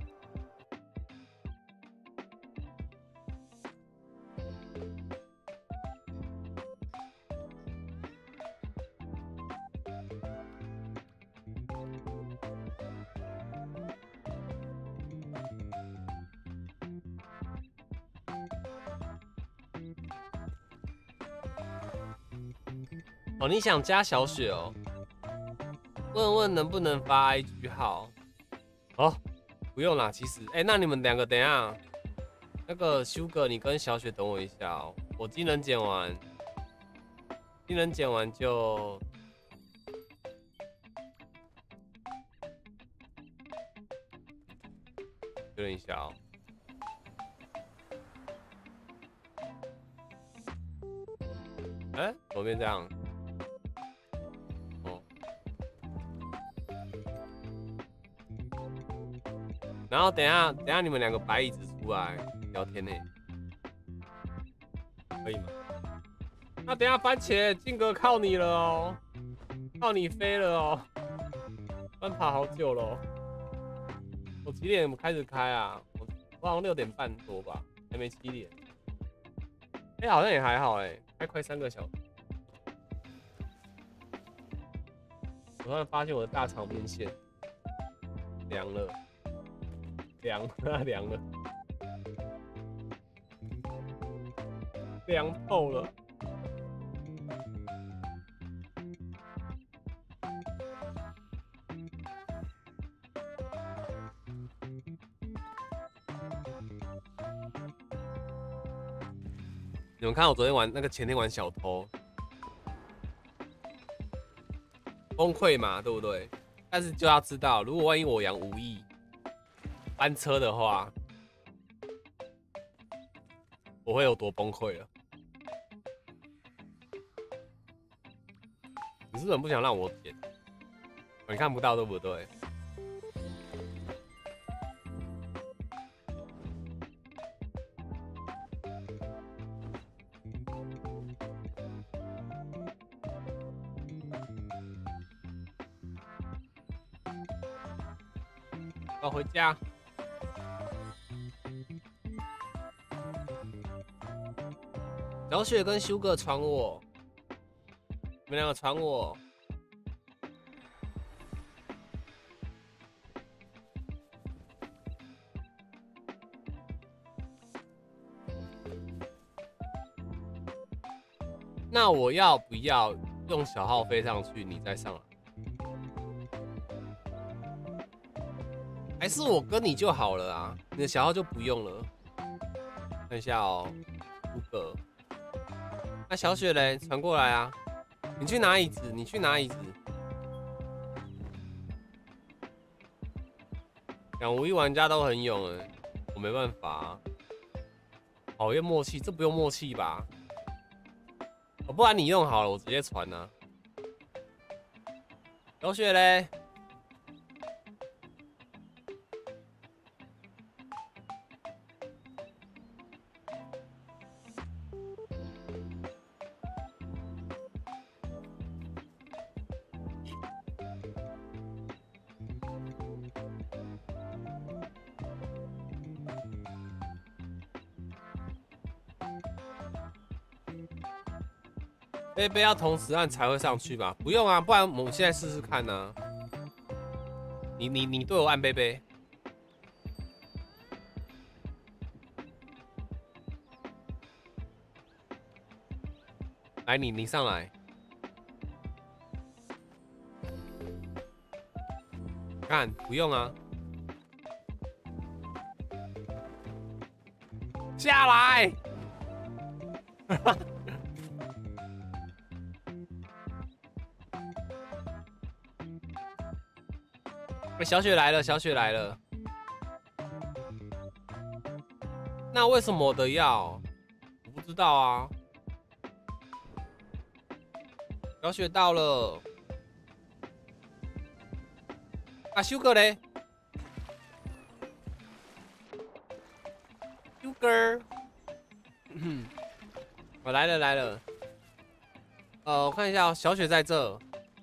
哦，你想加小雪哦？问问能不能发 IG 号？哦，不用啦，其实，那你们两个等一下，那个修哥，你跟小雪等我一下哦，我技能剪完，就确认一下哦。怎么变这样？哦，然后等一下你们两个摆椅子出来聊天呢，可以吗？那等一下番茄靖哥靠你了哦，靠你飞了哦，翻爬好久了哦。我几点开始开啊？我好像6点半多吧，还没7点。好像也还好还快3个小时。我突然发现我的大肠面线凉了，凉了，凉透了。你们看我昨天玩前天玩小偷，崩溃嘛，对不对？但是就要知道，如果万一我养5亿翻车的话，我会有多崩溃了。你是不是很不想让我剪？你看不到对不对？要回家。小雪跟修哥传我，你们两个传我。那我要不要用小号飞上去，你再上来？还是我跟你就好了啊？你的小号就不用了。看一下哦，五个。那小雪嘞，传过来啊！你去拿椅子，你去拿椅子。养5亿玩家都很勇我没办法啊。讨厌默契，这不用默契吧？不然你用好了，我直接传啊。小雪嘞？贝贝要同时按才会上去吧？不用啊，不然我们现在试试看呢、啊。你对我按贝贝。来，你上来。看，不用啊。下来。小雪来了，小雪来了。那为什么我的要？我不知道啊。小雪到了。啊，修哥嘞？修哥，我来了来了。 我看一下哦，小雪在这。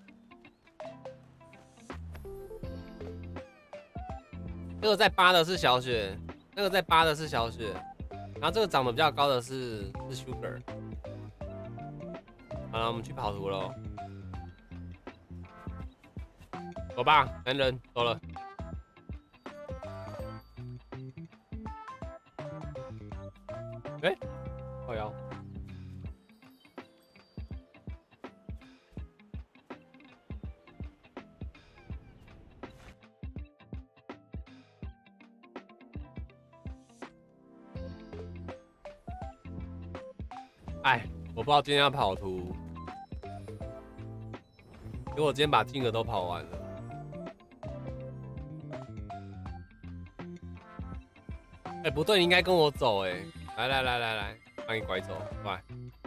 那个在扒的是小雪，那个在扒的是小雪，然后这个长得比较高的是 Sugar。好了，我们去跑图喽。走吧，男人，走了。哎，靠腰。哎，我不知道今天要跑图，结果我今天把金额都跑完了。哎，不对，你应该跟我走哎。来，把你拐走，快！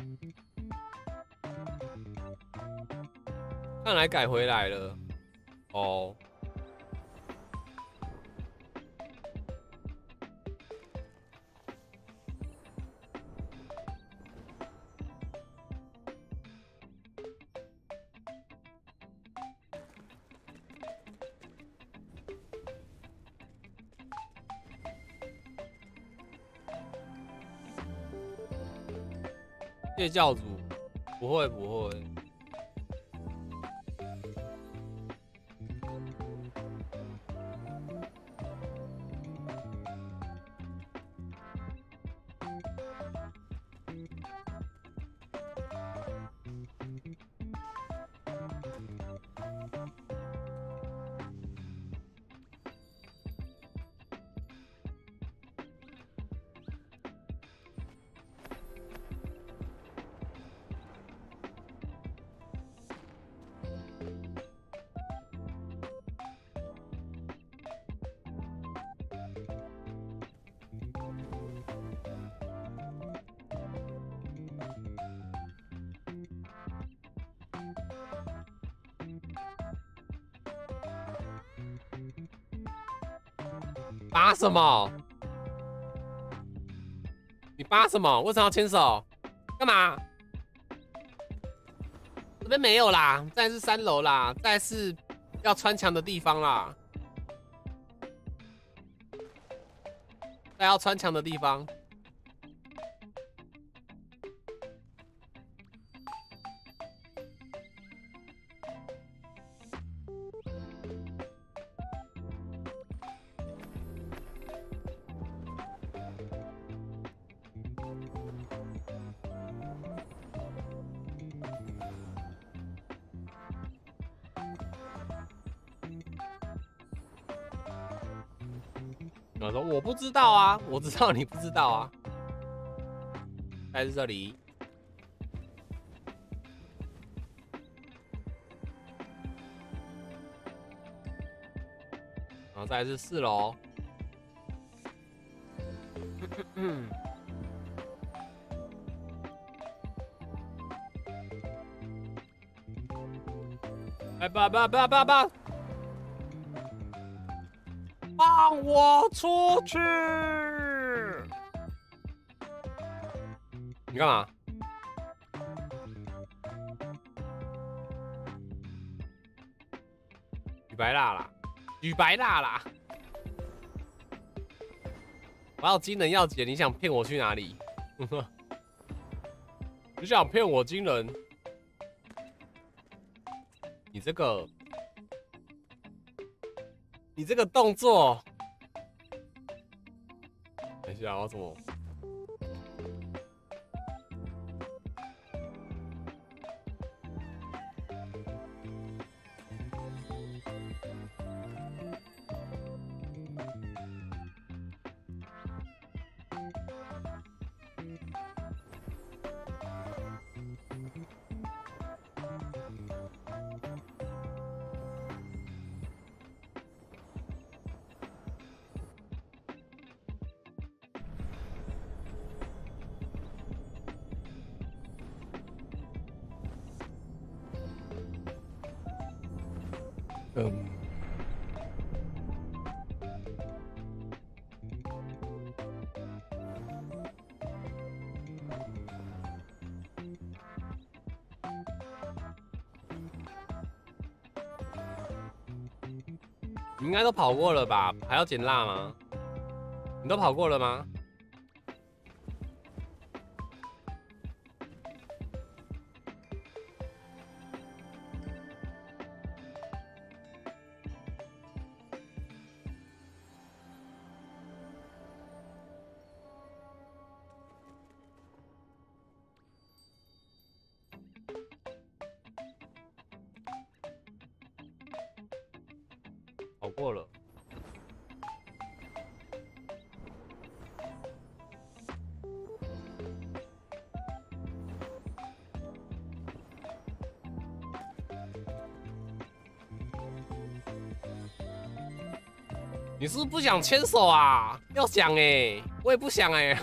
看来改回来了。哦。谢教主，不会。扒什么？你扒什么？为什么要牵手？干嘛？这边没有啦，再来是3楼啦，再来是要穿墙的地方啦，再要穿墙的地方。我说我不知道啊，我知道你不知道啊。还是这里，然后再来是4楼。哎，爸！放我出去！你干嘛？举白蜡啦！我要金人要解，你想骗我去哪里？你想骗我金人？你这个动作，等一下，我怎么？ 你应该都跑过了吧？还要捡蜡吗？你都跑过了吗？跑过了。你是不是不想牵手啊？要想哎，我也不想哎。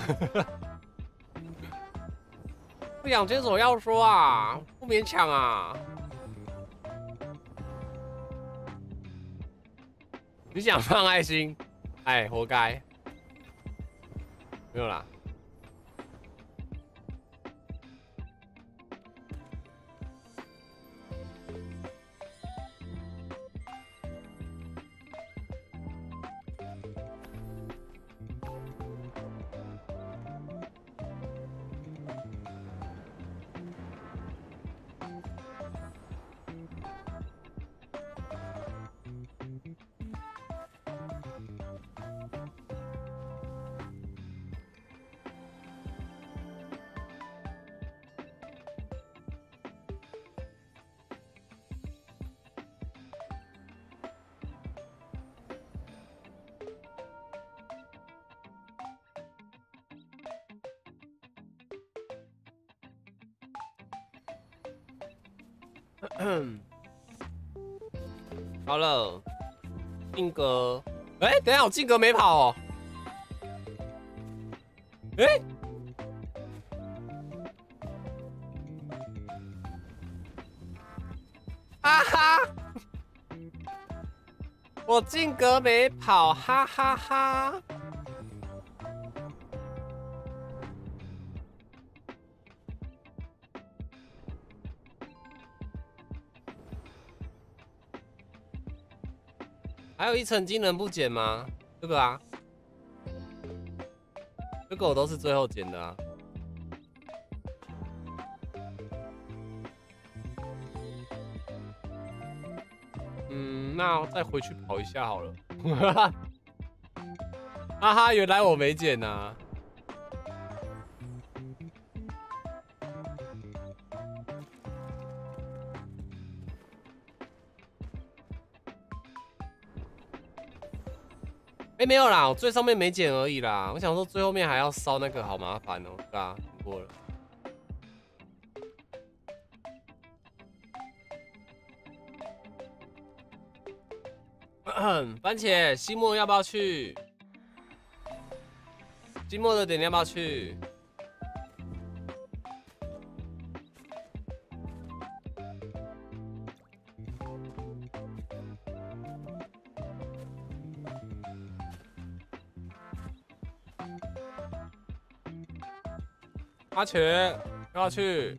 不想牵手要说啊，不勉强啊。你想放爱心，哎，活该。没有啦。好了，静哥，哎，等一下，我静哥没跑哦。哎，哈哈，我静哥没跑，哈哈哈。还有一层技能不捡吗？这个啊，这个我都是最后捡的啊。那再回去跑一下好了。哈哈，原来我没捡呐、啊。哎，没有啦，我最上面没捡而已啦。我想说最后面还要烧那个，好麻烦哦。对啊，过了。番茄，西莫要不要去？西莫的点要不要去？阿全要不要去？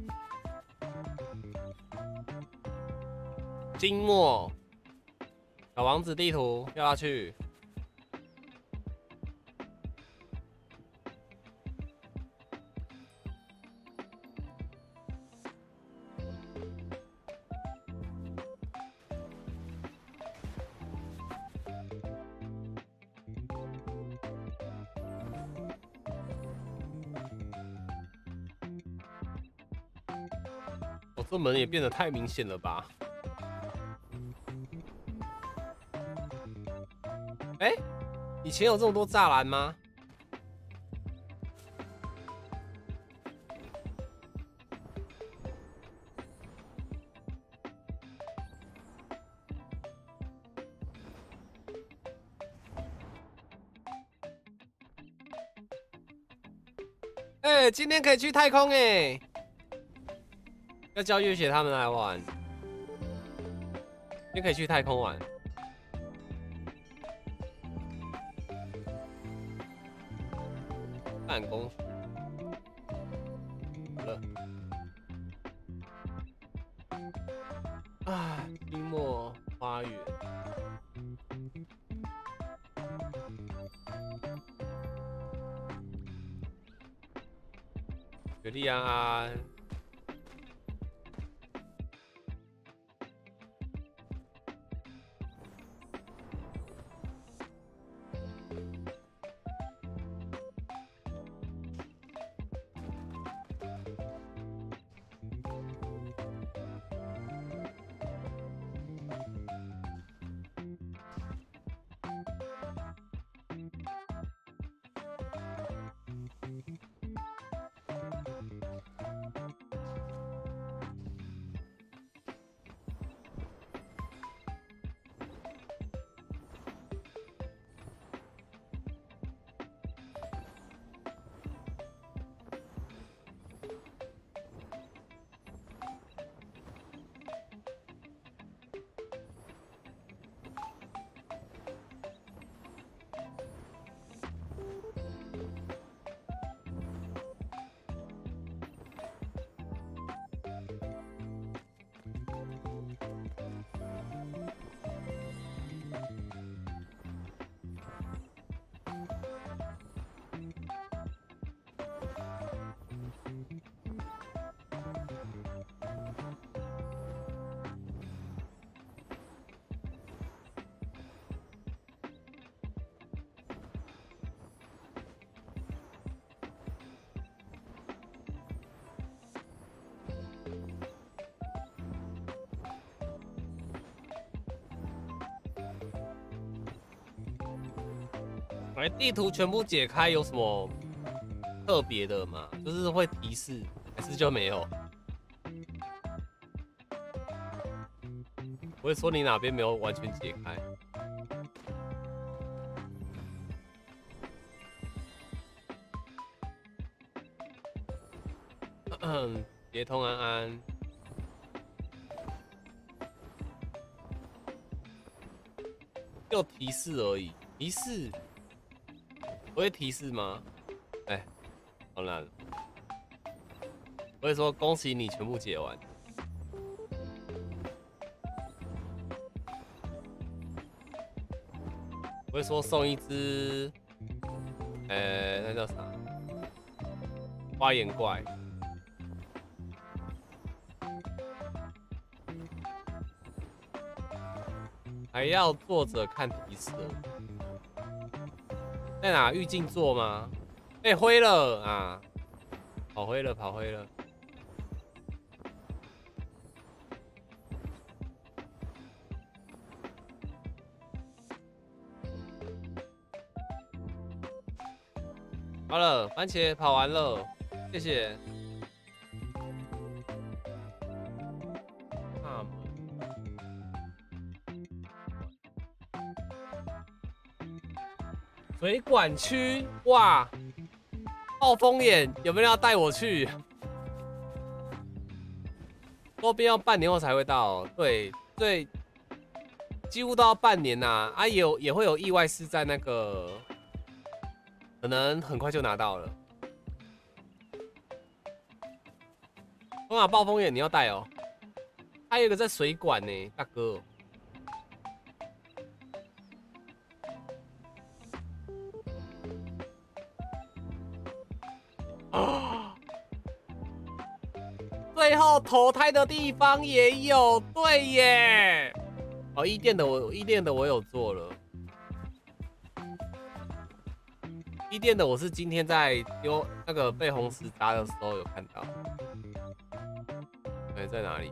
金墨，小王子地图要不要去？哦，这门也变得太明显了吧？哎，以前有这么多栅栏吗？哎，今天可以去太空哎，要叫月雪他们来玩，今天可以去太空玩。办公室，好了。啊，冰漠花园。 雪莉安安。哎，地图全部解开有什么特别的吗？就是会提示，还是就没有？我会说你哪边没有完全解开。接通安安，就提示而已，提示。不会提示吗？哎，好难。我会说恭喜你全部解完。我会说送一只，那叫啥？花眼怪。还要坐着看提示。在哪？预镜座吗？哎，灰了啊！跑灰了，跑灰了。好了，番茄跑完了，谢谢。水管区，哇！暴风眼有没有人要带我去？周边要半年后才会到，对，几乎都要半年呐。啊，也会有意外是在那个，可能很快就拿到了。东亚暴风眼你要带哦，还有一个在水管呢，大哥。最后投胎的地方也有，对耶。哦，一店的我有做了。一店的我是今天在丢那个被红石砸的时候有看到。对，在哪里？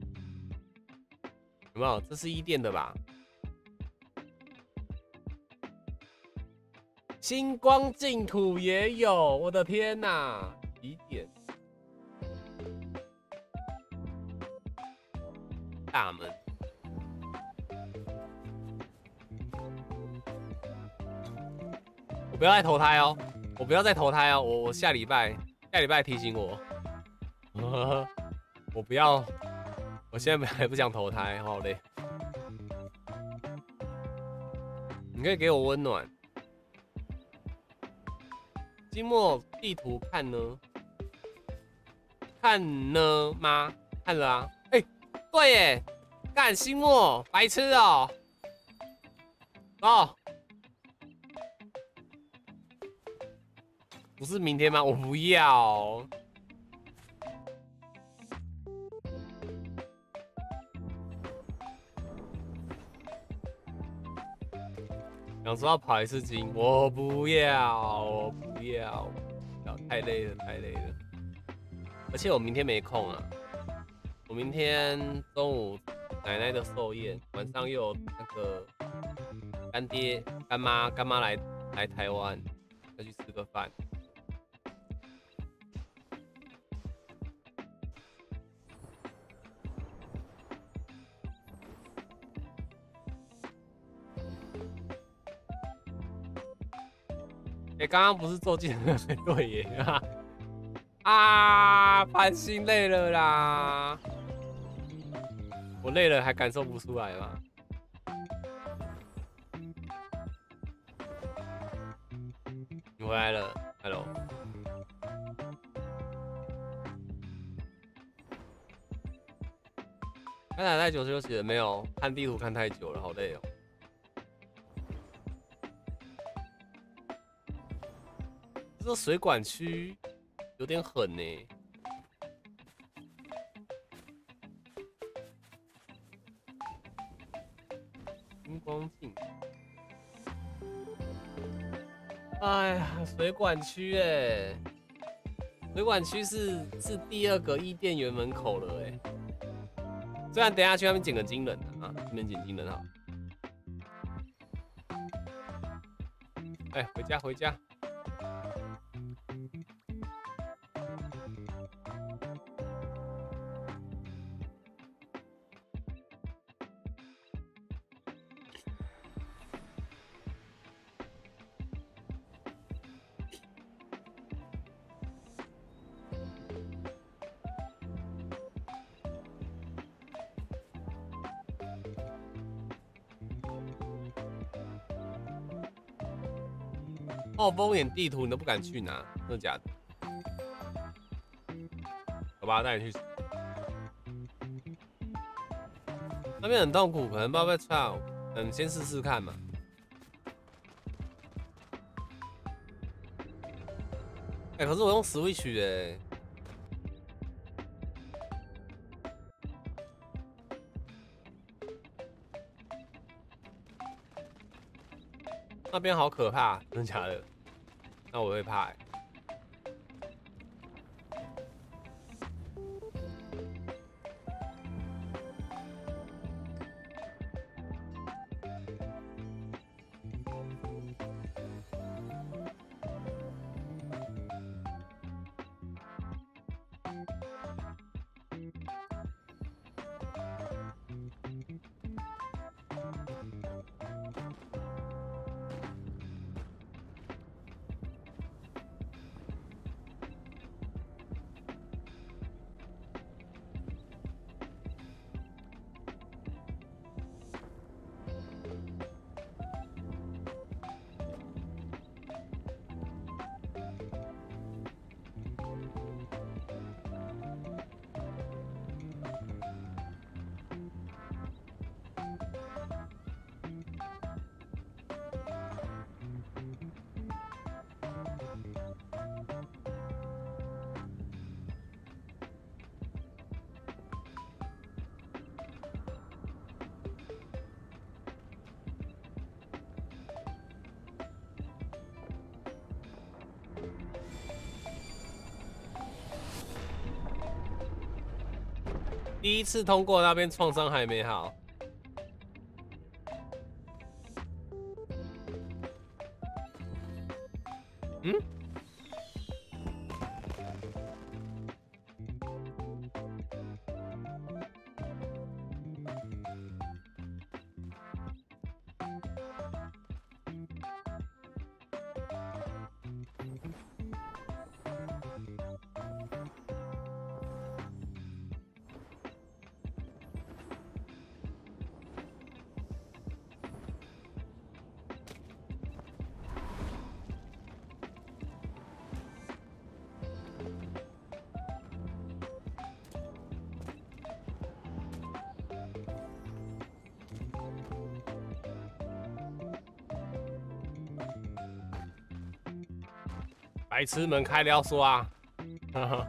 有没有？这是一店的吧？星光净土也有，我的天哪！几点？大门。我不要再投胎哦！我不要再投胎哦！我下礼拜提醒我。我不要，我现在还不想投胎，好累。你可以给我温暖。金墨地图看呢？看呢吗？看了啊。哎，对耶，干星墨，白痴哦。哦，不是明天吗？我不要。 想说要跑一次金，我不要，我不要，太累了，太累了。而且我明天没空啊，我明天中午奶奶的寿宴，晚上又有那个干爹、干妈来台湾，要去吃个饭。刚刚不是做技能的对耶啊，繁星累了啦，我累了还感受不出来吗？你回来了 ，Hello。刚才太久休息了没有？看地图看太久了，好累哦。这水管区有点狠呢。荧光镜。哎呀，水管区哎，水管区是第2个伊甸园门口了哎。虽然等一下去那边捡个金人啊，这边捡金人好。哎，回家回家。暴风眼地图你都不敢去拿，真的假的？好吧，带你去。那边很痛苦，可能不知道被唱，先试试看嘛。可是我用 Switch 的。那边好可怕，真的假的？那我会怕第一次通过那边创伤还没好。嗯？白痴们开了说啊，哈哈。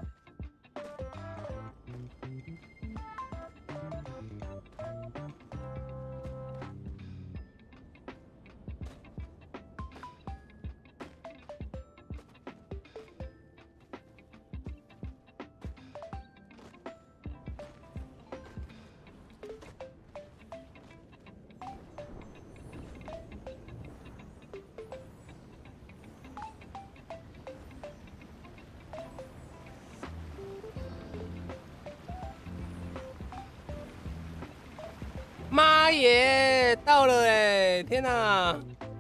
妈耶，到了哎！天哪！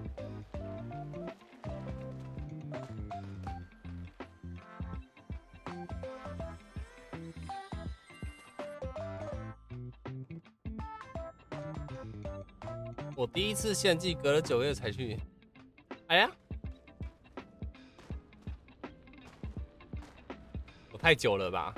我第一次献祭，隔了9个月才去。哎呀，我太久了吧？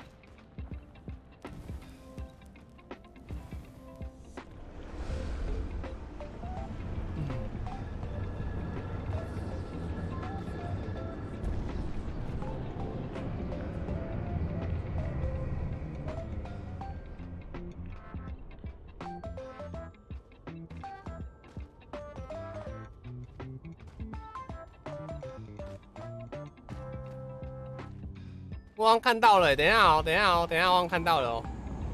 我好像看到了，等一下哦，等一下哦，等一下，我好像看到了哦。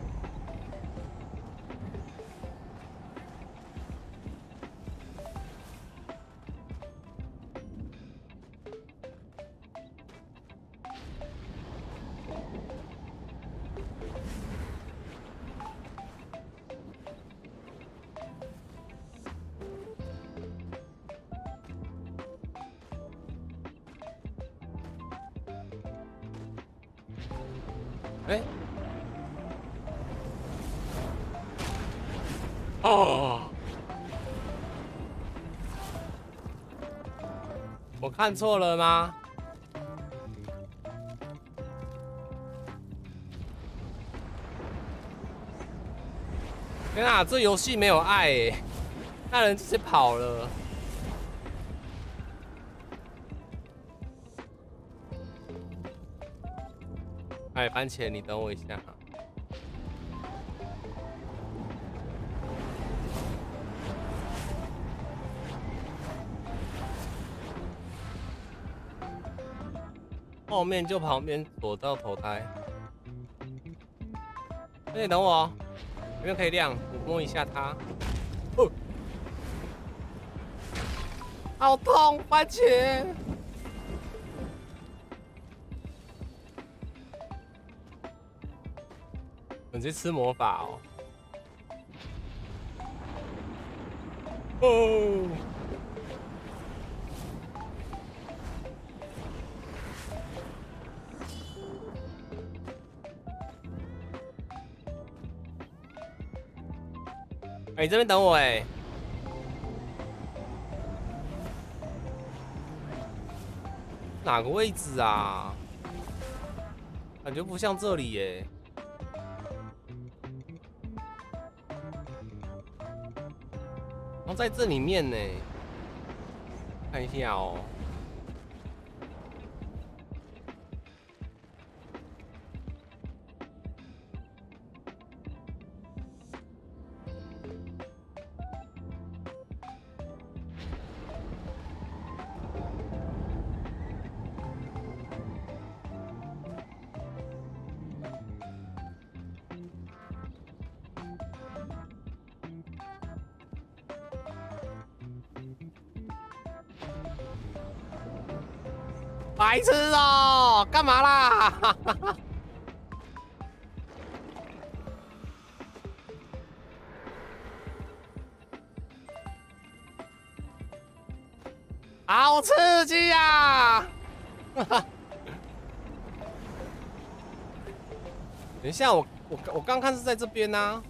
哎，哦，我看错了吗？天啊，这游戏没有爱哎，那人直接跑了。哎，番茄，你等我一下。后面就旁边左到投胎。那你等我哦，这边可以亮，我摸一下它。哦，好痛，番茄！你在吃魔法哦。哦。哎，你这边等我哎。哪个位置啊？感觉不像这里耶。然后在这里面呢，看一下哦。白痴哦，干嘛啦？好刺激呀！等一下，我刚看是在这边呢。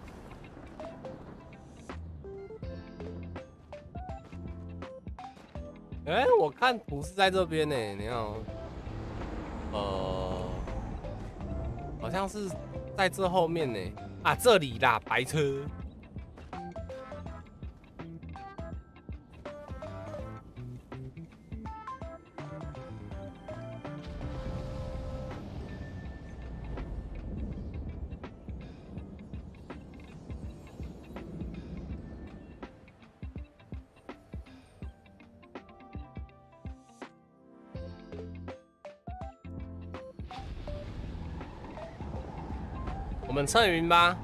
哎，我看图是在这边呢，你看哦，好像是在这后面呢。啊，这里啦，白车。我们蹭云吧。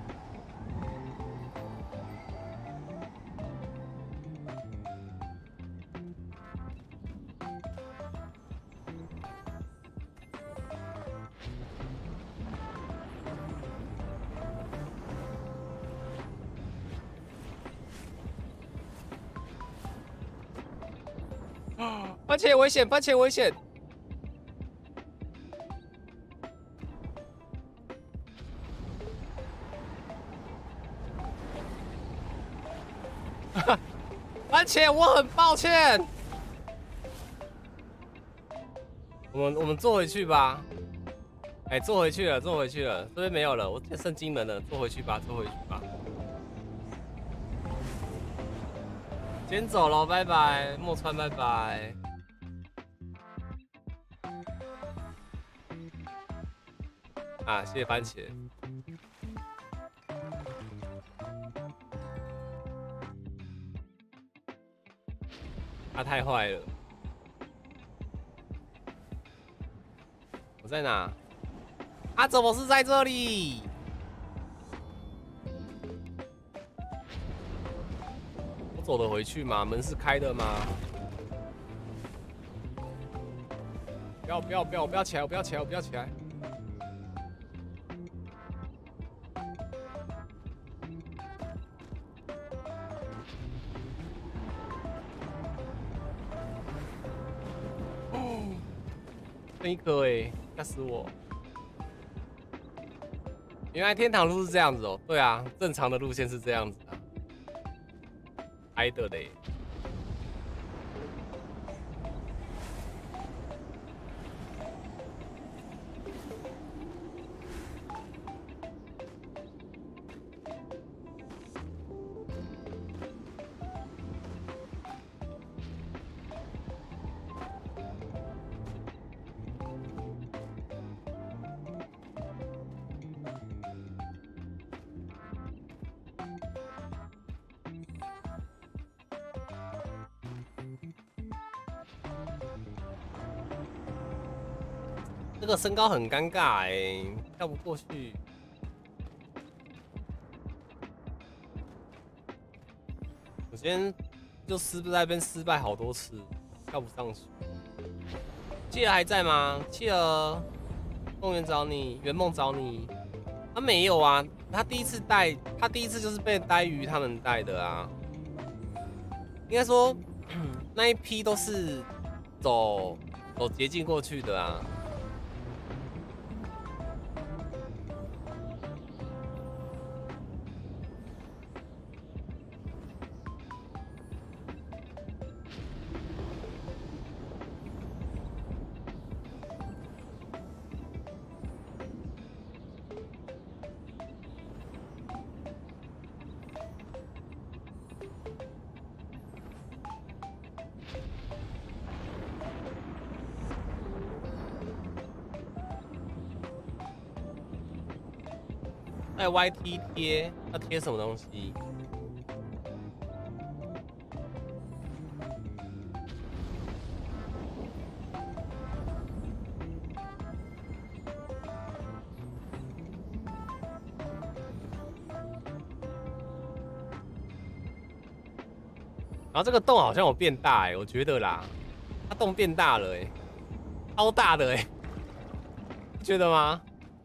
番茄危险，番茄危险！番茄，我很抱歉。我们坐回去吧。哎，坐回去了，坐回去了，这边没有了，我剩金门了，坐回去吧，坐回去吧。先走了，拜拜，墨川，拜拜。啊，谢谢番茄。他太坏了。我在哪？他怎么是在这里？我走得回去吗？门是开的吗？不要！我不要起来！我不要起来！我不要起来！哦，剩一颗哎，吓死我！原来天堂路是这样子哦。对啊，正常的路线是这样子啊。挨的嘞。这个身高很尴尬哎，跳不过去。我今天就在那边失败好多次，跳不上去。企鹅还在吗？企鹅，梦圆找你，圆梦找你。他没有啊，他第一次就是被呆鱼他们带的啊。应该说，那一批都是走捷径过去的啊。带 YT 贴，要贴什么东西？然后这个洞好像有变大哎，我觉得啦，它洞变大了哎，超大的哎，你觉得吗？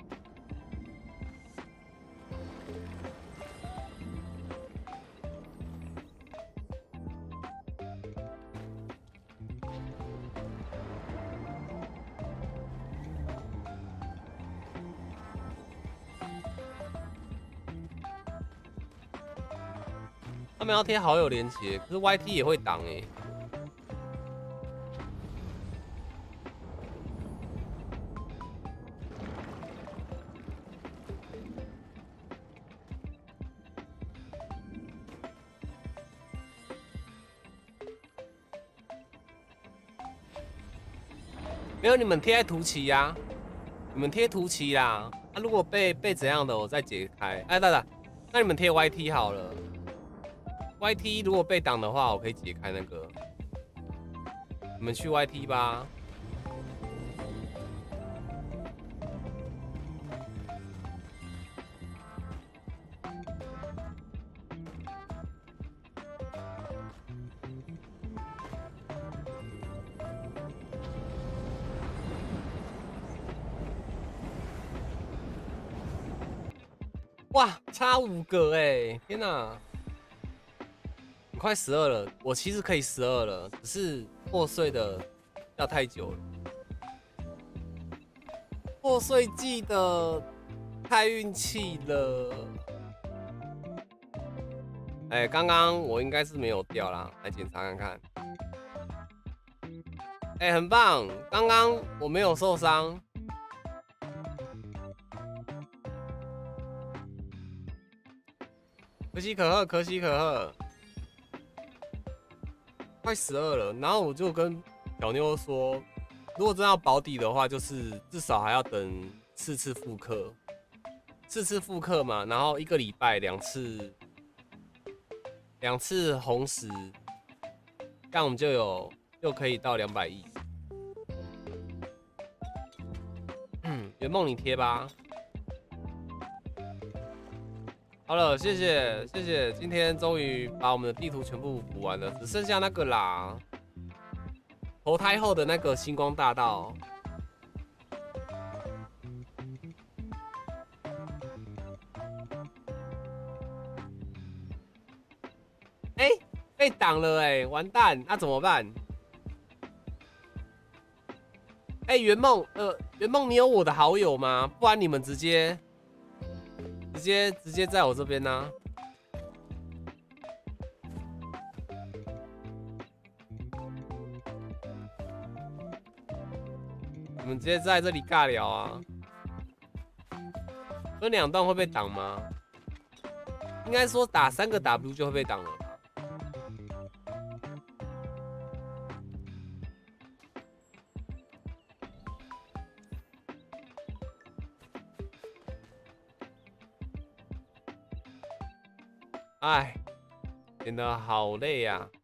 他们要贴好友连结，可是 YT 也会挡哎。没有，你们贴在图旗呀，你们贴图旗啦。他如果被怎样的，我再解开。哎，那你们贴 YT 好了。YT 如果被挡的话，我可以解开那个。你们去 YT 吧。哇，差5个哎！天哪，很快12了，我其实可以12了，只是破碎的要太久了。破碎季的太运气了。哎，刚刚我应该是没有掉啦，来检查看看。哎，很棒，刚刚我没有受伤。可喜可贺，可喜可贺。快12了，然后我就跟小妞说，如果真要保底的话，就是至少还要等4次复刻，4次复刻嘛，然后1个礼拜2次红石，这样我们就可以到200亿。圆梦你贴吧。好了，谢谢谢谢，今天终于把我们的地图全部补完了，只剩下那个啦，投胎后的那个星光大道。哎，被挡了哎，完蛋，那怎么办？哎，圆梦，圆梦，你有我的好友吗？不然你们直接在我这边呢、啊。你们直接在这里尬聊啊。分2段会被挡吗？应该说打3个 W 就会被挡了吧。哎，真的好累呀、啊。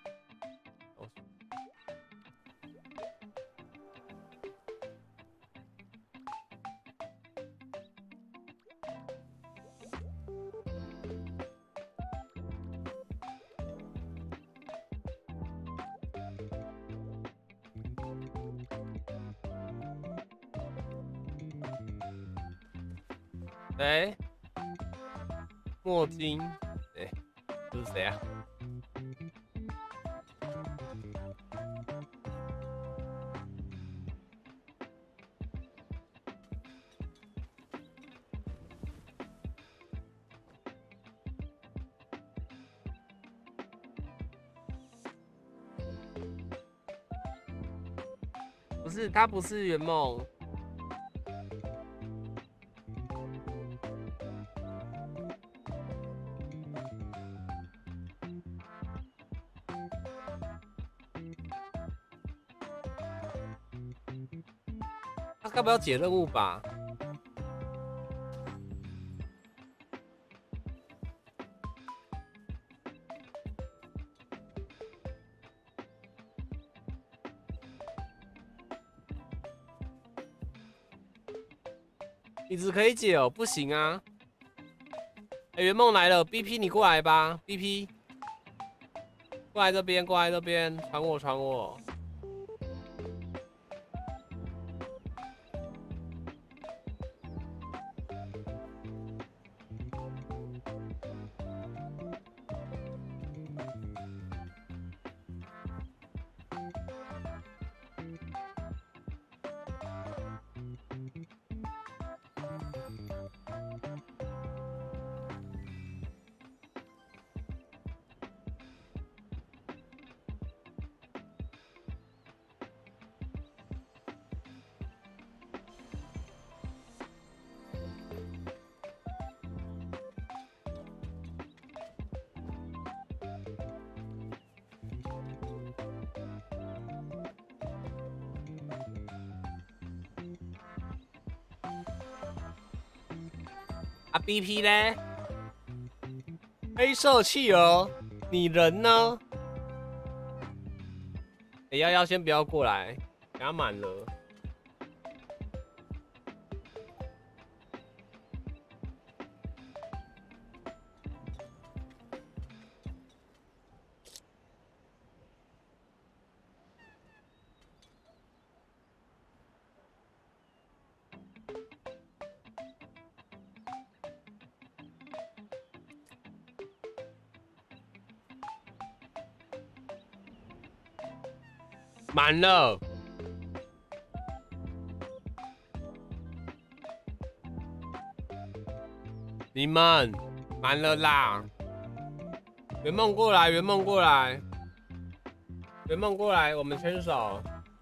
哎，墨金，哎，这是谁啊？不是，他不是圆梦。他该不要解任务吧？椅子可以解哦，不行啊！哎，圆梦来了 ，BP 你过来吧 ，BP， 过来这边，过来这边，传我，传我。啊 ，BP 呢？黑色企鹅，你人呢？哎，瑶瑶先不要过来，给他满了。 满了。你们满了啦！圆梦过来，圆梦过来，圆梦过来，我们牵手。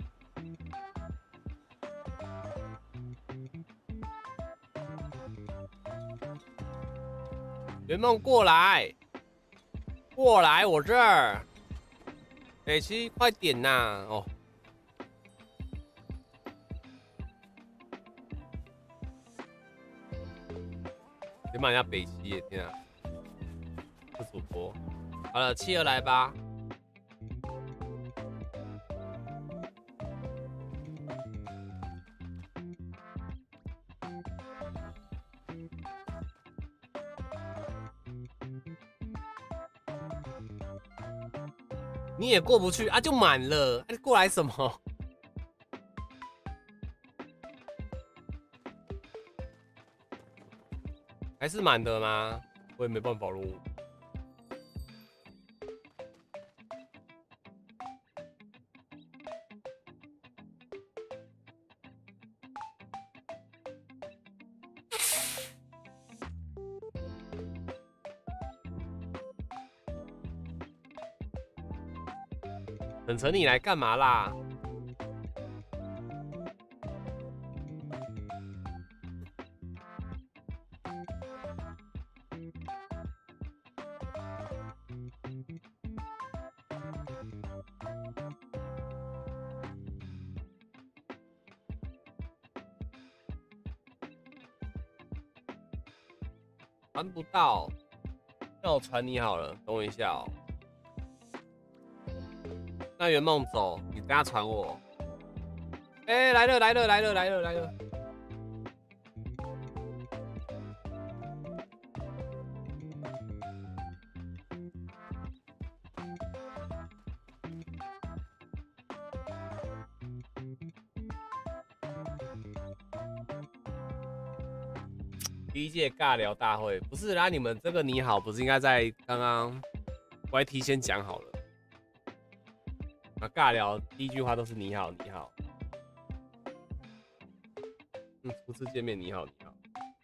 圆梦过来，过来我这儿。北七，快点呐！哦，先骂人家北七耶！天啊，这主播。好了，企鹅来吧。你也过不去啊，就满了，啊、过来什么？还是满的吗？我也没办法喽。等成你来干嘛啦？传不到，那我传你好了，等我一下哦。那圆梦走，你等下传我。哎、来了来了来了来了来了！第一届尬聊大会不是啦，你们这个你好不是应该在刚刚 YT 先讲好了？啊，尬聊第一句话都是你好你好。初次见面你好你好。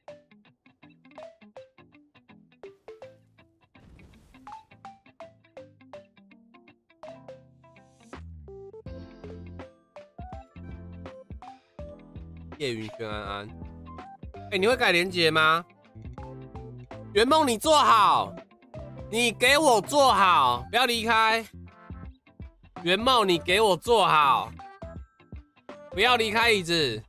叶云轩安安，哎、你会改连结吗？圆梦你坐好，你给我坐好，不要离开。圆梦你给我坐好，不要离开椅子。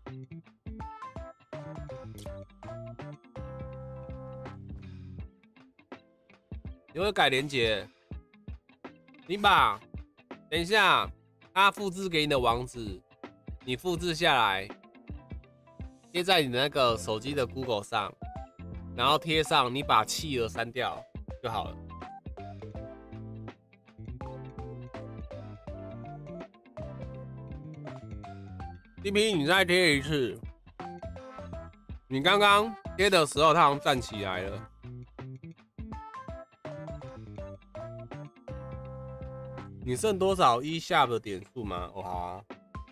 你会改连结？你把，等一下，他复制给你的网址，你复制下来，贴在你的那个手机的 Google 上，然后贴上，你把企鹅删掉就好了。DP， 你再贴一次。你刚刚贴的时候，它好像站起来了。你剩多少eShop的点数吗？哦，好啊。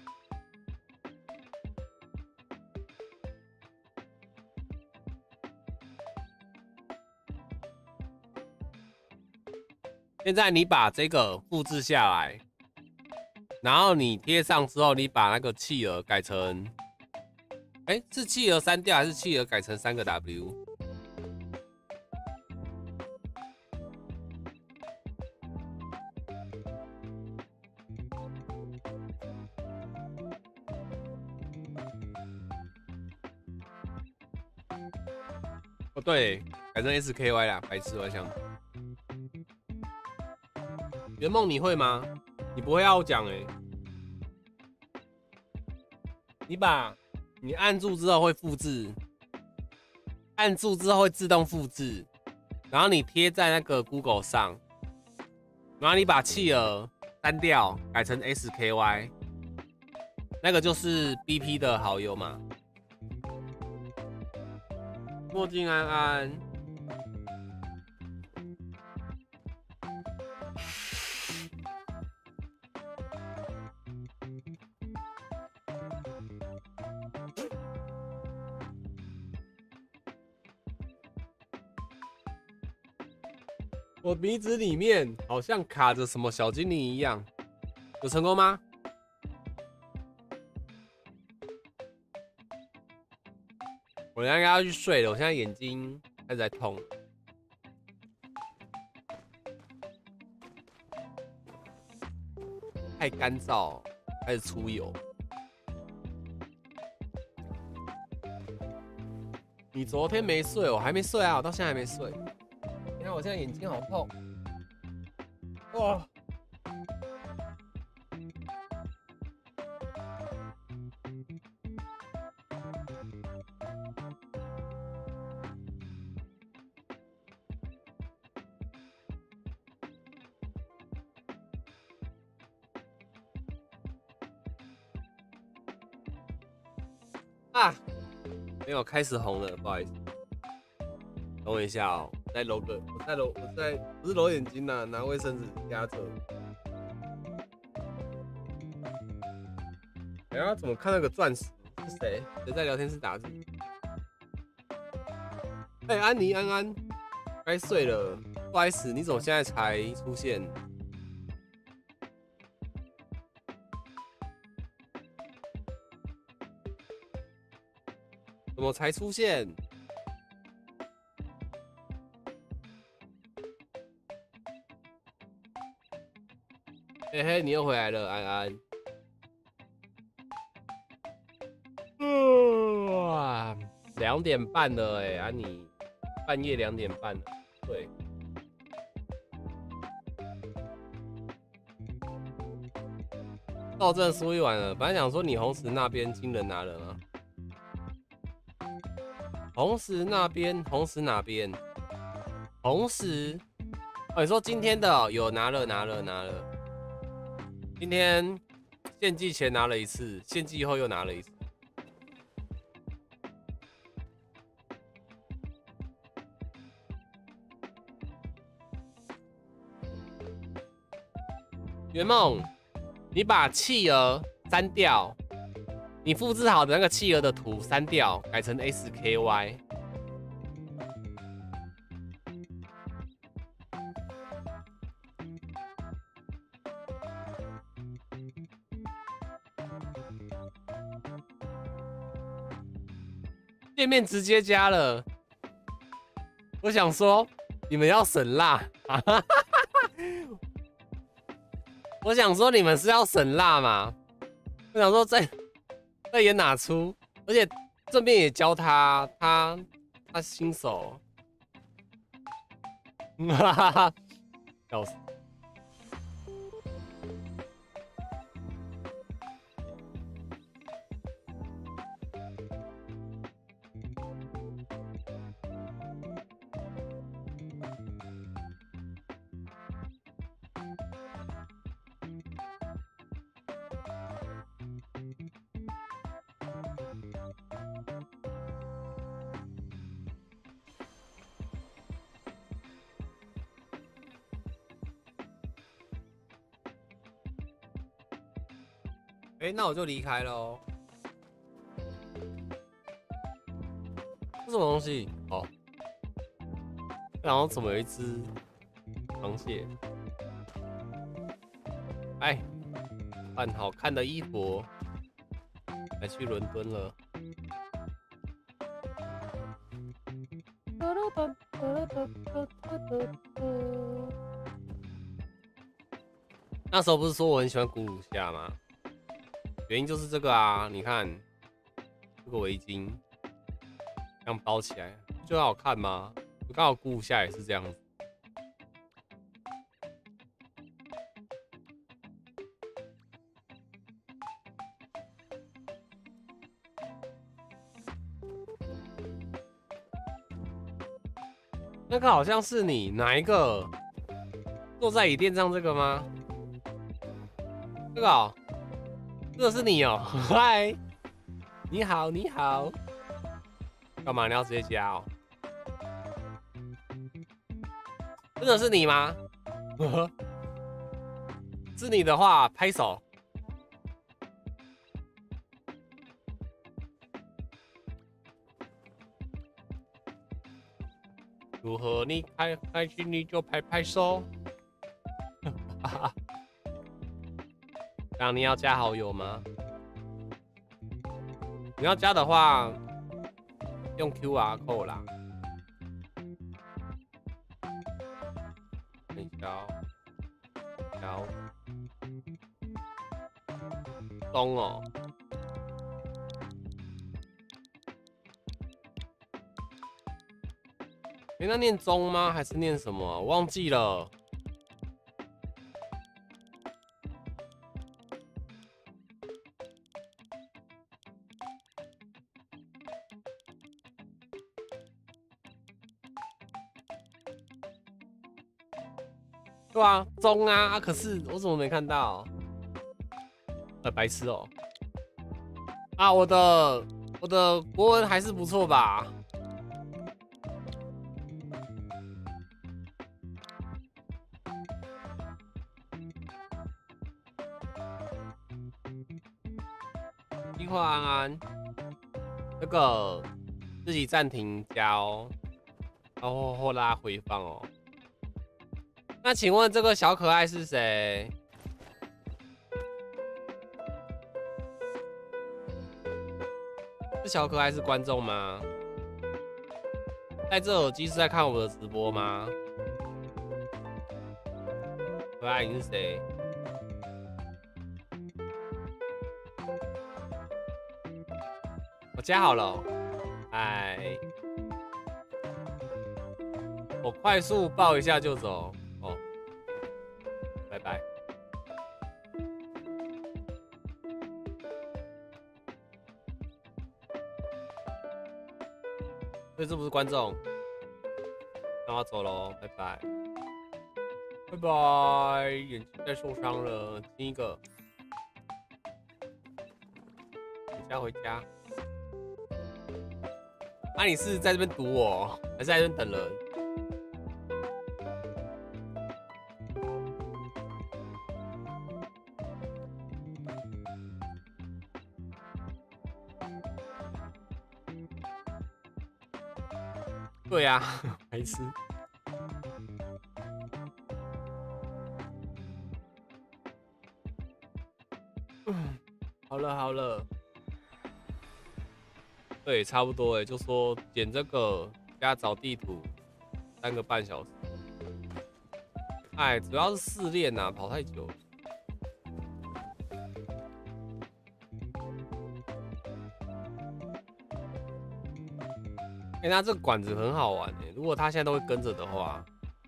现在你把这个复制下来，然后你贴上之后，你把那个企鹅改成，哎，是企鹅删掉还是企鹅改成3个 W？哦，对，改成 SKY 啦，白痴，我想。圆梦你会吗？你不会要我讲哎、你按住之后会复制，按住之后会自动复制，然后你贴在那个 Google 上，然后你把企鹅删掉，改成 SKY， 那个就是 BP 的好友嘛。墨镜安安。 我鼻子里面好像卡着什么小精灵一样，有成功吗？我应该要去睡了，我现在眼睛开始在痛。太干燥，开始出油。你昨天没睡，我还没睡啊，我到现在还没睡。你看我现在眼睛好痛，哇！啊，没有开始红了，不好意思。等我一下哦，再揉个，不是揉眼睛呐，拿卫生纸压着。哎呀，怎么看那个钻石？是谁？谁在聊天室打字？哎、安妮，安安，该睡了。不好意思，你怎么现在才出现？怎么才出现？嘿嘿，你又回来了，安安。哇，2点半了哎，安妮，半夜2点半了。对。到镇输一晚了，本来想说你红石那边金人拿了吗？红石那边，红石哪边？红石，哦，你说今天的、哦、有拿了。今天献祭前拿了一次，献祭后又拿了一次。圆梦，你把企鹅删掉，你复制好的那个企鹅的图删掉，改成 SKY。界面直接加了，我想说你们要省辣，我想说你们是要省辣嘛？我想说再演哪出，而且顺便也教他新手，哈哈哈，笑死。哎，那我就离开了哦。这什么东西？哦，然后怎么有一只螃蟹？哎，换好看的衣服，来去伦敦了。那时候不是说我很喜欢古鲁夏吗？原因就是这个啊！你看这个围巾，这样包起来，就很好看吗？刚好古鲁夏也是这样子。那个好像是你哪一个？坐在椅垫上这个吗？这个哦，这个是你哦，嗨，你好，你好，干嘛你要直接加哦？真的是你吗？是你的话拍手。 如何？你开心你就拍拍手。刚你要加好友吗？你要加的话，用 QR code 啦。等一下哦，小钟哦。那念钟吗？还是念什么、啊？我忘记了。对啊，钟啊，可是我怎么没看到？白痴哦、啊，我的国文还是不错吧？一会安安，那个自己暂停加哦，然后拉回放哦。那请问这个小可爱是谁？这小可爱是观众吗？戴这耳机是在看我的直播吗？可爱你是谁？我加好了、哦。哎，我快速抱一下就走哦，拜拜。所以这不是观众，那我走喽，拜拜，拜拜。眼睛在受伤了，亲一个，回家回家。那、你是在这边堵我，还是在这边等人？对呀、啊，白痴。好了好了，对，差不多哎，就说捡这个加找地图3个半小时。哎，主要是试炼呐，跑太久了。哎、那这个管子很好玩哎，如果他现在都会跟着的话，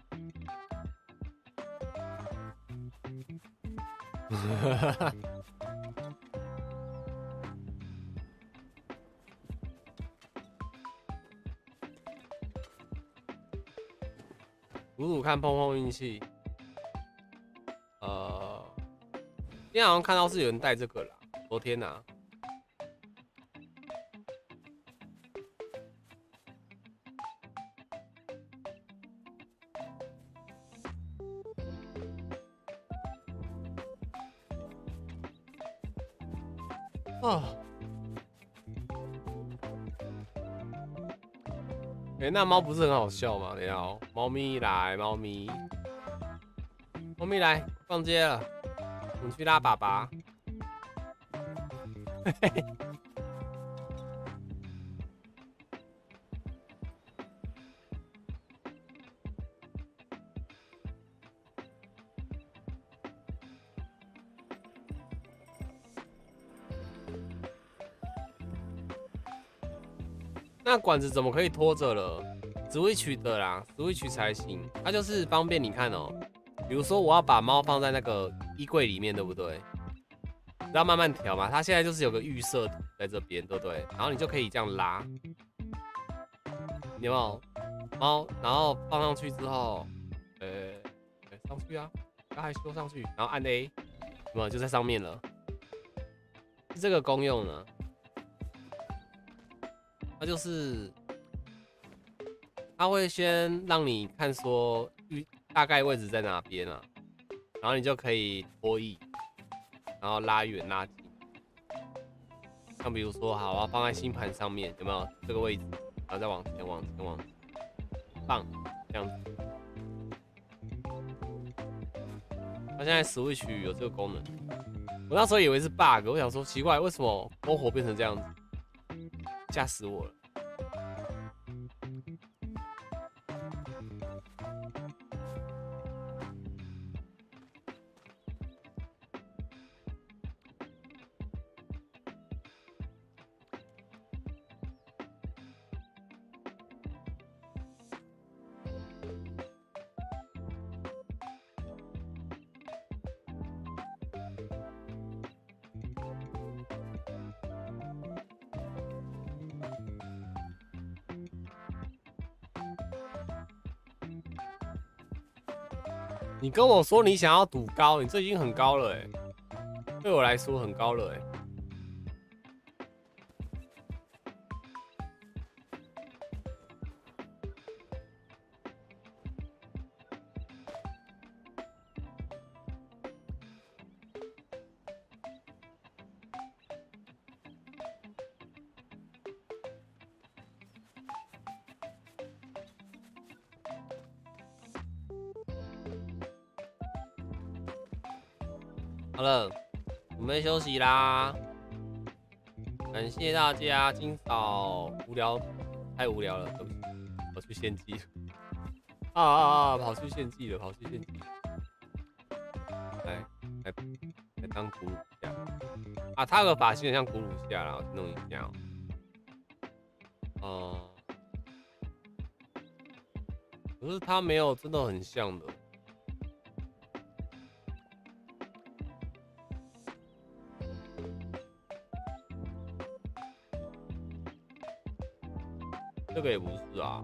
赌赌看，碰碰运气。今天好像看到是有人带这个啦，昨天呐、哦，哎、那猫不是很好笑吗？等一下哦，猫咪来，猫咪来逛街了，我们去拉粑粑。那管子怎么可以拖着了？Switch 的啦，Switch 才行。它就是方便你看哦，比如说我要把猫放在那个衣柜里面，对不对？只要慢慢调嘛。它现在就是有个预设图在这边，对不对？然后你就可以这样拉，有没有？猫，然后放上去之后，上去啊，不要害羞上去，然后按 A， 有没有？就在上面了。是这个功用呢。它就是它会先让你看说大概位置在哪边啊，然后你就可以拖曳，然后拉远拉近。像比如说，好，我要放在星盘上面，有没有这个位置？然后再往前， 棒，这样子。它现在 Switch 有这个功能，我那时候以为是 bug， 我想说奇怪，为什么篝火变成这样子，吓死我了。你跟我说你想要赌高，你这已经很高了对我来说很高了好了，我们休息啦。感谢大家，今早无聊，太无聊了，对不起，跑去献祭了。跑去献祭了，跑去献祭。来当古鲁夏啊，他的发型很像古鲁夏啦，我弄一下可是他没有真的很像的。这个也不是啊。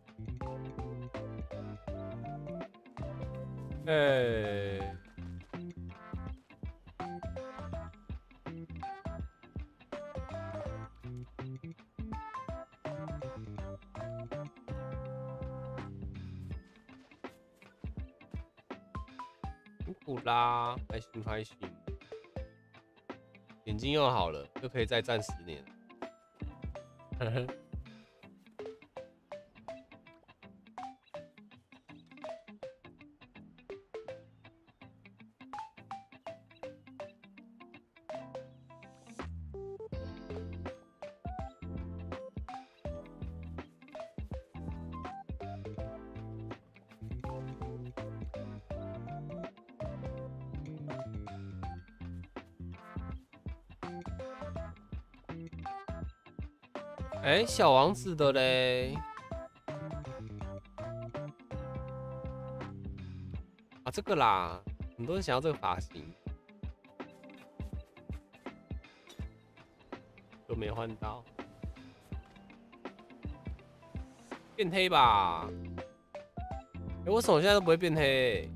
辛苦啦，还行，眼睛又好了，就可以再战10年。小王子的嘞，这个啦，很多人想要这个发型，都没换到，变黑吧？为什么现在都不会变黑？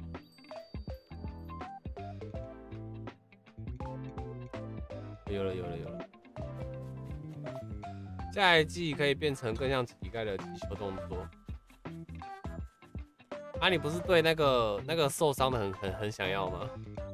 有了。下一季可以变成更像乞丐的击球动作。你不是对那个受伤的很想要吗？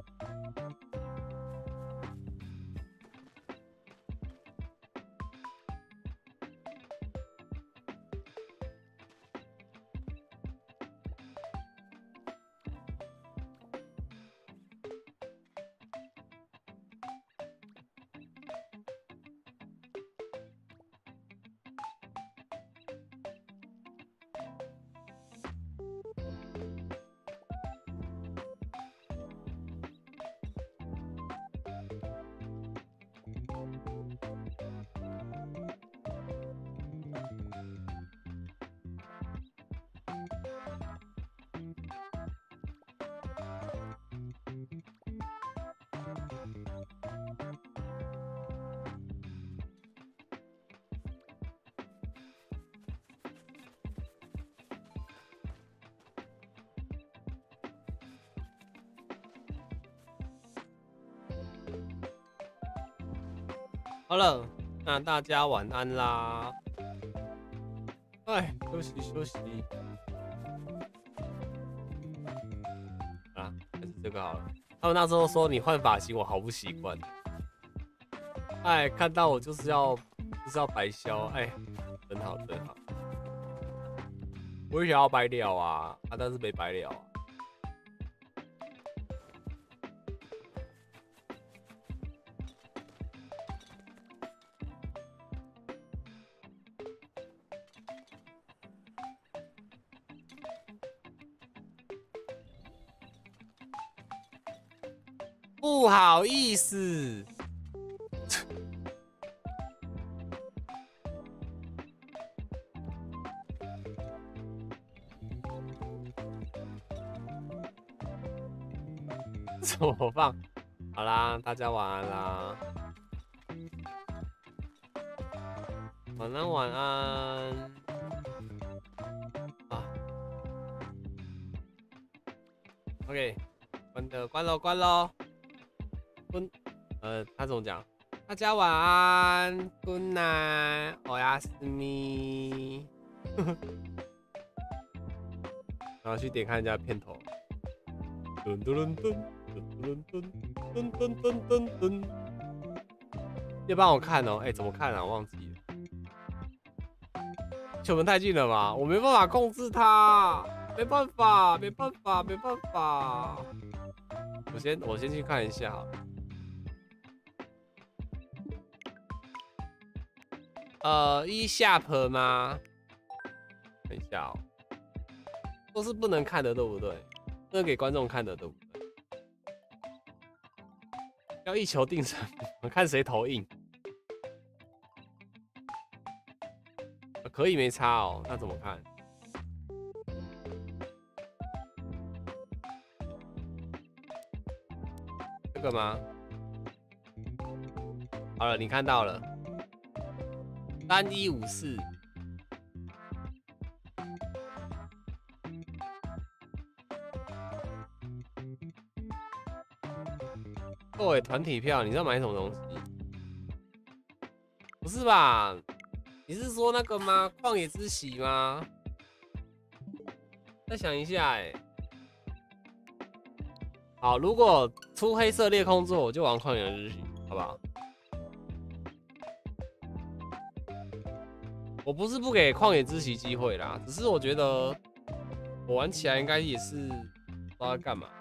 好了，那大家晚安啦。休息。还是这个好了。他们那时候说你换发型，我好不习惯。看到我就是要白削，真好。 我也想要白聊啊，但是没白聊啊。不好意思。怎么放？好啦，大家晚安啦。晚安，晚安。啊 ，OK， 关喽，关喽。他怎么讲？大家晚安 ，Good night， おやすみ。然后去点看人家片头。噔噔噔噔噔噔噔噔噔噔。要帮我看哦，哎，怎么看啊？我忘记了。球门太近了嘛，我没办法控制它，没办法。我先去看一下好了。一下坡吗？等一下哦，都是不能看的，对不对？不能给观众看的，对不对？要一球定胜负，我看谁投硬。可以没差哦，那怎么看？这个吗？好了，你看到了，3154。作为团体票，你知道买什么东西？不是吧？你是说那个吗？旷野之息吗？再想一下，哎。好，如果出黑色裂空之后，我就玩旷野之息，好不好？我不是不给旷野之息机会啦，只是我觉得我玩起来应该也是不知道在干嘛。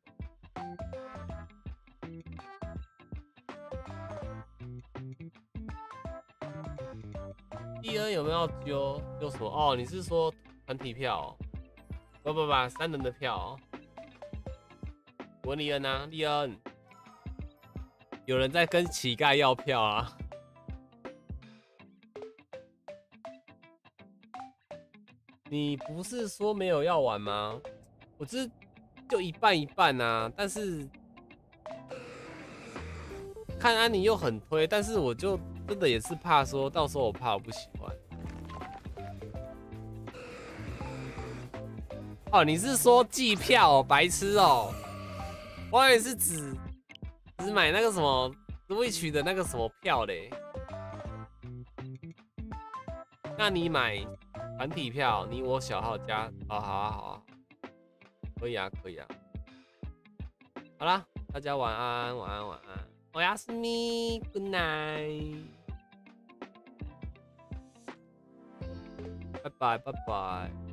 第二有没有要揪什么？哦，你是说团体票、哦？不，3人的票、哦。我问利恩啊，利恩，有人在跟乞丐要票啊？你不是说没有要玩吗？我这就一半一半啊，但是看安妮又很推，但是我就真的也是怕说到时候我怕我不喜欢。哦，你是说季票哦，白痴哦？我以为是只买那个什么 Switch 的那个什么票嘞。那你买团体票，你我小号加哦，好啊，可以啊。好啦，大家晚安。おやすみ ，Good night， 拜拜。